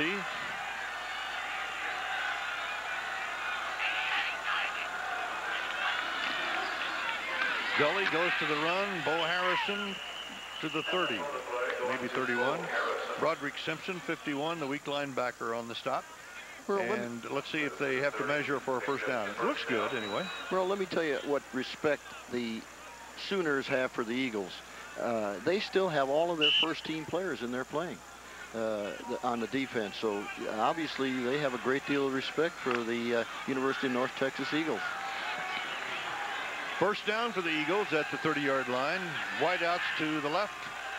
Gully goes to the run. Bo Harrison to the 30, maybe 31. Broderick Simpson, 51, the weak linebacker on the stop. And let's see if they have to measure for a first down. It looks good anyway.
Well, let me tell you what respect the Sooners have for the Eagles. They still have all of their first-team players in there playing on the defense. So obviously they have a great deal of respect for the University of North Texas Eagles.
First down for the Eagles at the 30-yard line. Wideouts to the left.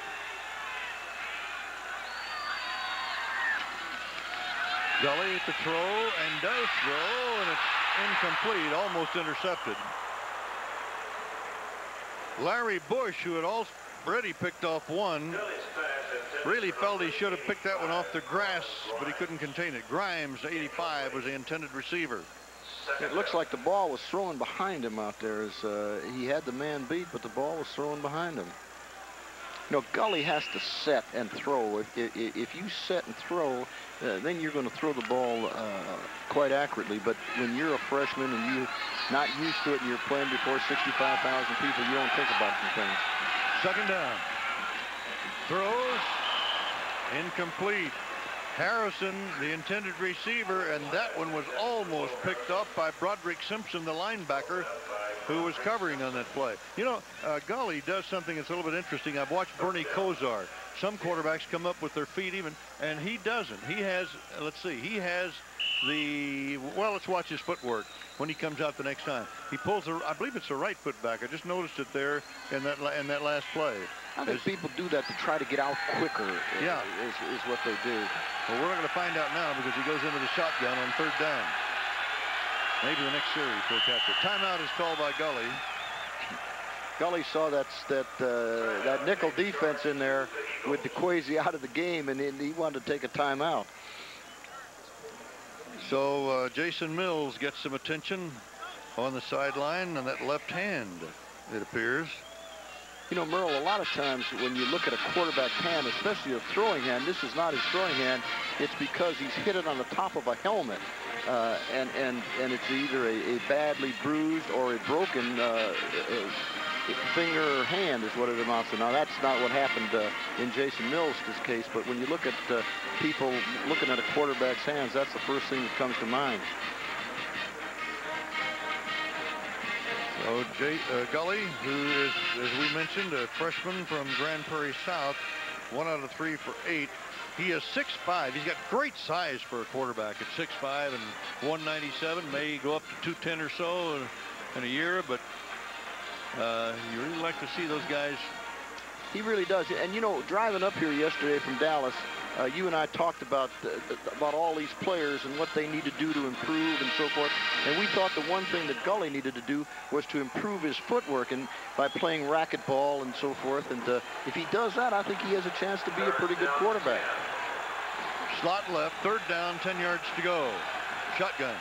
Gully to throw, and does throw, and it's incomplete, almost intercepted. Larry Bush, who had already picked off one, really felt he should have picked that one off the grass, but he couldn't contain it. Grimes, 85, was the intended receiver.
It looks like the ball was thrown behind him out there. As he had the man beat, but the ball was thrown behind him. You know, Gully has to set and throw. If you set and throw, then you're going to throw the ball quite accurately. But when you're a freshman and you're not used to it and you're playing before 65,000 people, you don't think about some things.
Second down. Throws. Incomplete. Harrison, the intended receiver, and that one was almost picked up by Broderick Simpson, the linebacker, who was covering on that play. You know, Gully does something that's a little bit interesting. I've watched Bernie Kosar. Some quarterbacks come up with their feet even, and he doesn't. He has, let's see, he has the, well, let's watch his footwork when he comes out the next time. He pulls, I believe it's the right foot back. I just noticed it there in that last play.
I think people do that to try to get out quicker.
Yeah.
Is what they do.
Well, we're not going to find out now because he goes into the shotgun on third down. Maybe the next series he'll catch it. Timeout is called by Gully.
Gully saw that nickel defense in there with DeQuasi out of the game, and he wanted to take a timeout.
So Jason Mills gets some attention on the sideline on that left hand, it appears.
You know, Merle, a lot of times when you look at a quarterback hand, especially a throwing hand, this is not his throwing hand. It's because he's hit it on the top of a helmet. And it's either a badly bruised or a broken finger or hand is what it amounts to. Now, that's not what happened in Jason Mills' case, but when you look at people looking at a quarterback's hands, that's the first thing that comes to mind.
So Gully, who is, as we mentioned, a freshman from Grand Prairie South, 1 out of 3 for 8. He is 6'5". He's got great size for a quarterback at 6'5" and 197. May go up to 210 or so in a year, but you really like to see those guys.
He really does. And, you know, driving up here yesterday from Dallas, you and I talked about all these players and what they need to do to improve and so forth. And we thought the one thing that Gully needed to do was to improve his footwork and by playing racquetball and so forth. And if he does that, I think he has a chance to be a pretty good quarterback.
Slot left, third down, 10 yards to go. Shotgun.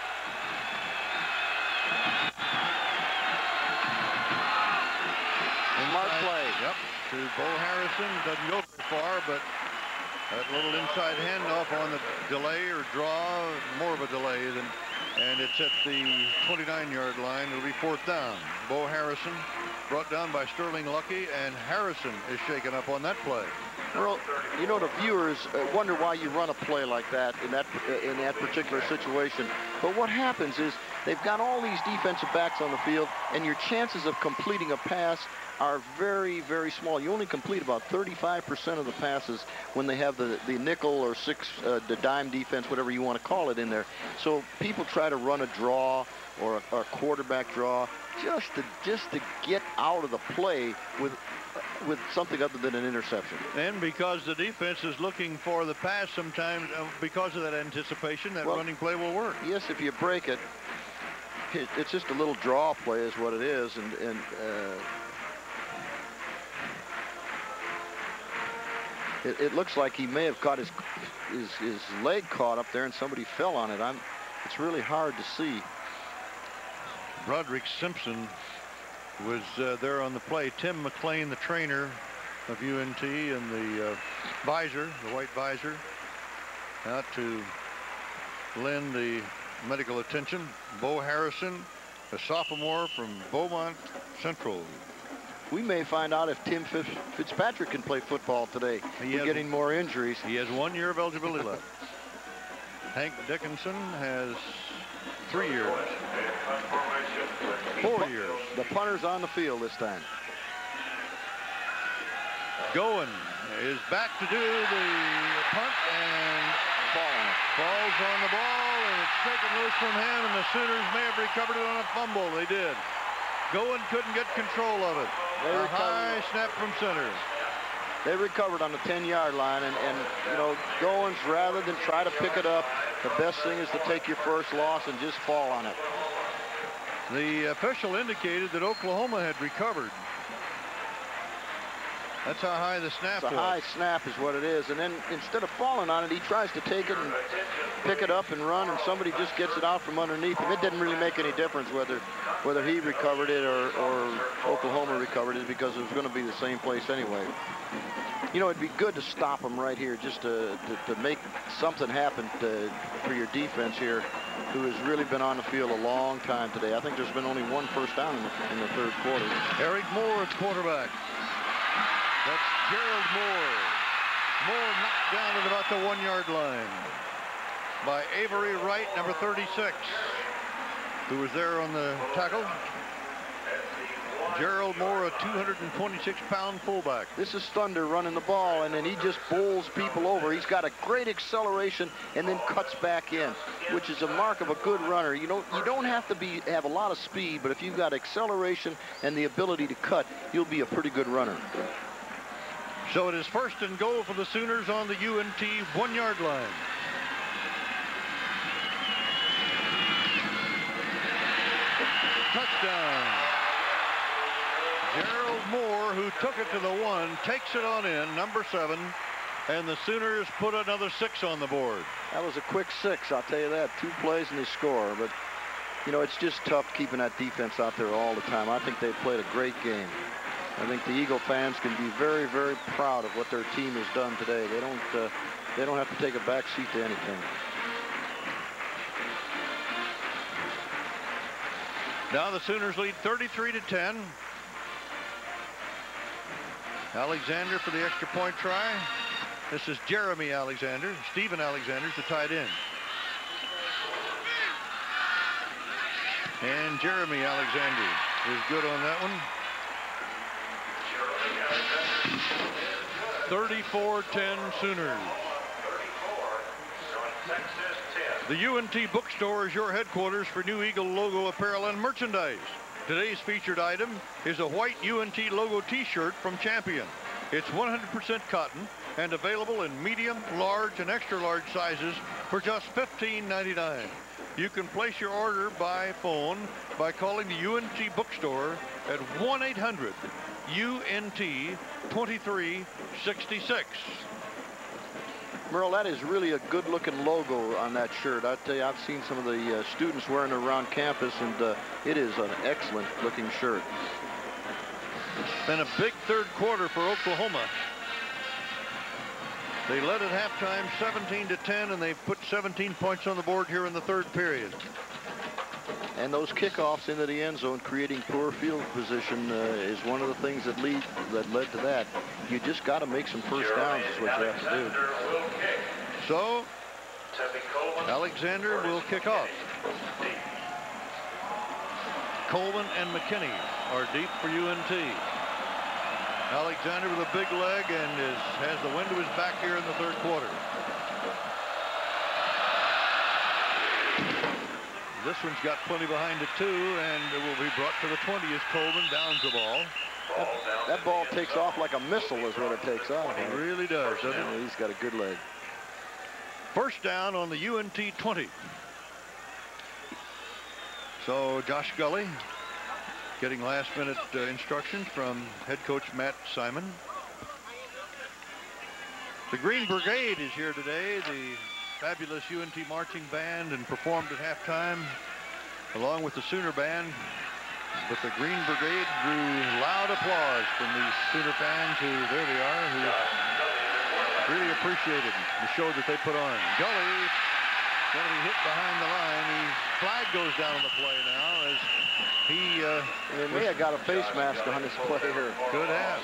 Smart play.
Yep, to Bo Harrison. Doesn't go very far, but that little inside handoff on the delay or draw, more of a delay than, and it's at the 29-yard line. It'll be fourth down. Bo Harrison brought down by Sterling Lucky, and Harrison is shaken up on that play.
Well, you know, the viewers wonder why you run a play like that in that particular situation. But what happens is they've got all these defensive backs on the field, and your chances of completing a pass are very, very small. You only complete about 35% of the passes when they have the nickel or the dime defense, whatever you want to call it, in there. So people try to run a draw or a quarterback draw just to get out of the play with something other than an interception.
And because the defense is looking for the pass sometimes, because of that anticipation, that running play will work.
Yes, if you break it, it's just a little draw play is what it is. It looks like he may have got his leg caught up there and somebody fell on it. It's really hard to see.
Broderick Simpson was there on the play. Tim McLean, the trainer of UNT, and the visor, the white visor, out to lend the medical attention. Bo Harrison, a sophomore from Beaumont Central.
We may find out if Tim Fitzpatrick can play football today. He's getting more injuries.
He has 1 year of eligibility left. Hank Dickinson has 3 years. 4 years.
The punter's on the field this time.
Goen is back to do the punt and falls on the ball, and it's taken loose from him, and the Sooners may have recovered it on a fumble. They did. Goen couldn't get control of it. A high snap from center.
They recovered on the 10-yard line, and you know, Goins, rather than try to pick it up, the best thing is to take your first loss and just fall on it.
The official indicated that Oklahoma had recovered. That's how high the snap was.
It's a high snap is what it is, and then instead of falling on it, he tries to take it and pick it up and run, and somebody just gets it out from underneath him. It didn't really make any difference whether he recovered it or Oklahoma recovered it, because it was going to be the same place anyway. You know, it'd be good to stop him right here, just to make something happen for your defense here, who has really been on the field a long time today. I think there's been only 1 first down in the third quarter.
Eric Moore at quarterback. That's Gerald Moore. Moore knocked down at about the 1-yard line by Avery Wright, number 36, who was there on the tackle. Gerald Moore, a 226-pound fullback.
This is Thunder running the ball, and then he just bowls people over. He's got a great acceleration and then cuts back in, which is a mark of a good runner. You don't have to have a lot of speed, but if you've got acceleration and the ability to cut, you'll be a pretty good runner.
So it is first and goal for the Sooners on the UNT 1-yard line. Touchdown. Gerald Moore, who took it to the 1, takes it on in, number 7, and the Sooners put another 6 on the board.
That was a quick 6, I'll tell you that. 2 plays and they score, but you know, it's just tough keeping that defense out there all the time. I think they played a great game. I think the Eagle fans can be very, very proud of what their team has done today. They don't have to take a back seat to anything.
Now the Sooners lead 33-10. Alexander for the extra point try. This is Jeremy Alexander. Stephen Alexander's the tight end. And Jeremy Alexander is good on that one. 34-10 Sooners. The UNT bookstore is your headquarters for New Eagle logo apparel and merchandise. Today's featured item is a white UNT logo t-shirt from Champion. It's 100% cotton and available in medium, large, and extra large sizes for just $15.99. You can place your order by phone by calling the UNT bookstore at 1-800-UNT-2366.
Merle, that is really a good-looking logo on that shirt. I tell you, I've seen some of the students wearing it around campus, and it is an excellent-looking shirt.
It's been a big third quarter for Oklahoma. They led at halftime 17-10, and they've put 17 points on the board here in the third period.
And those kickoffs into the end zone, creating poor field position, is one of the things that led to that. You just got to make some first downs is what you have to do.
So, Alexander will kick off. Coleman and McKinney are deep for UNT. Alexander with a big leg and has the wind to his back here in the third quarter. This one's got plenty behind it too, and it will be brought to the 20 as Coleman downs the ball.
That ball takes off like a missile is what it takes off.
It really does, doesn't it?
He's got a good leg.
First down on the UNT 20. So Josh Gully getting last-minute instructions from head coach Matt Simon. The Green Brigade is here today, the fabulous UNT marching band, and performed at halftime along with the Sooner band. But the Green Brigade drew loud applause from these Sooner fans who, there they are, who really appreciated the show that they put on. Gully going to be hit behind the line. The flag goes down on the play now as he...
they may have got a face mask on his play here.
Could have.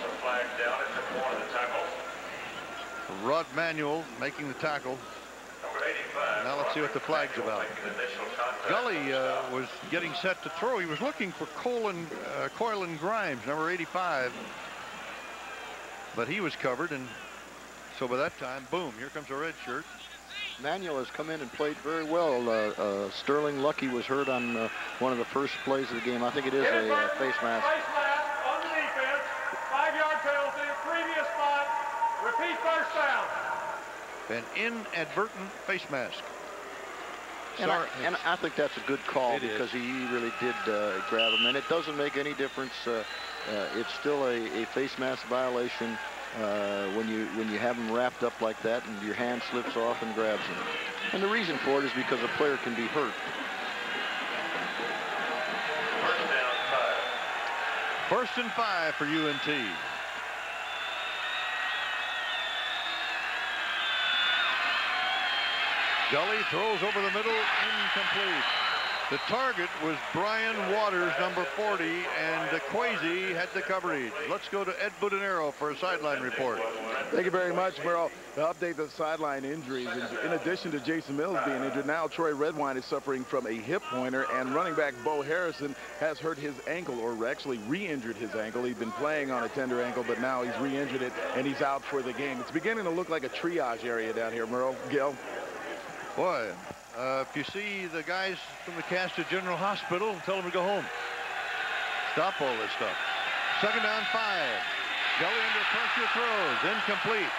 Rod Manuel making the tackle. Now let's see what the flag's about. Gully was getting set to throw. He was looking for Coylin Grimes, number 85. But he was covered, and so by that time, boom, here comes a red shirt.
Manuel has come in and played very well. Sterling Lucky was hurt on one of the first plays of the game. I think it is a face mask.
Face mask on the defense. 5-yard penalty. Previous spot. Repeat first down.
An inadvertent face mask.
And I think that's a good call because he really did grab him. And it doesn't make any difference. It's still a face mask violation when you have him wrapped up like that and your hand slips off and grabs him. And the reason for it is because a player can be hurt.
First and 5 for UNT. Gully throws over the middle, incomplete. The target was Brian Waters, number 40, and Kwesi had the coverage. Let's go to Ed Budanero for a sideline report.
Thank you very much, Merle. To update the sideline injuries, in addition to Jason Mills being injured, now Troy Redwine is suffering from a hip pointer, and running back Bo Harrison has hurt his ankle, or actually re-injured his ankle. He'd been playing on a tender ankle, but now he's re-injured it, and he's out for the game. It's beginning to look like a triage area down here, Merle. Gil?
Boy, if you see the guys from the cast at General Hospital, tell them to go home. Stop all this stuff. Second down, 5. Gully under pressure throws, incomplete.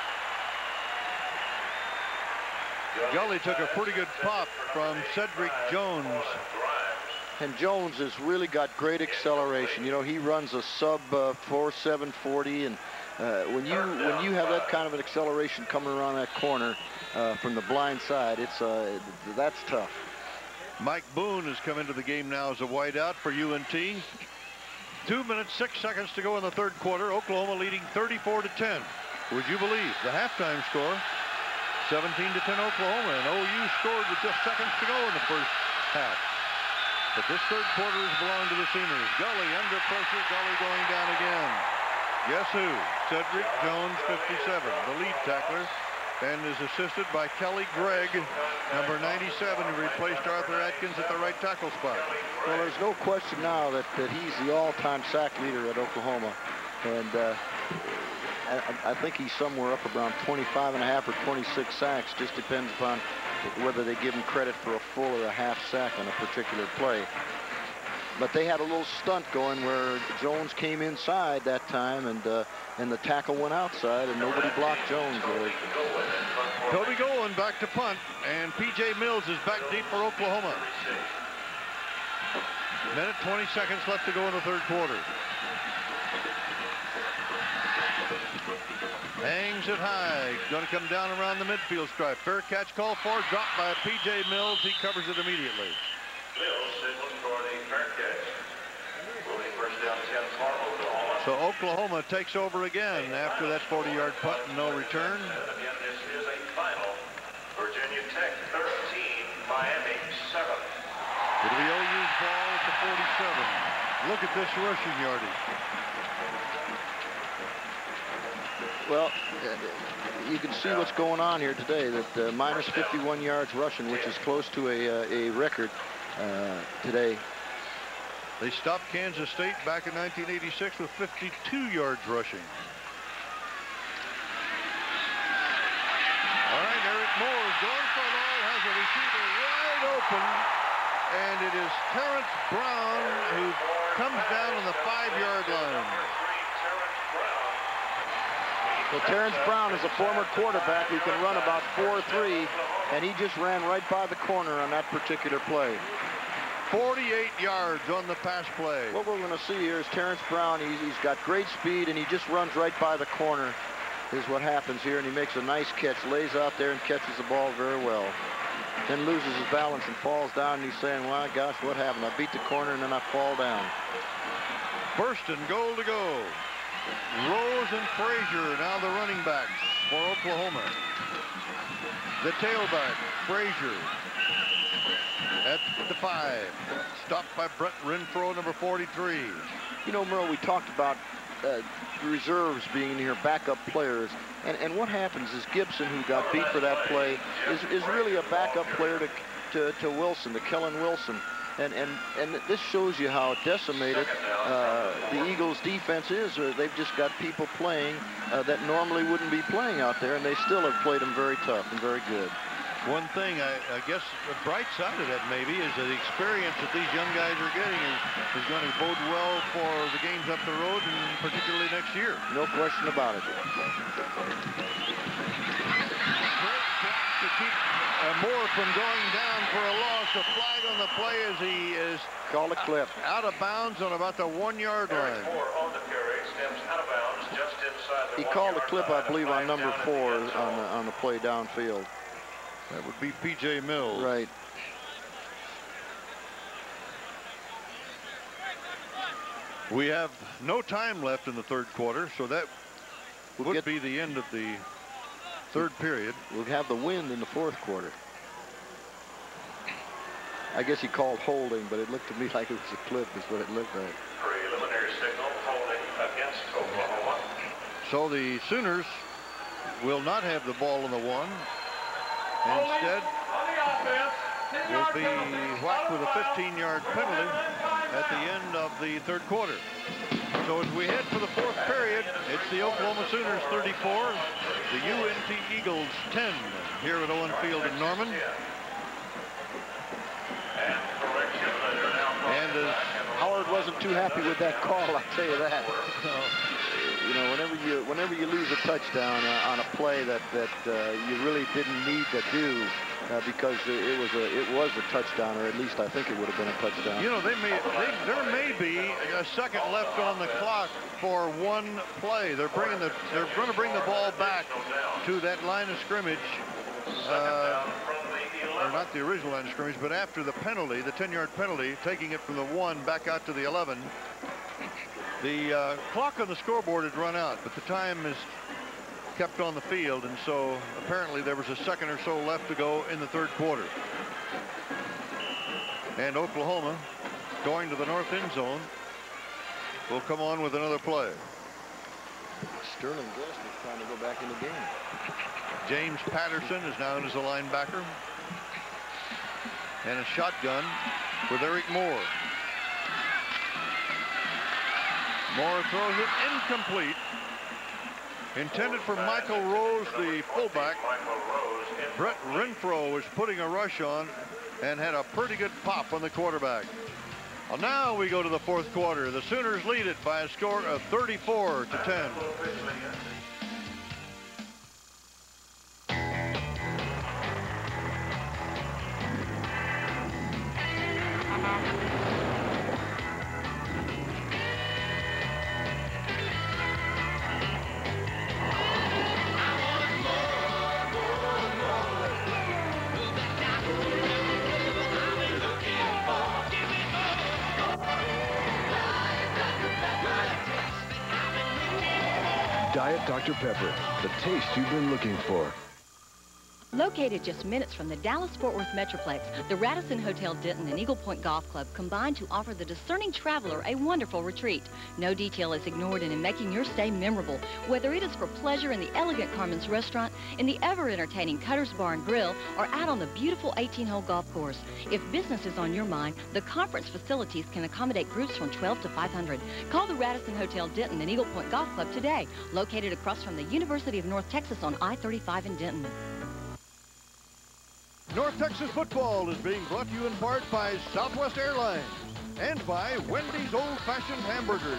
Gully took a pretty good pop from Cedric Jones.
And Jones has really got great acceleration. You know, he runs a sub 4.7 40, and when you have that kind of an acceleration coming around that corner from the blind side, that's tough.
Mike Boone has come into the game now as a wideout for UNT. 2 minutes, 6 seconds to go in the third quarter. Oklahoma leading 34-10. Would you believe the halftime score? 17-10 Oklahoma, and OU scored with just seconds to go in the first half. But this third quarter has belonged to the Sooners. Gully under pressure, Gully going down again. Guess who? Cedric Jones, 57, the lead tackler, and is assisted by Kelly Gregg, number 97, who replaced Arthur Atkins at the right tackle spot.
Well, there's no question now that he's the all-time sack leader at Oklahoma, and I think he's somewhere up around 25.5 or 26 sacks. Just depends upon whether they give him credit for a full or a half sack on a particular play. But they had a little stunt going where Jones came inside that time, and the tackle went outside, and nobody blocked Jones really.
Toby Golan back to punt, and P.J. Mills is back deep for Oklahoma. Minute 20 seconds left to go in the third quarter. Hangs it high. Going to come down around the midfield stripe. Fair catch called for. Dropped by P.J. Mills. He covers it immediately.
Mills signaled for the fair catch. Moving first down 10 for Oklahoma.
So Oklahoma takes over again after that 40-yard punt and no return.
Again, this is a final. Virginia Tech 13, Miami 7.
It'll be OU's ball at the 47. Look at this rushing yardage.
Well, you can see what's going on here today, that minus 51 yards rushing, which is close to a record today.
They stopped Kansas State back in 1986 with 52 yards rushing. All right, Eric Moore is going for it all, has a receiver wide open, and it is Terrence Brown who comes down on the 5-yard line.
Well, Terrence Brown is a former quarterback who can run about 4.3, and he just ran right by the corner on that particular play.
48 yards on the pass play.
What we're going to see here is Terrence Brown. He's got great speed, and he just runs right by the corner. is what happens here, and he makes a nice catch, lays out there and catches the ball very well. Then loses his balance and falls down, and he's saying, well, gosh, what happened? I beat the corner, and then I fall down.
First and goal to go. Rose and Frazier, now the running backs for Oklahoma. The tailback, Frazier, at the 5. Stopped by Brett Renfro, number 43.
You know, Merle, we talked about reserves being in here, backup players. And what happens is Gibson, who got beat for that play, is really a backup player to Wilson, to Kellen Wilson. And this shows you how decimated the Eagles' defense is. They've just got people playing that normally wouldn't be playing out there, and they still have played them very tough and very good.
One thing, I guess the bright side of that maybe is that the experience that these young guys are getting is going to bode well for the games up the road, and particularly next year.
No question about it.
To keep Moore from going down for a loss. A flag on the play as he is
called a clip.
Out of bounds on about the 1-yard line.
On the carry, steps out of bounds just inside the
he called a clip, I believe, on number 4 on the play downfield.
That would be P.J. Mills.
Right.
We have no time left in the third quarter, so that would be the end of the third period.
We'll have the wind in the fourth quarter. I guess he called holding, but it looked to me like it was a clip is what it looked like.
Preliminary signal holding against Oklahoma.
So the Sooners will not have the ball on the 1. Instead, will be whacked with a 15-yard penalty at the end of the third quarter. So as we head for the fourth period, it's the Oklahoma Sooners 34, the UNT Eagles 10 here at Owen Field in Norman. And as
Howard wasn't too happy with that call, I'll tell you that. You know, whenever you lose a touchdown on a play that you really didn't need to do because it was a touchdown, or at least I think it would have been a touchdown.
You know, there may be a second left on the clock for one play. They're going to bring the ball back to that line of scrimmage. Or not the original line of scrimmage, but after the penalty, the 10-yard penalty, taking it from the 1 back out to the 11. The clock on the scoreboard had run out, but the time is kept on the field, and so apparently there was a second or so left to go in the third quarter. And Oklahoma, going to the north end zone, will come on with another play.
Sterling Gillespie trying to go back in the game.
James Patterson is now in as a linebacker. And a shotgun with Eric Moore. Moore throws it incomplete. Intended for Michael Rose, the fullback. Brett Renfro was putting a rush on and had a pretty good pop on the quarterback. Well, now we go to the fourth quarter. The Sooners lead it by a score of 34-10.
Diet Dr. Pepper, the taste you've been looking for.
Located just minutes from the Dallas-Fort Worth Metroplex, the Radisson Hotel Denton and Eagle Point Golf Club combine to offer the discerning traveler a wonderful retreat. No detail is ignored in making your stay memorable, whether it is for pleasure in the elegant Carmen's Restaurant, in the ever-entertaining Cutter's Bar and Grill, or out on the beautiful 18-hole golf course. If business is on your mind, the conference facilities can accommodate groups from 12 to 500. Call the Radisson Hotel Denton and Eagle Point Golf Club today, located across from the University of North Texas on I-35 in Denton.
North Texas football is being brought to you in part by Southwest Airlines and by Wendy's Old Fashioned Hamburgers.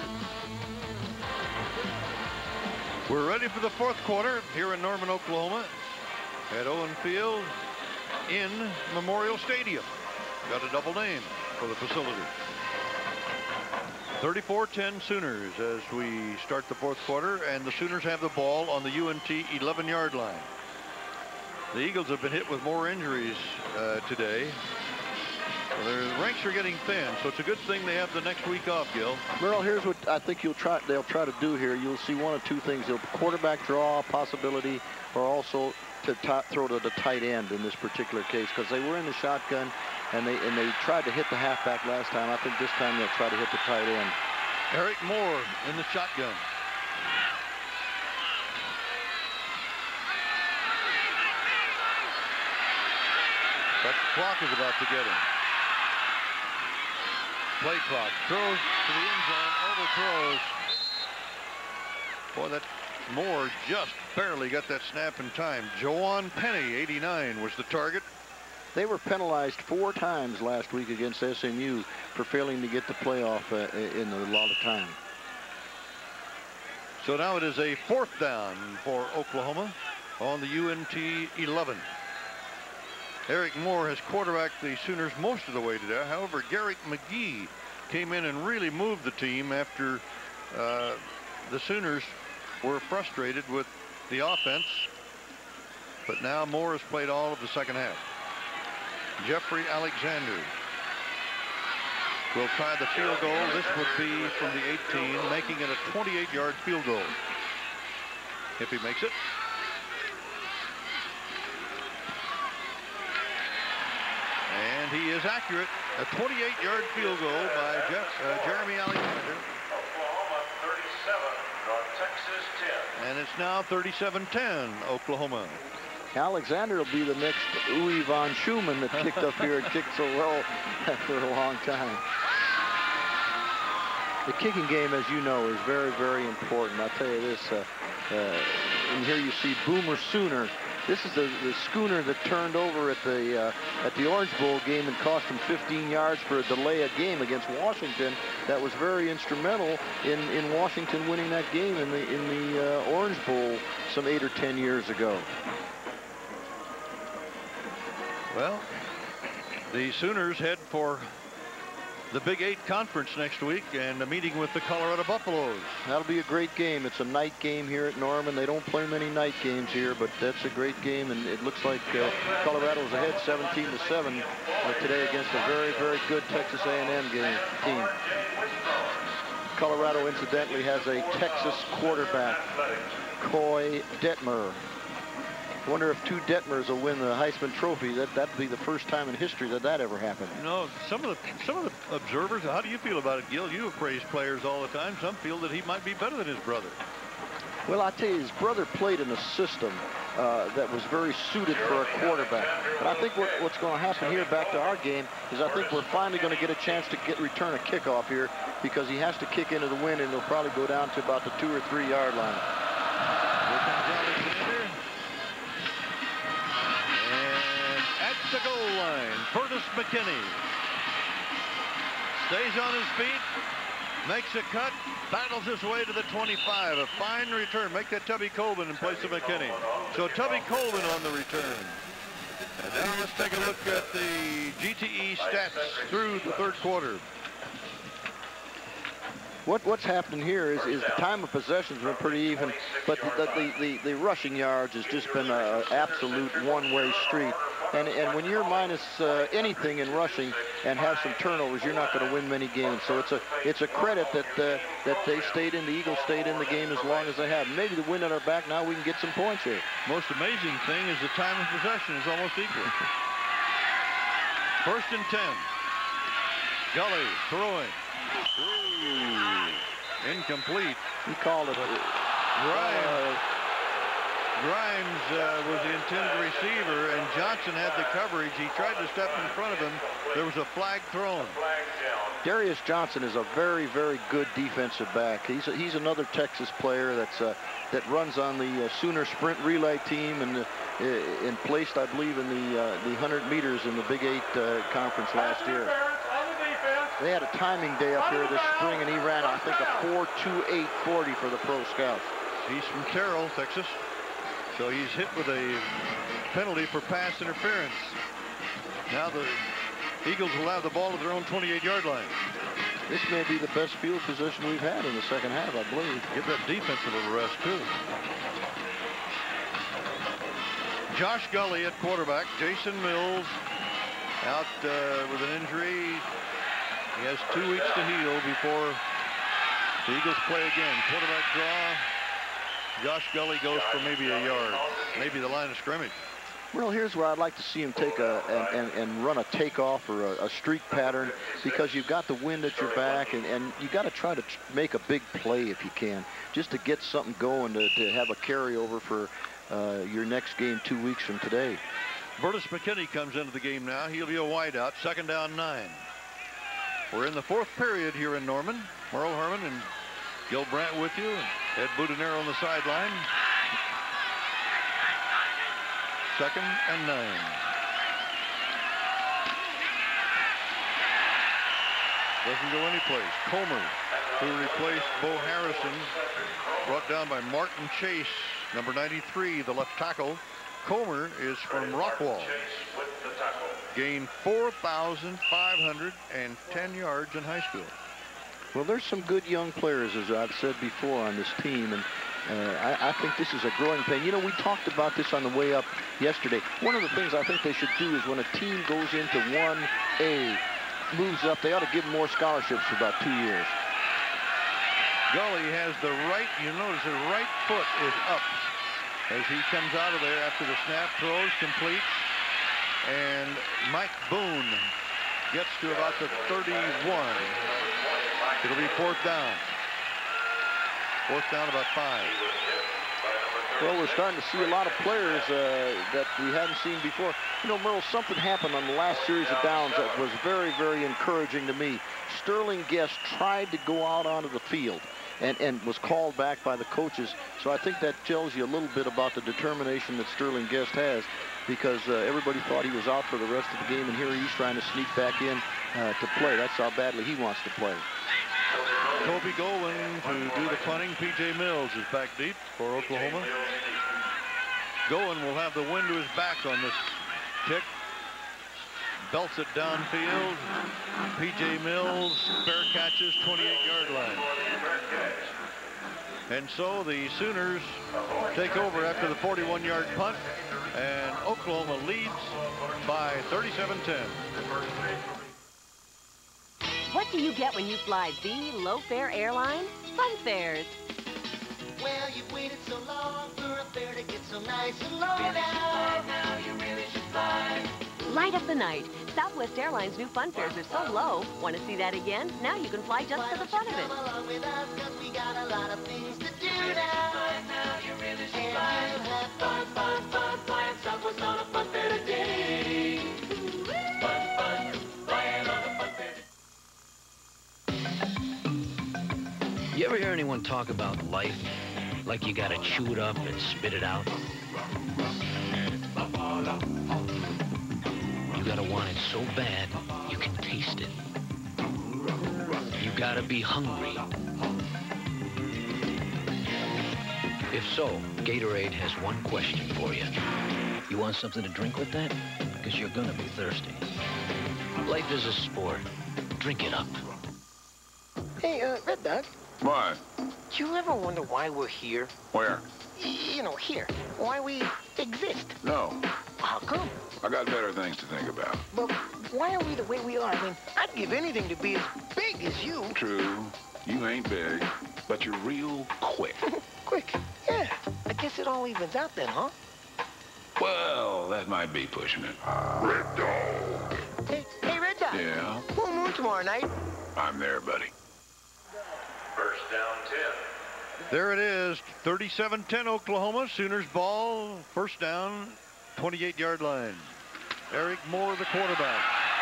We're ready for the fourth quarter here in Norman, Oklahoma at Owen Field in Memorial Stadium. Got a double name for the facility. 34-10 Sooners as we start the fourth quarter, and the Sooners have the ball on the UNT 11-yard line. The Eagles have been hit with more injuries today. Their ranks are getting thin, so it's a good thing they have the next week off, Gil.
Merle, here's what I think they'll try to do here. You'll see one of two things. They'll quarterback draw possibility, or also to throw to the tight end in this particular case, because they were in the shotgun and they tried to hit the halfback last time. I think this time they'll try to hit the tight end.
Eric Moore in the shotgun. But the clock is about to get him. Play clock. Throws to the end zone. Overthrows. Boy, that Moore just barely got that snap in time. Jawan Penny, 89, was the target.
They were penalized 4 times last week against SMU for failing to get the playoff in a lot of time.
So now it is a 4th down for Oklahoma on the UNT 11. Eric Moore has quarterbacked the Sooners most of the way today. However, Garrick McGee came in and really moved the team after the Sooners were frustrated with the offense. But now Moore has played all of the second half. Jeffrey Alexander will try the field goal. This would be from the 18, making it a 28-yard field goal if he makes it. And he is accurate. A 28-yard field goal by Jeremy Alexander.
Oklahoma 37, North Texas 10.
And it's now 37-10 Oklahoma.
Alexander will be the next Uwe von Schumann that kicked up here and kicked so well for a long time. The kicking game, as you know, is very, very important. I'll tell you this, and here you see Boomer Sooner. This is the schooner that turned over at the Orange Bowl game and cost him 15 yards for a delay of game against Washington. That was very instrumental in Washington winning that game in the Orange Bowl some 8 or 10 years ago.
Well, the Sooners head for the Big 8 Conference next week and a meeting with the Colorado Buffaloes.
That'll be a great game. It's a night game here at Norman. They don't play many night games here, but that's a great game, and it looks like Colorado's ahead 17-7 today against a very, very good Texas A&M team. Colorado, incidentally, has a Texas quarterback, Koy Detmer. I wonder if 2 Detmers will win the Heisman Trophy. That'd be the first time in history that ever happened.
You know, some of the observers, how do you feel about it, Gil? You have praised players all the time. Some feel that he might be better than his brother.
Well, I tell you, his brother played in a system that was very suited for a quarterback. But I think what's going to happen here, back to our game, is I think we're finally going to get a chance to return a kickoff here, because he has to kick into the wind, and he'll probably go down to about the 2 or 3 yard line.
Here comes Alexander. And at the goal line, Curtis McKinney stays on his feet, makes a cut, battles his way to the 25. A fine return. Make that Tubby Colvin in place of McKinney. So Tubby Colvin on the return. And now let's take a look at the GTE stats through the third quarter.
What's happened here is the time of possession's been pretty even, but the rushing yards has just been an absolute one-way street. And when you're minus anything in rushing and have some turnovers, you're not going to win many games. So it's a credit that the Eagles stayed in the game as long as they have. Maybe the wind at our back, now we can get some points here.
Most amazing thing is the time of possession is almost equal. 1st and 10. Gully throwing. Ooh, incomplete.
He called it.
Grimes was the intended receiver, and Johnson had the coverage. He tried to step in front of him. There was a flag thrown.
Darius Johnson is a very, very good defensive back. He's another Texas player that runs on the Sooner Sprint Relay team and placed, I believe, in the 100 meters in the Big 8 conference last year. They had a timing day up here this spring, and he ran, I think, a 4.2840 for the Pro Scouts.
He's from Terrell, Texas. So he's hit with a penalty for pass interference. Now the Eagles will have the ball at their own 28-yard line.
This may be the best field position we've had in the second half, I believe.
Give that defense a little rest, too. Josh Gully at quarterback. Jason Mills out with an injury. He has 2 weeks to heal before the Eagles play again. Quarterback draw. Josh Gully goes for maybe a yard, maybe the line of scrimmage.
Well, here's where I'd like to see him take and run a takeoff or a streak pattern, because you've got the wind at your back, and you got to try to make a big play if you can, just to get something going to have a carryover for your next game 2 weeks from today.
Vertus McKinney comes into the game now. He'll be a wideout, 2nd down 9. We're in the 4th period here in Norman. Merle Herman and Gil Brandt with you. Ed Budenero on the sideline. 2nd and 9. Doesn't go anyplace. Comer, who replaced Bo Harrison, brought down by Martin Chase, number 93, the left tackle. Comer is from Rockwall. Gained 4,510 yards in high school.
Well, there's some good young players, as I've said before, on this team, and I think this is a growing pain. You know, we talked about this on the way up yesterday. One of the things I think they should do is when a team goes into 1A, moves up, they ought to give them more scholarships for about 2 years.
Gully has the right, you notice his right foot is up as he comes out of there after the snap, throws, completes, and Mike Boone gets to about the 31. It'll be 4th down. 4th down, about 5.
Well, we're starting to see a lot of players that we hadn't seen before. You know, Merle, something happened on the last series of downs that was very, very encouraging to me. Sterling Guest tried to go out onto the field and was called back by the coaches. So I think that tells you a little bit about the determination that Sterling Guest has, because everybody thought he was out for the rest of the game, and here he's trying to sneak back in to play. That's how badly he wants to play.
Toby Golan to do the punting. P.J. Mills is back deep for Oklahoma. Golan will have the wind to his back on this kick. Belts it downfield. P.J. Mills, fair catches, 28-yard line. And so the Sooners take over after the 41-yard punt, and Oklahoma leads by 37-10.
What do you get when you fly the low-fare airline? Fun fares.
Well, you've waited so long for a fare to get so nice and low now. You really should fly.
Light up the night. Southwest Airlines' new fun fares are so low. Want to see that again? Now you can fly just for the fun of it.
Come along with us, 'cause we got a lot of things to do now. You really should fly. And you'll have fun, fun, fun, flying Southwest on a fun fair today. Fun, fun, flying on a fun fair.
You ever hear anyone talk about life like you gotta chew it up and spit it out? You gotta want it so bad you can taste it. You gotta be hungry. If so, Gatorade has one question for you. You want something to drink with that? Because you're gonna be thirsty. Life is a sport. Drink it up.
Hey, Red Dog.
What?
Do you ever wonder why we're here?
Where?
You know, here. Why we exist?
No.
How come?
I got better things to think about.
But why are we the way we are? I mean, I'd give anything to be as big as you.
True. You ain't big, but you're real quick.
Quick? Yeah. I guess it all evens out then, huh?
Well, that might be pushing it. Red Dog.
Hey, Red Dog.
Yeah?
Full moon tomorrow night.
I'm there, buddy.
First down 10.
There it is, 37-10 Oklahoma. Sooners ball, first down, 28-yard line. Eric Moore, the quarterback.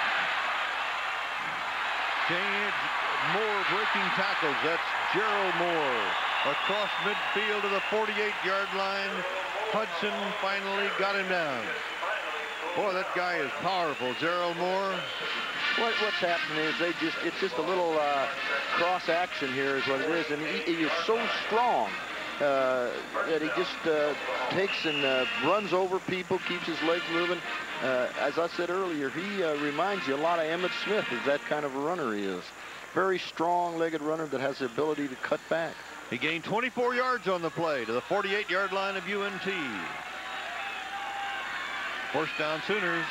Moore breaking tackles. That's Gerald Moore. Across midfield to the 48-yard line. Hudson finally got him down. Boy, that guy is powerful, Gerald Moore.
What's happening is it's just a little cross action here is what it is, and he is so strong that he just takes and runs over people, keeps his legs moving. As I said earlier, he reminds you a lot of Emmitt Smith, is that kind of a runner he is. very strong-legged runner that has the ability to cut back.
He gained 24 yards on the play to the 48-yard line of UNT. First down Sooners.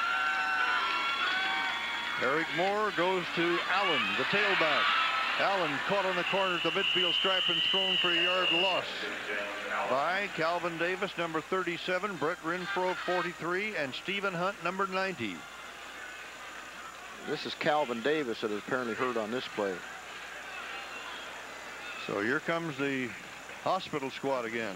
Eric Moore goes to Allen, the tailback. Allen caught on the corner at the midfield stripe and thrown for a yard loss by Calvin Davis, number 37, Brett Renfro, 43, and Stephen Hunt, number 90.
This is Calvin Davis that is apparently hurt on this play.
So here comes the hospital squad again.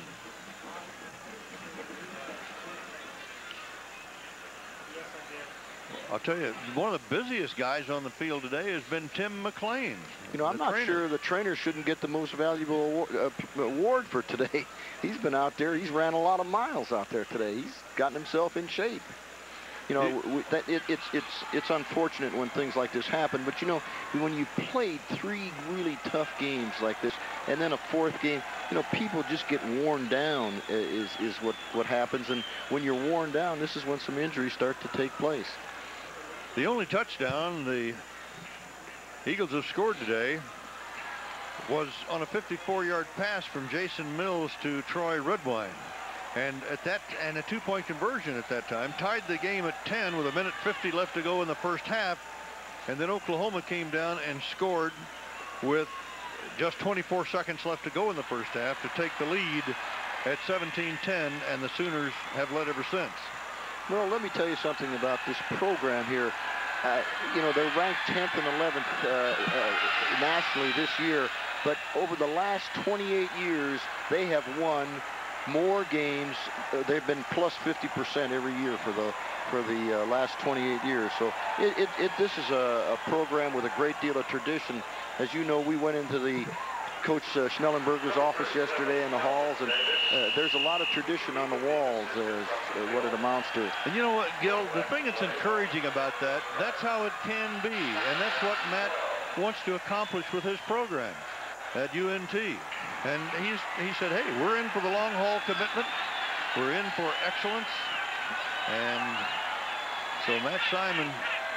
I'll tell you, one of the busiest guys on the field today has been Tim McLean.
You know, I'm not sure the trainer shouldn't get the most valuable award for today. He's been out there. He's ran a lot of miles out there today. He's gotten himself in shape. You know, it's unfortunate when things like this happen. But, you know, when you played 3 really tough games like this and then a 4th game, you know, people just get worn down is what happens. And when you're worn down, this is when some injuries start to take place.
The only touchdown the Eagles have scored today was on a 54-yard pass from Jason Mills to Troy Redwine. And a 2-point conversion at that time tied the game at 10 with 1:50 left to go in the first half. And then Oklahoma came down and scored with just 24 seconds left to go in the first half to take the lead at 17-10, and the Sooners have led ever since.
Well, let me tell you something about this program here. You know, they're ranked 10th and 11th nationally this year, but over the last 28 years, they have won more games. They've been plus 50% every year for the last 28 years. So this is a program with a great deal of tradition. As you know, we went into the Coach Schnellenberger's office yesterday in the halls, and there's a lot of tradition on the walls, what it amounts to.
And you know what, Gil, the thing that's encouraging about that's how it can be, and that's what Matt wants to accomplish with his program at UNT. And he said, hey, we're in for the long haul commitment. We're in for excellence. And so Matt Simon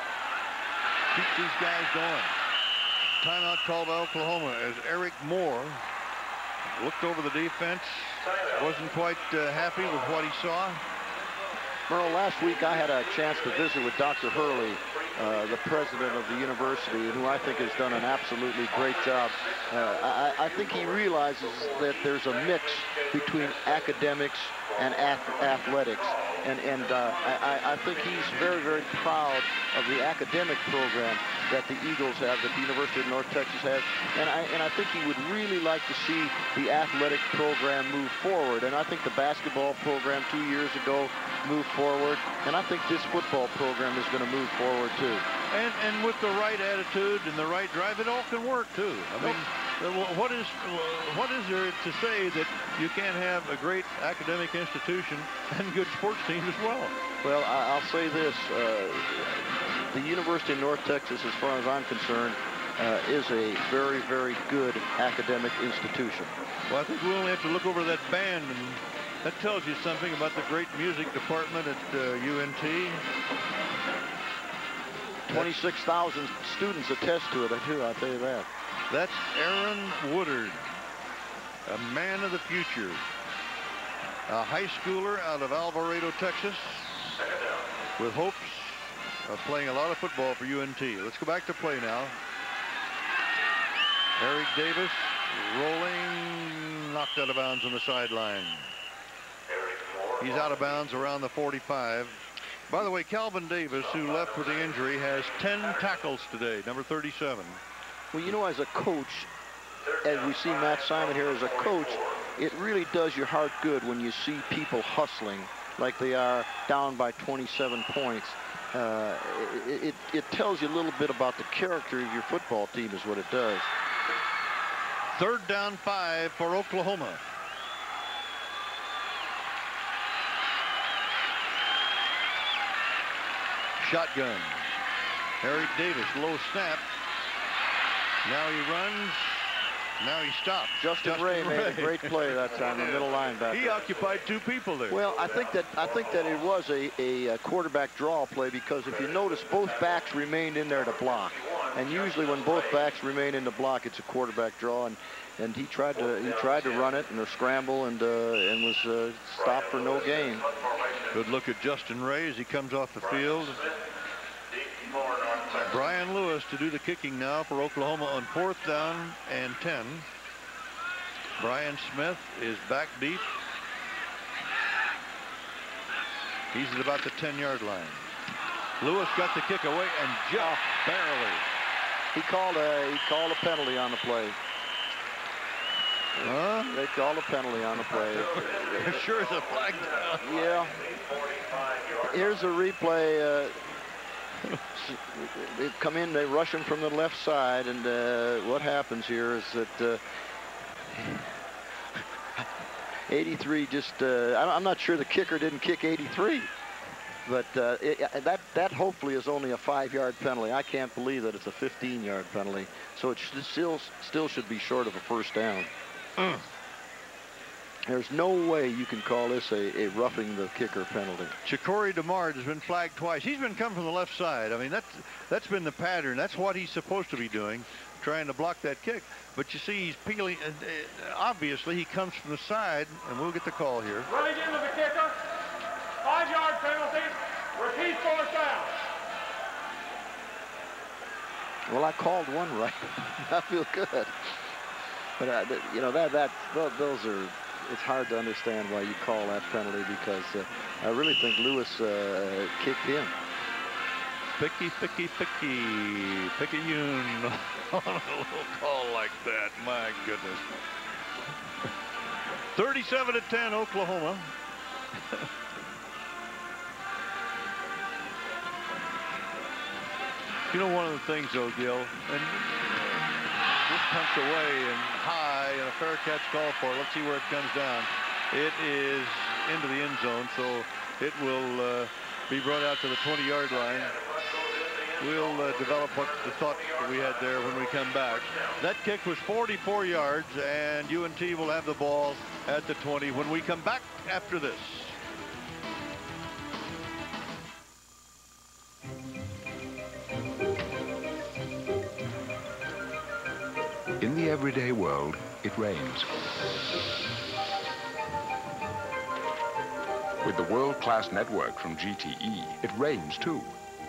keeps these guys going. Timeout called by Oklahoma as Eric Moore looked over the defense. Wasn't quite happy with what he saw.
Merle, last week I had a chance to visit with Dr. Hurley, the president of the university, who I think has done an absolutely great job. I think he realizes that there's a mix between academics and athletics. And I think he's very, very proud of the academic program that the Eagles have, that the University of North Texas has. And I think he would really like to see the athletic program move forward. And I think the basketball program 2 years ago moved forward. And I think this football program is going to move forward too.
And with the right attitude and the right drive, it all can work too. I mean, what is there to say that you can't have a great academic institution and good sports teams as well?
Well, I'll say this. The University of North Texas, as far as I'm concerned, is a very, very good academic institution.
Well, I think we only have to look over that band, and that tells you something about the great music department at UNT.
26,000 students attest to it, I'll tell you that.
That's Aaron Woodard, a man of the future, a high schooler out of Alvarado, Texas, with hopes of playing a lot of football for UNT. Let's go back to play now. Eric Davis rolling, knocked out of bounds on the sideline. He's out of bounds around the 45. By the way, Calvin Davis, who left with the injury, has 10 tackles today, number 37.
Well, you know, as a coach, as we see Matt Simon here as a coach, it really does your heart good when you see people hustling like they are down by 27 points. It tells you a little bit about the character of your football team is what it does.
3rd down 5 for Oklahoma. Shotgun. Eric Davis, low snap. Now he runs Now he stopped.
Justin Ray made a great play that time, the middle linebacker.
He occupied 2 people there.
Well, I think that it was a quarterback draw play, because if you notice, both backs remained in there to block, and usually when both backs remain in the block, it's a quarterback draw, and he tried to run it and scramble and was stopped for no gain.
Good look at Justin Ray as he comes off the field. Brian Lewis to do the kicking now for Oklahoma on 4th down and 10. Brian Smith is back deep. He's at about the 10-yard line. Lewis got the kick away and just barely.
He called a penalty on the play.
Huh?
They called a penalty on the play.
Sure is a flag down.
Yeah. Here's a replay. They come in, they rush him from the left side, and what happens here is that 83 just, I'm not sure the kicker didn't kick 83, but that hopefully is only a 5-yard penalty. I can't believe that it's a 15-yard penalty, so it still should be short of a 1st down. There's no way you can call this a roughing the kicker penalty.
Chikori DeMard has been flagged twice. He's been coming from the left side. I mean, that's been the pattern. That's what he's supposed to be doing, trying to block that kick. But you see, he's peeling. Obviously, he comes from the side, and we'll get the call here.
Running into the kicker. 5-yard penalty. Repeat 4th down.
Well, I called one right. I feel good. But you know those are. It's hard to understand why you call that penalty, because I really think Lewis kicked him.
Picayune on a little call like that. My goodness. 37-10, Oklahoma. You know, one of the things, though, Gil, and this punch away and high and a fair catch call for it. Let's see where it comes down. It is into the end zone, so it will be brought out to the 20-yard line. We'll develop what the thought that we had there when we come back. That kick was 44 yards, and UNT will have the ball at the 20 when we come back after this.
In the everyday world, it rains. With the world-class network from GTE, it rains too.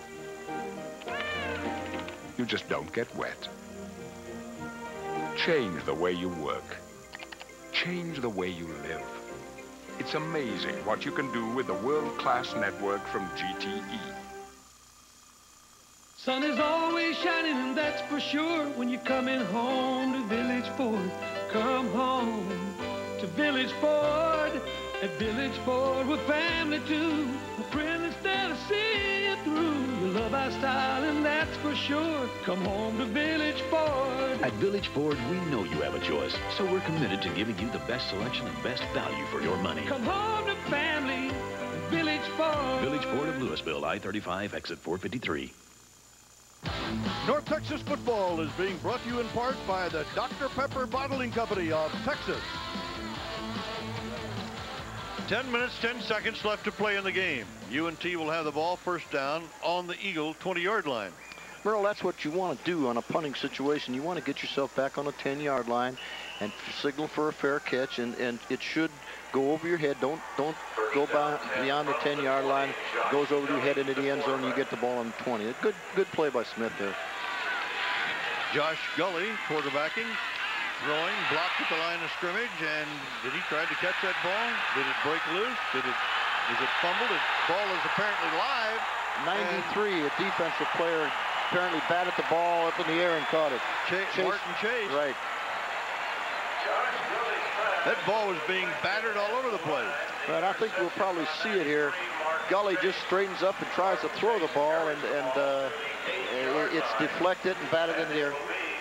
You just don't get wet. Change the way you work. Change the way you live. It's amazing what you can do with the world-class network from GTE.
Sun is always shining, and that's for sure. When you're coming home to Village Ford, come home to Village Ford. At Village Ford, we're family too. A friend instead of see you through. You love our style, and that's for sure. Come home to Village Ford.
At Village Ford, we know you have a choice, so we're committed to giving you the best selection and best value for your money.
Come home to family, Village Ford.
Village Ford of Louisville, I-35, exit 453.
North Texas football is being brought to you in part by the Dr. Pepper Bottling Company of Texas. 10 minutes, 10 seconds left to play in the game. UNT will have the ball 1st down on the Eagle 20-yard line.
Merle, that's what you want to do on a punting situation. You want to get yourself back on the 10-yard line and signal for a fair catch, and it should go over your head. Don't go beyond the 10-yard line. It goes over your head into the end zone, and you get the ball on the 20. A good play by Smith there.
Josh Gully quarterbacking, throwing, blocked at the line of scrimmage, and did he try to catch that ball? Did it break loose? Is it fumbled? The ball is apparently live.
93, a defensive player apparently batted the ball up in the air and caught it.
Martin Chase.
Right.
That ball was being battered all over the place.
Right, I think we'll probably see it here. Gully just straightens up and tries to throw the ball, and it's deflected and batted in the air.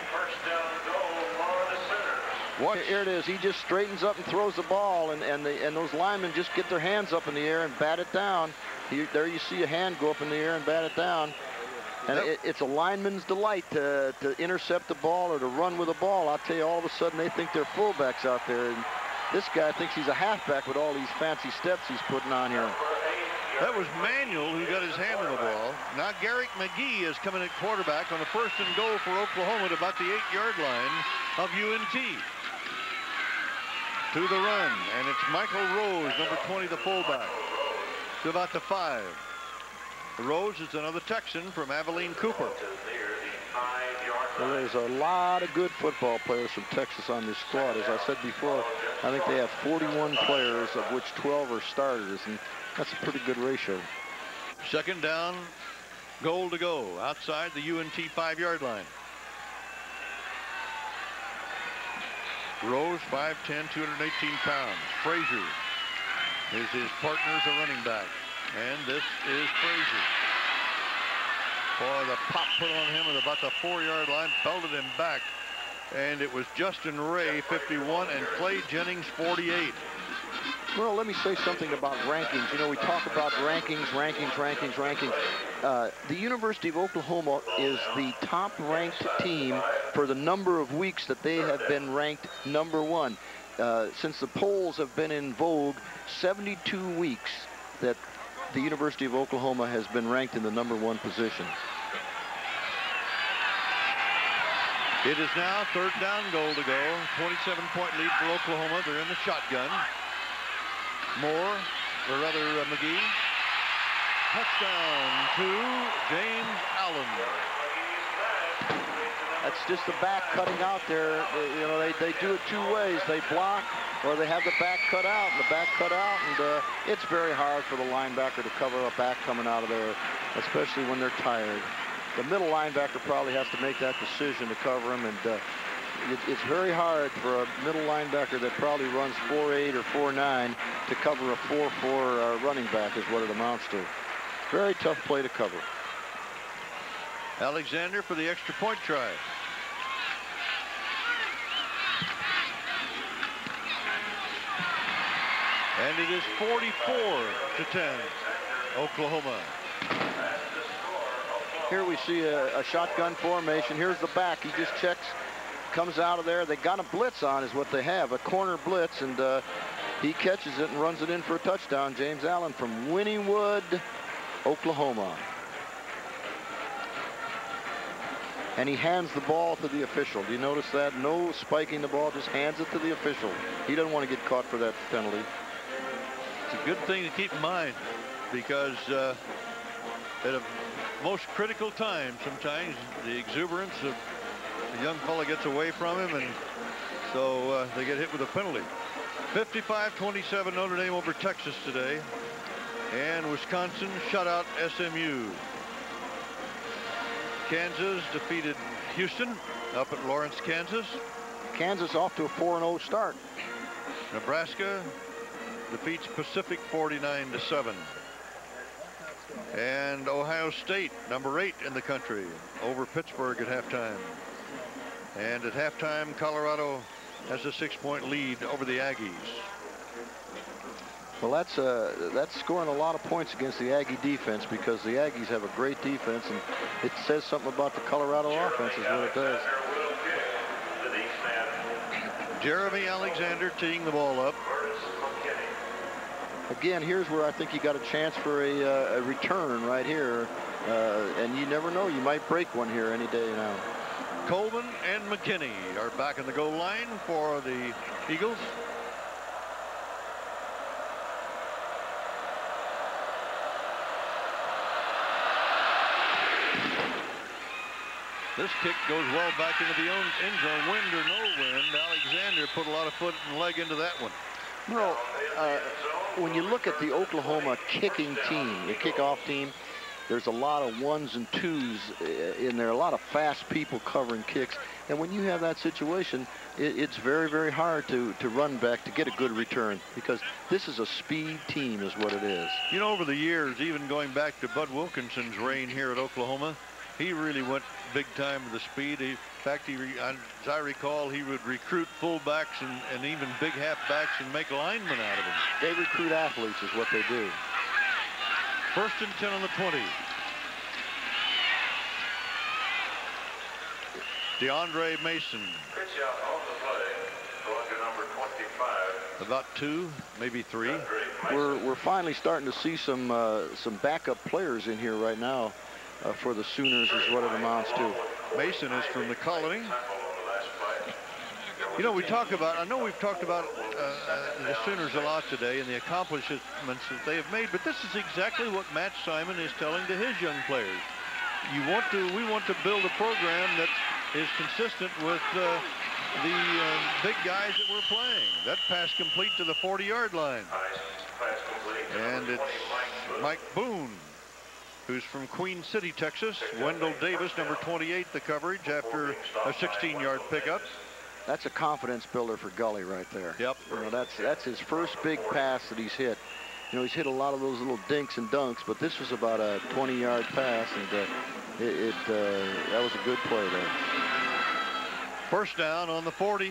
Here it is. He just straightens up and throws the ball, and those linemen just get their hands up in the air and bat it down. There you see a hand go up in the air and bat it down. And it's a lineman's delight to intercept the ball or to run with the ball. I'll tell you, all of a sudden they think they're fullbacks out there. And this guy thinks he's a halfback with all these fancy steps he's putting on here.
That was Manuel who got his hand on the ball. Now Garrick McGee is coming at quarterback on a 1st and goal for Oklahoma at about the 8-yard line of UNT. To the run, and it's Michael Rose, number 20, the fullback, to about the 5. Rose is another Texan from Abilene Cooper.
Well, there's a lot of good football players from Texas on this squad. As I said before, I think they have 41 players, of which 12 are starters, and that's a pretty good ratio.
2nd down, goal to go outside the UNT 5-yard line. Rose, 5'10", 218 pounds. Frazier is his partner as a running back. And this is Frazier. Boy, the pop put on him at about the 4-yard line, belted him back. And it was Justin Ray, 51, and Clay Jennings, 48.
Well, let me say something about rankings. You know, we talk about rankings. The University of Oklahoma is the top-ranked team for the number of weeks that they have been ranked number 1. Since the polls have been in vogue, 72 weeks that the University of Oklahoma has been ranked in the number 1 position.
It is now 3rd down, goal to go. 27-point lead for Oklahoma. They're in the shotgun. Moore, or rather McGee. Touchdown to James Allen.
That's just the back cutting out there. You know, they do it 2 ways. They block, or they have the back cut out, and the back cut out, and it's very hard for the linebacker to cover a back coming out of there, especially when they're tired. The middle linebacker probably has to make that decision to cover him, and it's very hard for a middle linebacker that probably runs 4'8" or 4'9" to cover a 4'4" running back is what it amounts to. Very tough play to cover.
Alexander for the extra point try. And it is 44-10, Oklahoma.
Here we see a shotgun formation. Here's the back. He just checks, comes out of there. They got a blitz on is what they have, a corner blitz, and he catches it and runs it in for a touchdown. James Allen from Wynnewood, Oklahoma. And he hands the ball to the official. Do you notice that? No spiking the ball, just hands it to the official. He doesn't want to get caught for that penalty.
It's a good thing to keep in mind, because at a most critical time, sometimes the exuberance of the young fella gets away from him, and so they get hit with a penalty. 55-27 Notre Dame over Texas today, and Wisconsin shut out SMU. Kansas defeated Houston up at Lawrence, Kansas.
Kansas off to a 4-0 start.
Nebraska defeats Pacific 49-7. And Ohio State, number 8 in the country, over Pittsburgh at halftime. And at halftime, Colorado has a 6-point lead over the Aggies.
Well, that's scoring a lot of points against the Aggie defense, because the Aggies have a great defense, and it says something about the Colorado offense is what it does.
Jeremy Alexander teeing the ball up.
Again, here's where I think you got a chance for a return right here, and you never know, you might break one here any day now.
Coleman and McKinney are back in the goal line for the Eagles. This kick goes well back into the end zone. Wind or no wind, Alexander put a lot of foot and leg into that one.
Well, when you look at the Oklahoma kicking team, the kickoff team, there's a lot of 1s and 2s in there, a lot of fast people covering kicks. And when you have that situation, it's very, very hard to run back to get a good return, because this is a speed team is what it is.
You know, over the years, even going back to Bud Wilkinson's reign here at Oklahoma, he really went big time with the speed. In fact, as I recall, he would recruit fullbacks and even big halfbacks and make linemen out of them.
They recruit athletes is what they do.
1st and 10 on the 20. DeAndre Mason.
Pitch out on the play, going to number 25.
About 2, maybe 3.
We're finally starting to see some backup players in here right now for the Sooners is what it amounts to.
Mason is from the Colony. You know, I know we've talked about the Sooners a lot today and the accomplishments that they have made, but this is exactly what Matt Simon is telling to his young players. We want to build a program that is consistent with the big guys that we're playing. That pass complete to the 40-yard line. And it's Mike Boone, who's from Queen City, Texas. Wendell Davis, number 28, the coverage after a 16-yard pickup.
That's a confidence builder for Gully right there.
Yep.
You know, that's his first big pass that he's hit. You know, he's hit a lot of those little dinks and dunks, but this was about a 20-yard pass, and that was a good play there.
First down on the 40.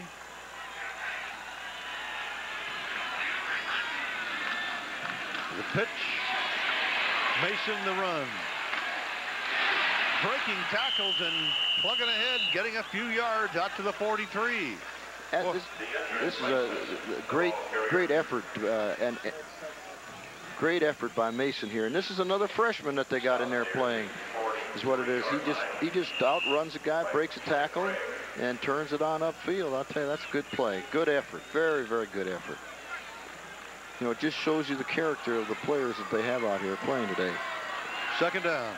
The pitch. Mason the run. Breaking tackles and plugging ahead, getting a few yards out to the 43.
This is a great effort and great effort by Mason here. And this is another freshman that they got in there playing, is what it is. He just outruns a guy, breaks a tackle, and turns it on upfield. I'll tell you, that's a good play. Good effort. Very, very good effort. You know, it just shows you the character of the players that they have out here playing today.
Second down.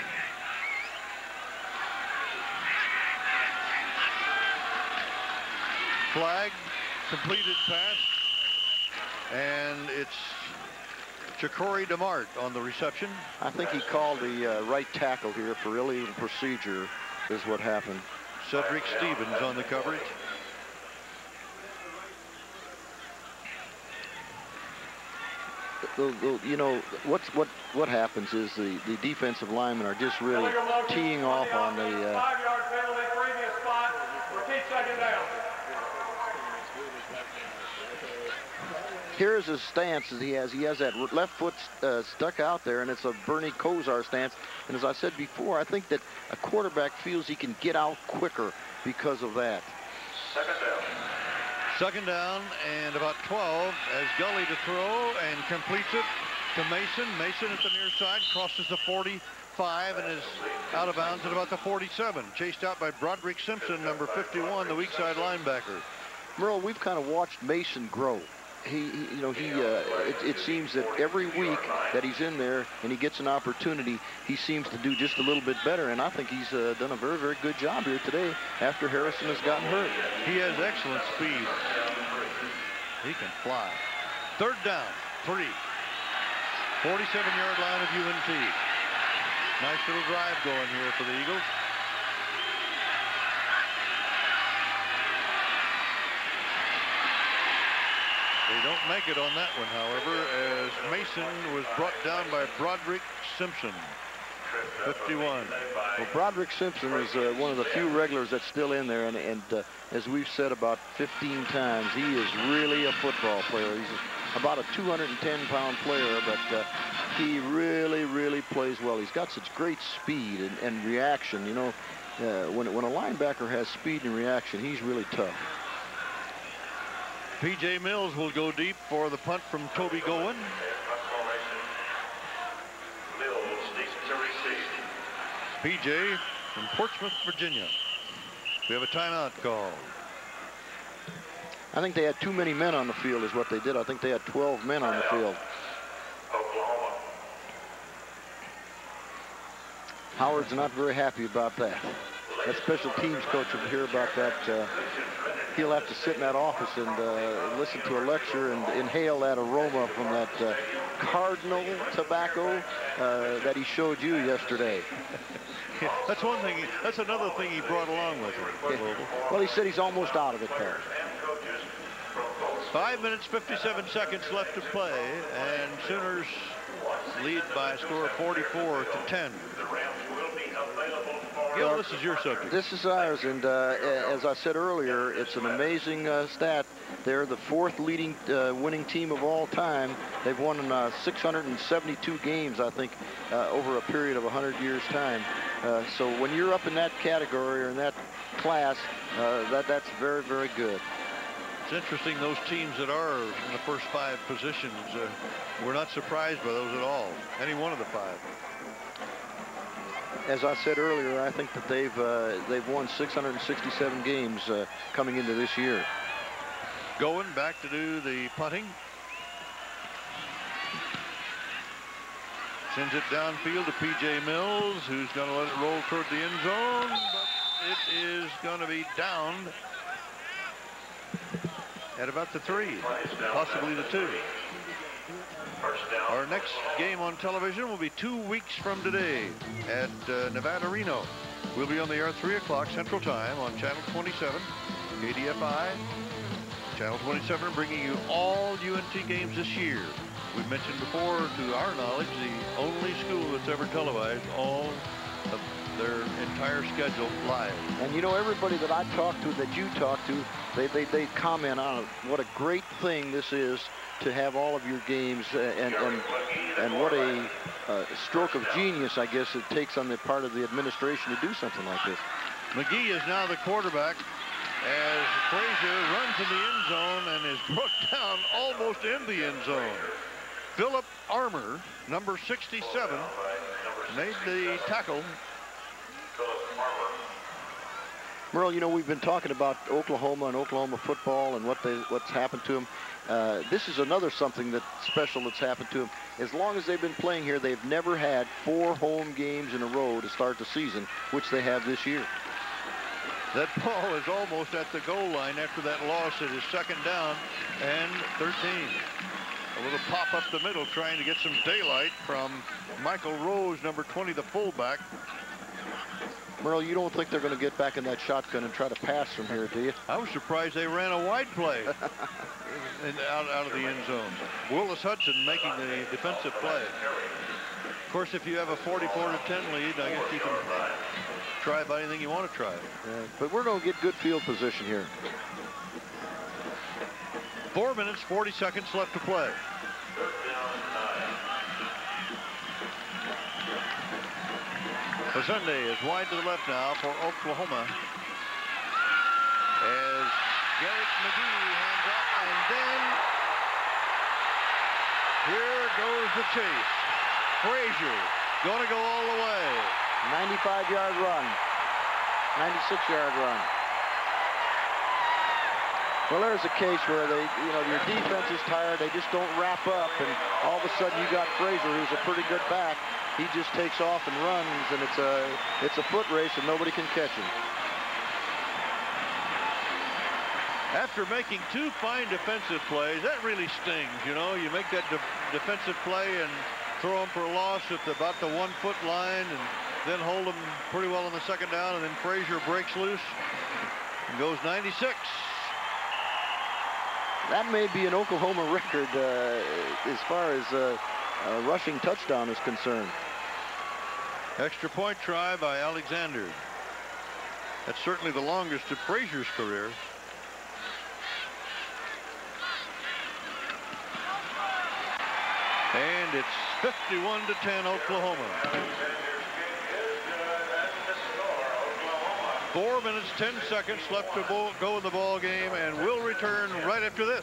Flag, completed pass, and it's Ja'Cory DeMart on the reception.
I think he called the right tackle here for illegal procedure is what happened.
Cedric Stevens on the coverage.
You know, what happens is the defensive linemen are just really teeing off on the
5-yard penalty, previous spot, repeat second down.
Here's his stance that he has. He has that left foot stuck out there, and it's a Bernie Kosar stance. And as I said before, I think that a quarterback feels he can get out quicker because of that.
Second down.
Second down and about 12 as Gully to throw and completes it to Mason. Mason at the near side crosses the 45 and is out of bounds at about the 47. Chased out by Broderick Simpson, number 51, the weak side linebacker.
Merle, we've kind of watched Mason grow. It seems that every week that he's in there and he gets an opportunity, he seems to do just a little bit better. And I think he's done a very, very good job here today after Harrison has gotten hurt.
He has excellent speed. He can fly. Third down, 3. 47-yard line of UNT. Nice little drive going here for the Eagles. They don't make it on that one, however, as Mason was brought down by Broderick Simpson, 51.
Well, Broderick Simpson is one of the few regulars that's still in there, and as we've said about 15 times, he is really a football player. He's about a 210-pound player, but he really, really plays well. He's got such great speed and reaction. You know, when a linebacker has speed and reaction, he's really tough.
P.J. Mills will go deep for the punt from Toby Gowen. P.J. from Portsmouth, Virginia. We have a timeout call.
I think they had too many men on the field is what they did. I think they had 12 men on the field. Howard's not very happy about that. That special teams coach will hear about that. He'll have to sit in that office and listen to a lecture and inhale that aroma from that Cardinal tobacco that he showed you yesterday.
That's one thing. That's another thing he brought along with him.
Well, he said he's almost out of it there.
5 minutes, 57 seconds left to play, and Sooners lead by a score of 44-10. Gil, this is your subject.
This is ours, and as I said earlier, it's an amazing stat. They're the 4th leading winning team of all time. They've won 672 games, I think, over a period of 100 years' time. So when you're up in that category or in that class, that's very, very good.
It's interesting, those teams that are in the first 5 positions, we're not surprised by those at all, any one of the 5.
As I said earlier, I think that they've won 667 games coming into this year.
Going back to do the punting. Sends it downfield to P.J. Mills, who's going to let it roll toward the end zone, but it is going to be down at about the 3, possibly the 2. Our next game on television will be 2 weeks from today at Nevada Reno. We'll be on the air at 3 o'clock Central Time on Channel 27, KDFI. Channel 27 bringing you all UNT games this year. We mentioned before, to our knowledge, the only school that's ever televised all of their entire schedule live.
And you know, everybody that I talk to, that you talk to, they comment on what a great thing this is to have all of your games, and what a stroke of genius, I guess, it takes on the part of the administration to do something like this.
McGee is now the quarterback as Frazier runs in the end zone and is brought down almost in the end zone. Philip Armour, number 67, made the tackle.
Merle, you know, we've been talking about Oklahoma and Oklahoma football and what's happened to them. This is another something that's special that's happened to them. As long as they've been playing here, they've never had 4 home games in a row to start the season, which they have this year.
That ball is almost at the goal line after that loss. It is 2nd down and 13. A little pop up the middle, trying to get some daylight from Michael Rose, number 20, the fullback.
Merle, you don't think they're going to get back in that shotgun and try to pass from here, do you?
I was surprised they ran a wide play out of the end zone. Willis Hudson making the defensive play. Of course, if you have a 44-10 lead, I guess you can try about anything you want to try.
But we're going to get good field position here.
4 minutes, 40 seconds left to play. Sunday is wide to the left now for Oklahoma as Garrett McGee hands up, and then here goes the chase. Frazier going to go all the way.
95-yard run, 96-yard run. Well, there's a case where your defense is tired. They just don't wrap up, and all of a sudden you got Frazier, who's a pretty good back. He just takes off and runs, and it's a foot race, and nobody can catch him.
After making 2 fine defensive plays, that really stings. You know, you make that defensive play and throw him for a loss at about the 1-foot line, and then hold him pretty well on the 2nd down, and then Frazier breaks loose and goes 96.
That may be an Oklahoma record as far as a rushing touchdown is concerned.
Extra point try by Alexander. That's certainly the longest of Frazier's career. And it's 51-10 Oklahoma. 4 minutes, 10 seconds left to go in the ball game, and we'll return right after this.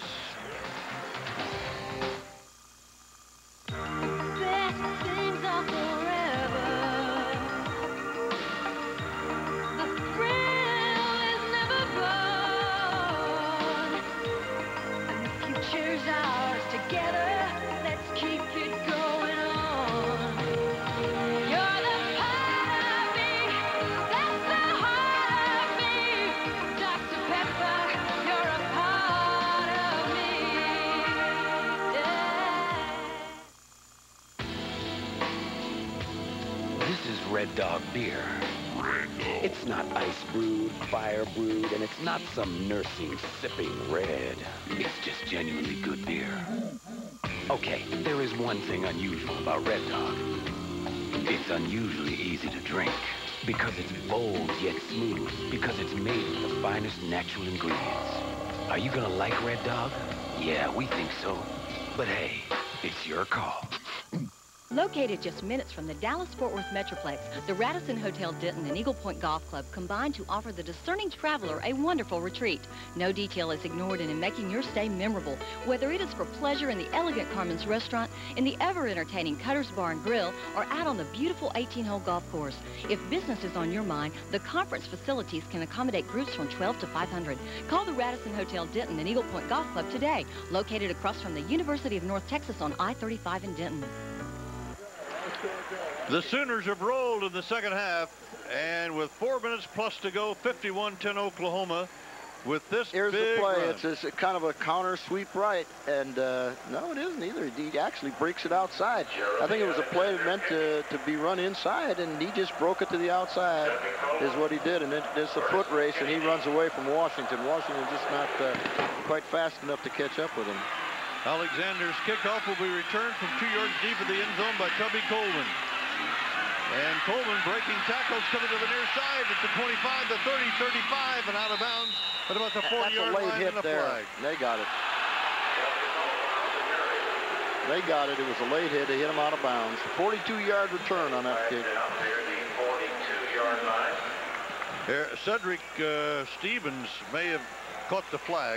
Red Dog beer. It's not ice brewed, fire brewed, and it's not some nursing sipping red. It's just genuinely good beer. Okay, there is one thing unusual about Red Dog. It's unusually easy to drink because it's bold yet smooth, because it's made with the finest natural ingredients. Are you gonna like Red Dog? Yeah, we think so. But hey, it's your call.
Located just minutes from the Dallas-Fort Worth Metroplex, the Radisson Hotel Denton and Eagle Point Golf Club combine to offer the discerning traveler a wonderful retreat. No detail is ignored in making your stay memorable, whether it is for pleasure in the elegant Carmen's Restaurant, in the ever-entertaining Cutter's Bar and Grill, or out on the beautiful 18-hole golf course. If business is on your mind, the conference facilities can accommodate groups from 12 to 500. Call the Radisson Hotel Denton and Eagle Point Golf Club today, located across from the University of North Texas on I-35 in Denton.
The Sooners have rolled in the second half, and with 4 minutes plus to go, 51-10 Oklahoma. With this
Here's
big
the play.
run.
It's kind of a counter sweep right, and no, it isn't either. He actually breaks it outside. I think it was a play meant to be run inside, and he just broke it to the outside, is what he did. And it's a foot race, and he runs away from Washington. Washington just not quite fast enough to catch up with him.
Alexander's kickoff will be returned from 2 yards deep in the end zone by Tubby Coleman. And Coleman breaking tackles coming to the near side at the 25, the 30, 35, and out of bounds at about the 40-yard line and a flag.
They got it. They got it. It was a late hit. They hit him out of bounds. 42-yard return on that kick.
Cedric Stevens may have caught the flag.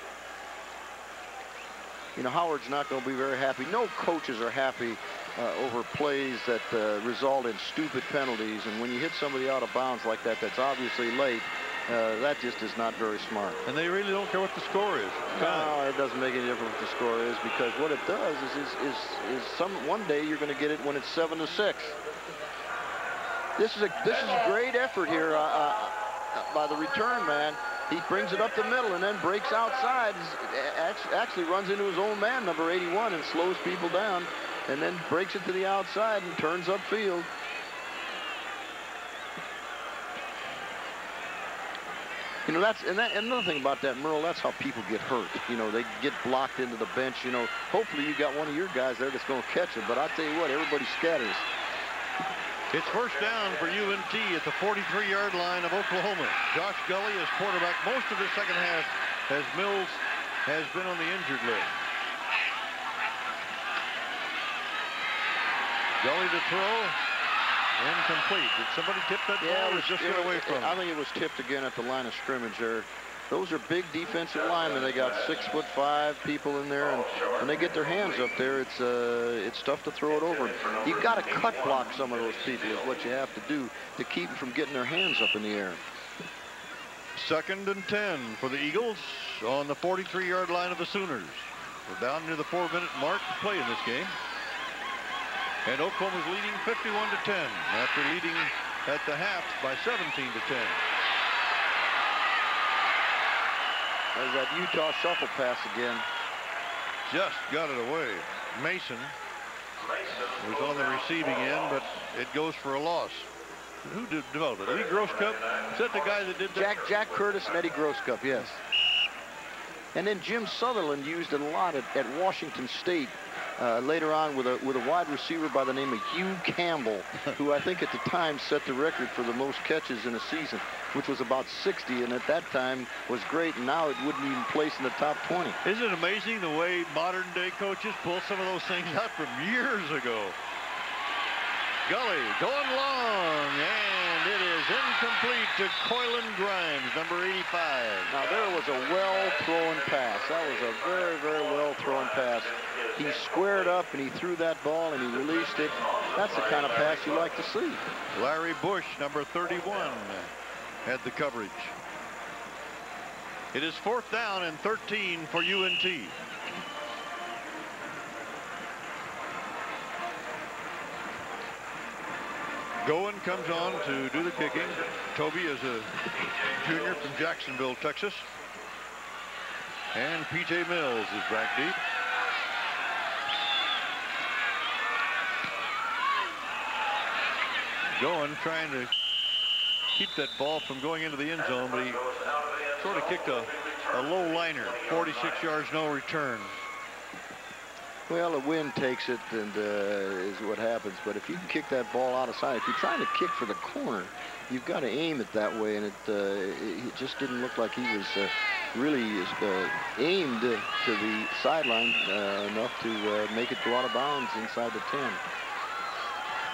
You know, Howard's not going to be very happy. No coaches are happy over plays that result in stupid penalties. And when you hit somebody out of bounds like that, that's obviously late, that just is not very smart.
And they really don't care what the score is.
No, it doesn't make any difference what the score is, because what it does is one day you're going to get it when it's 7-6. This is a great effort here by the return man. He brings it up the middle and then breaks outside. Actually runs into his own man, number 81, and slows people down, and then breaks it to the outside and turns upfield. You know, and another thing about that, Merle, that's how people get hurt. You know, they get blocked into the bench. You know, hopefully you got one of your guys there that's going to catch it, but I'll tell you what, everybody scatters.
It's first down for UNT at the 43-yard line of Oklahoma. Josh Gully is quarterback most of the second half as Mills has been on the injured list. Gully to throw. Incomplete. Did somebody tip that ball or just get away from it?
I think it was tipped again at the line of scrimmage there. Those are big defensive linemen. They got 6'5" people in there, and when they get their hands up there, it's tough to throw it over. You've got to cut block some of those people is what you have to do to keep them from getting their hands up in the air.
2nd and 10 for the Eagles on the 43-yard line of the Sooners. We're down near the 4-minute mark to play in this game. And Oklahoma's leading 51-10 after leading at the half by 17-10.
There's that Utah shuffle pass again.
Just got it away. Mason was on the receiving end, but it goes for a loss. Who developed it? Lee Grosscup? Is that the guy that did that?
Jack Curtis and Eddie Grosscup, yes. And then Jim Sutherland used it a lot at Washington State later on with a wide receiver by the name of Hugh Campbell, who I think at the time set the record for the most catches in a season, which was about 60, and at that time was great, and now it wouldn't even place in the top 20.
Isn't it amazing the way modern-day coaches pull some of those things out from years ago? Gully going long, and it is incomplete to Coylin Grimes, number 85.
Now there was a well-thrown pass. That was a very, very well-thrown pass. He squared up and he threw that ball and he released it. That's the kind of pass you like to see.
Larry Bush, number 31, had the coverage. It is 4th down and 13 for UNT. Goen comes on to do the kicking. Toby is a junior from Jacksonville, Texas. And P.J. Mills is back deep. Goen trying to keep that ball from going into the end zone, but he sort of kicked a low liner. 46 yards, no return.
Well, the wind takes it, and is what happens. But if you can kick that ball out of sight, if you're trying to kick for the corner, you've got to aim it that way. And it just didn't look like he was really aimed to the sideline enough to make it go out of bounds inside the 10.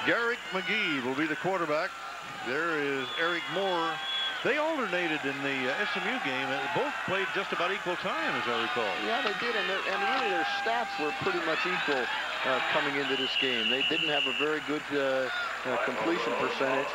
Garrick McGee will be the quarterback. There is Eric Moore. They alternated in the SMU game. Both played just about equal time, as I recall.
Yeah, they did, and really their stats were pretty much equal coming into this game. They didn't have a very good completion percentage.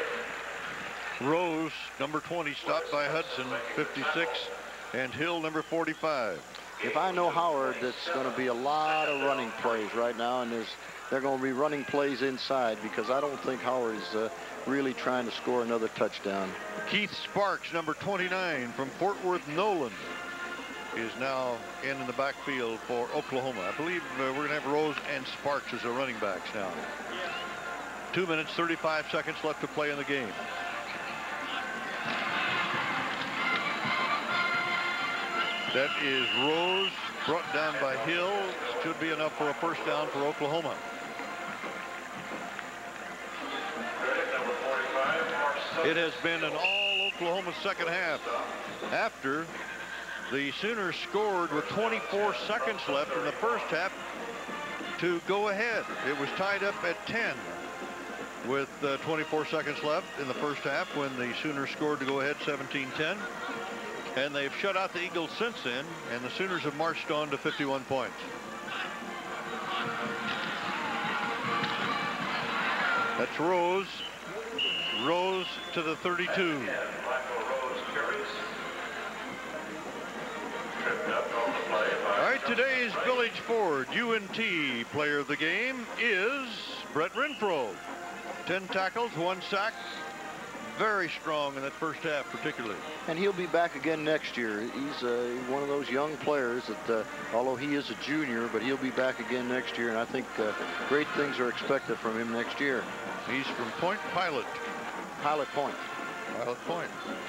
Rose, number 20, stopped by Hudson, 56, and Hill, number 45.
If I know Howard, it's going to be a lot of running plays right now, and they're going to be running plays inside because I don't think Howard is really trying to score another touchdown.
Keith Sparks, number 29, from Fort Worth Nolan, is now in the backfield for Oklahoma. I believe we're going to have Rose and Sparks as the running backs now. 2 minutes, 35 seconds left to play in the game. That is Rose, brought down by Hill. Should be enough for a first down for Oklahoma. It has been an all Oklahoma second half after the Sooners scored with 24 seconds left in the first half to go ahead. It was tied up at 10 with 24 seconds left in the first half when the Sooners scored to go ahead 17-10. And they've shut out the Eagles since then, and the Sooners have marched on to 51 points. That's Rose. Rose to the 32. All right, today's Village Ford UNT player of the game is Brett Renfro. 10 tackles, 1 sack. Very strong in that first half, particularly.
And he'll be back again next year. He's one of those young players that, although he is a junior, but he'll be back again next year. And I think great things are expected from him next year.
He's from Point Pilot.
Pilot Point.
Pilot Point.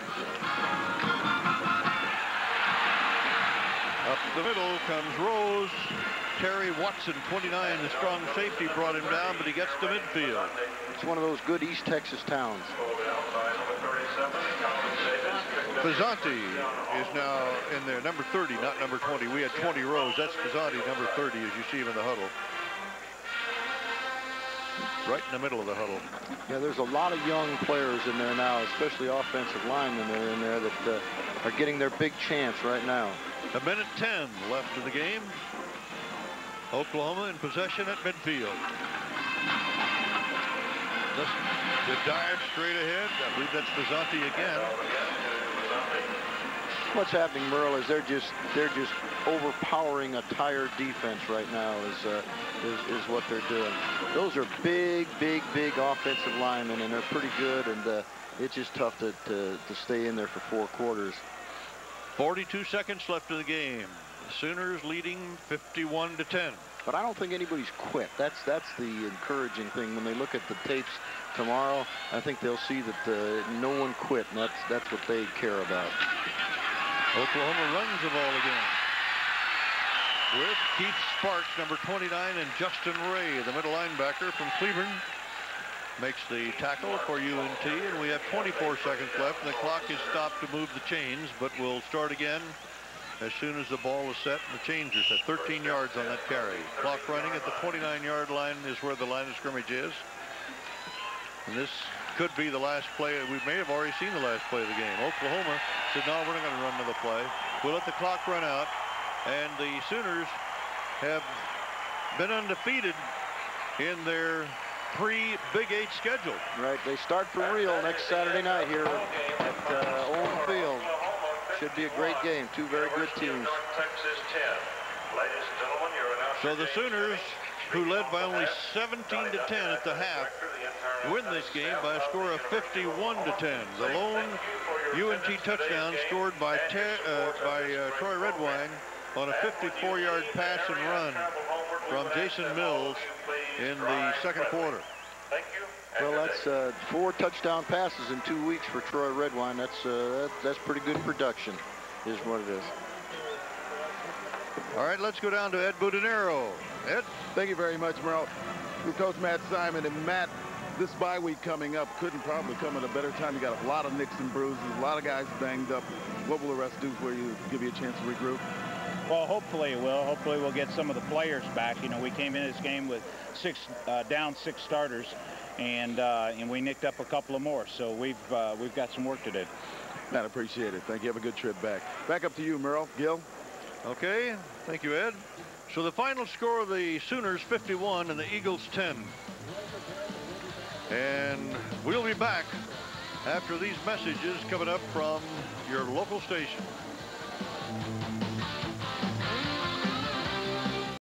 Up the middle comes Rose. Terry Watson, 29, the strong safety, brought him down, but he gets to midfield.
It's one of those good East Texas towns.
Pizzanti is now in there, number 30, not number 20. We had 20 Rose. That's Pizzanti, number 30, as you see him in the huddle. Right in the middle of the huddle.
Yeah, there's a lot of young players in there now, especially offensive linemen that are in there that are getting their big chance right now.
A minute 10 left in the game. Oklahoma in possession at midfield. The dive straight ahead. I believe that's Pizzanti again.
What's happening, Merle, is they're just overpowering a tired defense right now. Is what they're doing. Those are big offensive linemen, and they're pretty good. And it's just tough to stay in there for 4 quarters.
42 seconds left in the game. The Sooners leading 51-10.
But I don't think anybody's quit. That's the encouraging thing. When they look at the tapes tomorrow, I think they'll see that no one quit, and that's what they care about.
Oklahoma runs the ball again with Keith Sparks, number 29, and Justin Ray, the middle linebacker from Cleburne, makes the tackle for UNT, and we have 24 seconds left, and the clock is stopped to move the chains, but we'll start again as soon as the ball is set, and the chains are set. 13 yards on that carry. Clock running at the 29-yard line is where the line of scrimmage is. And this could be the last play. We may have already seen the last play of the game. Oklahoma said, no, we're not going to run another play. We'll let the clock run out. And the Sooners have been undefeated in their pre-Big 8 schedule.
Right, they start for real next Saturday night here at Owen Field. Should be a great game. 2 very good teams.
So the Sooners, who led by only 17-10 at the half, win this game by a score of 51-10. The lone UNT touchdown scored by Troy Redwine on a 54-yard pass and run from Jason Mills in the second quarter.
Well, that's 4 touchdown passes in 2 weeks for Troy Redwine. That's pretty good production, is what it is.
All right, let's go down to Ed Budinero. Ed?
Thank you very much, Merle. With Coach Matt Simon. And Matt, this bye week coming up couldn't probably come at a better time. You got a lot of nicks and bruises, a lot of guys banged up. What will the rest do for you, give you a chance to regroup?
Well, hopefully it will. Hopefully we'll get some of the players back. You know, we came in this game with down six starters, and we nicked up a couple of more. So we've got some work to do.
I appreciate it. Thank you. Have a good trip back. Back up to you, Merle. Gil.
Okay. Thank you, Ed. So the final score of the Sooners 51 and the Eagles 10. And we'll be back after these messages coming up from your local station.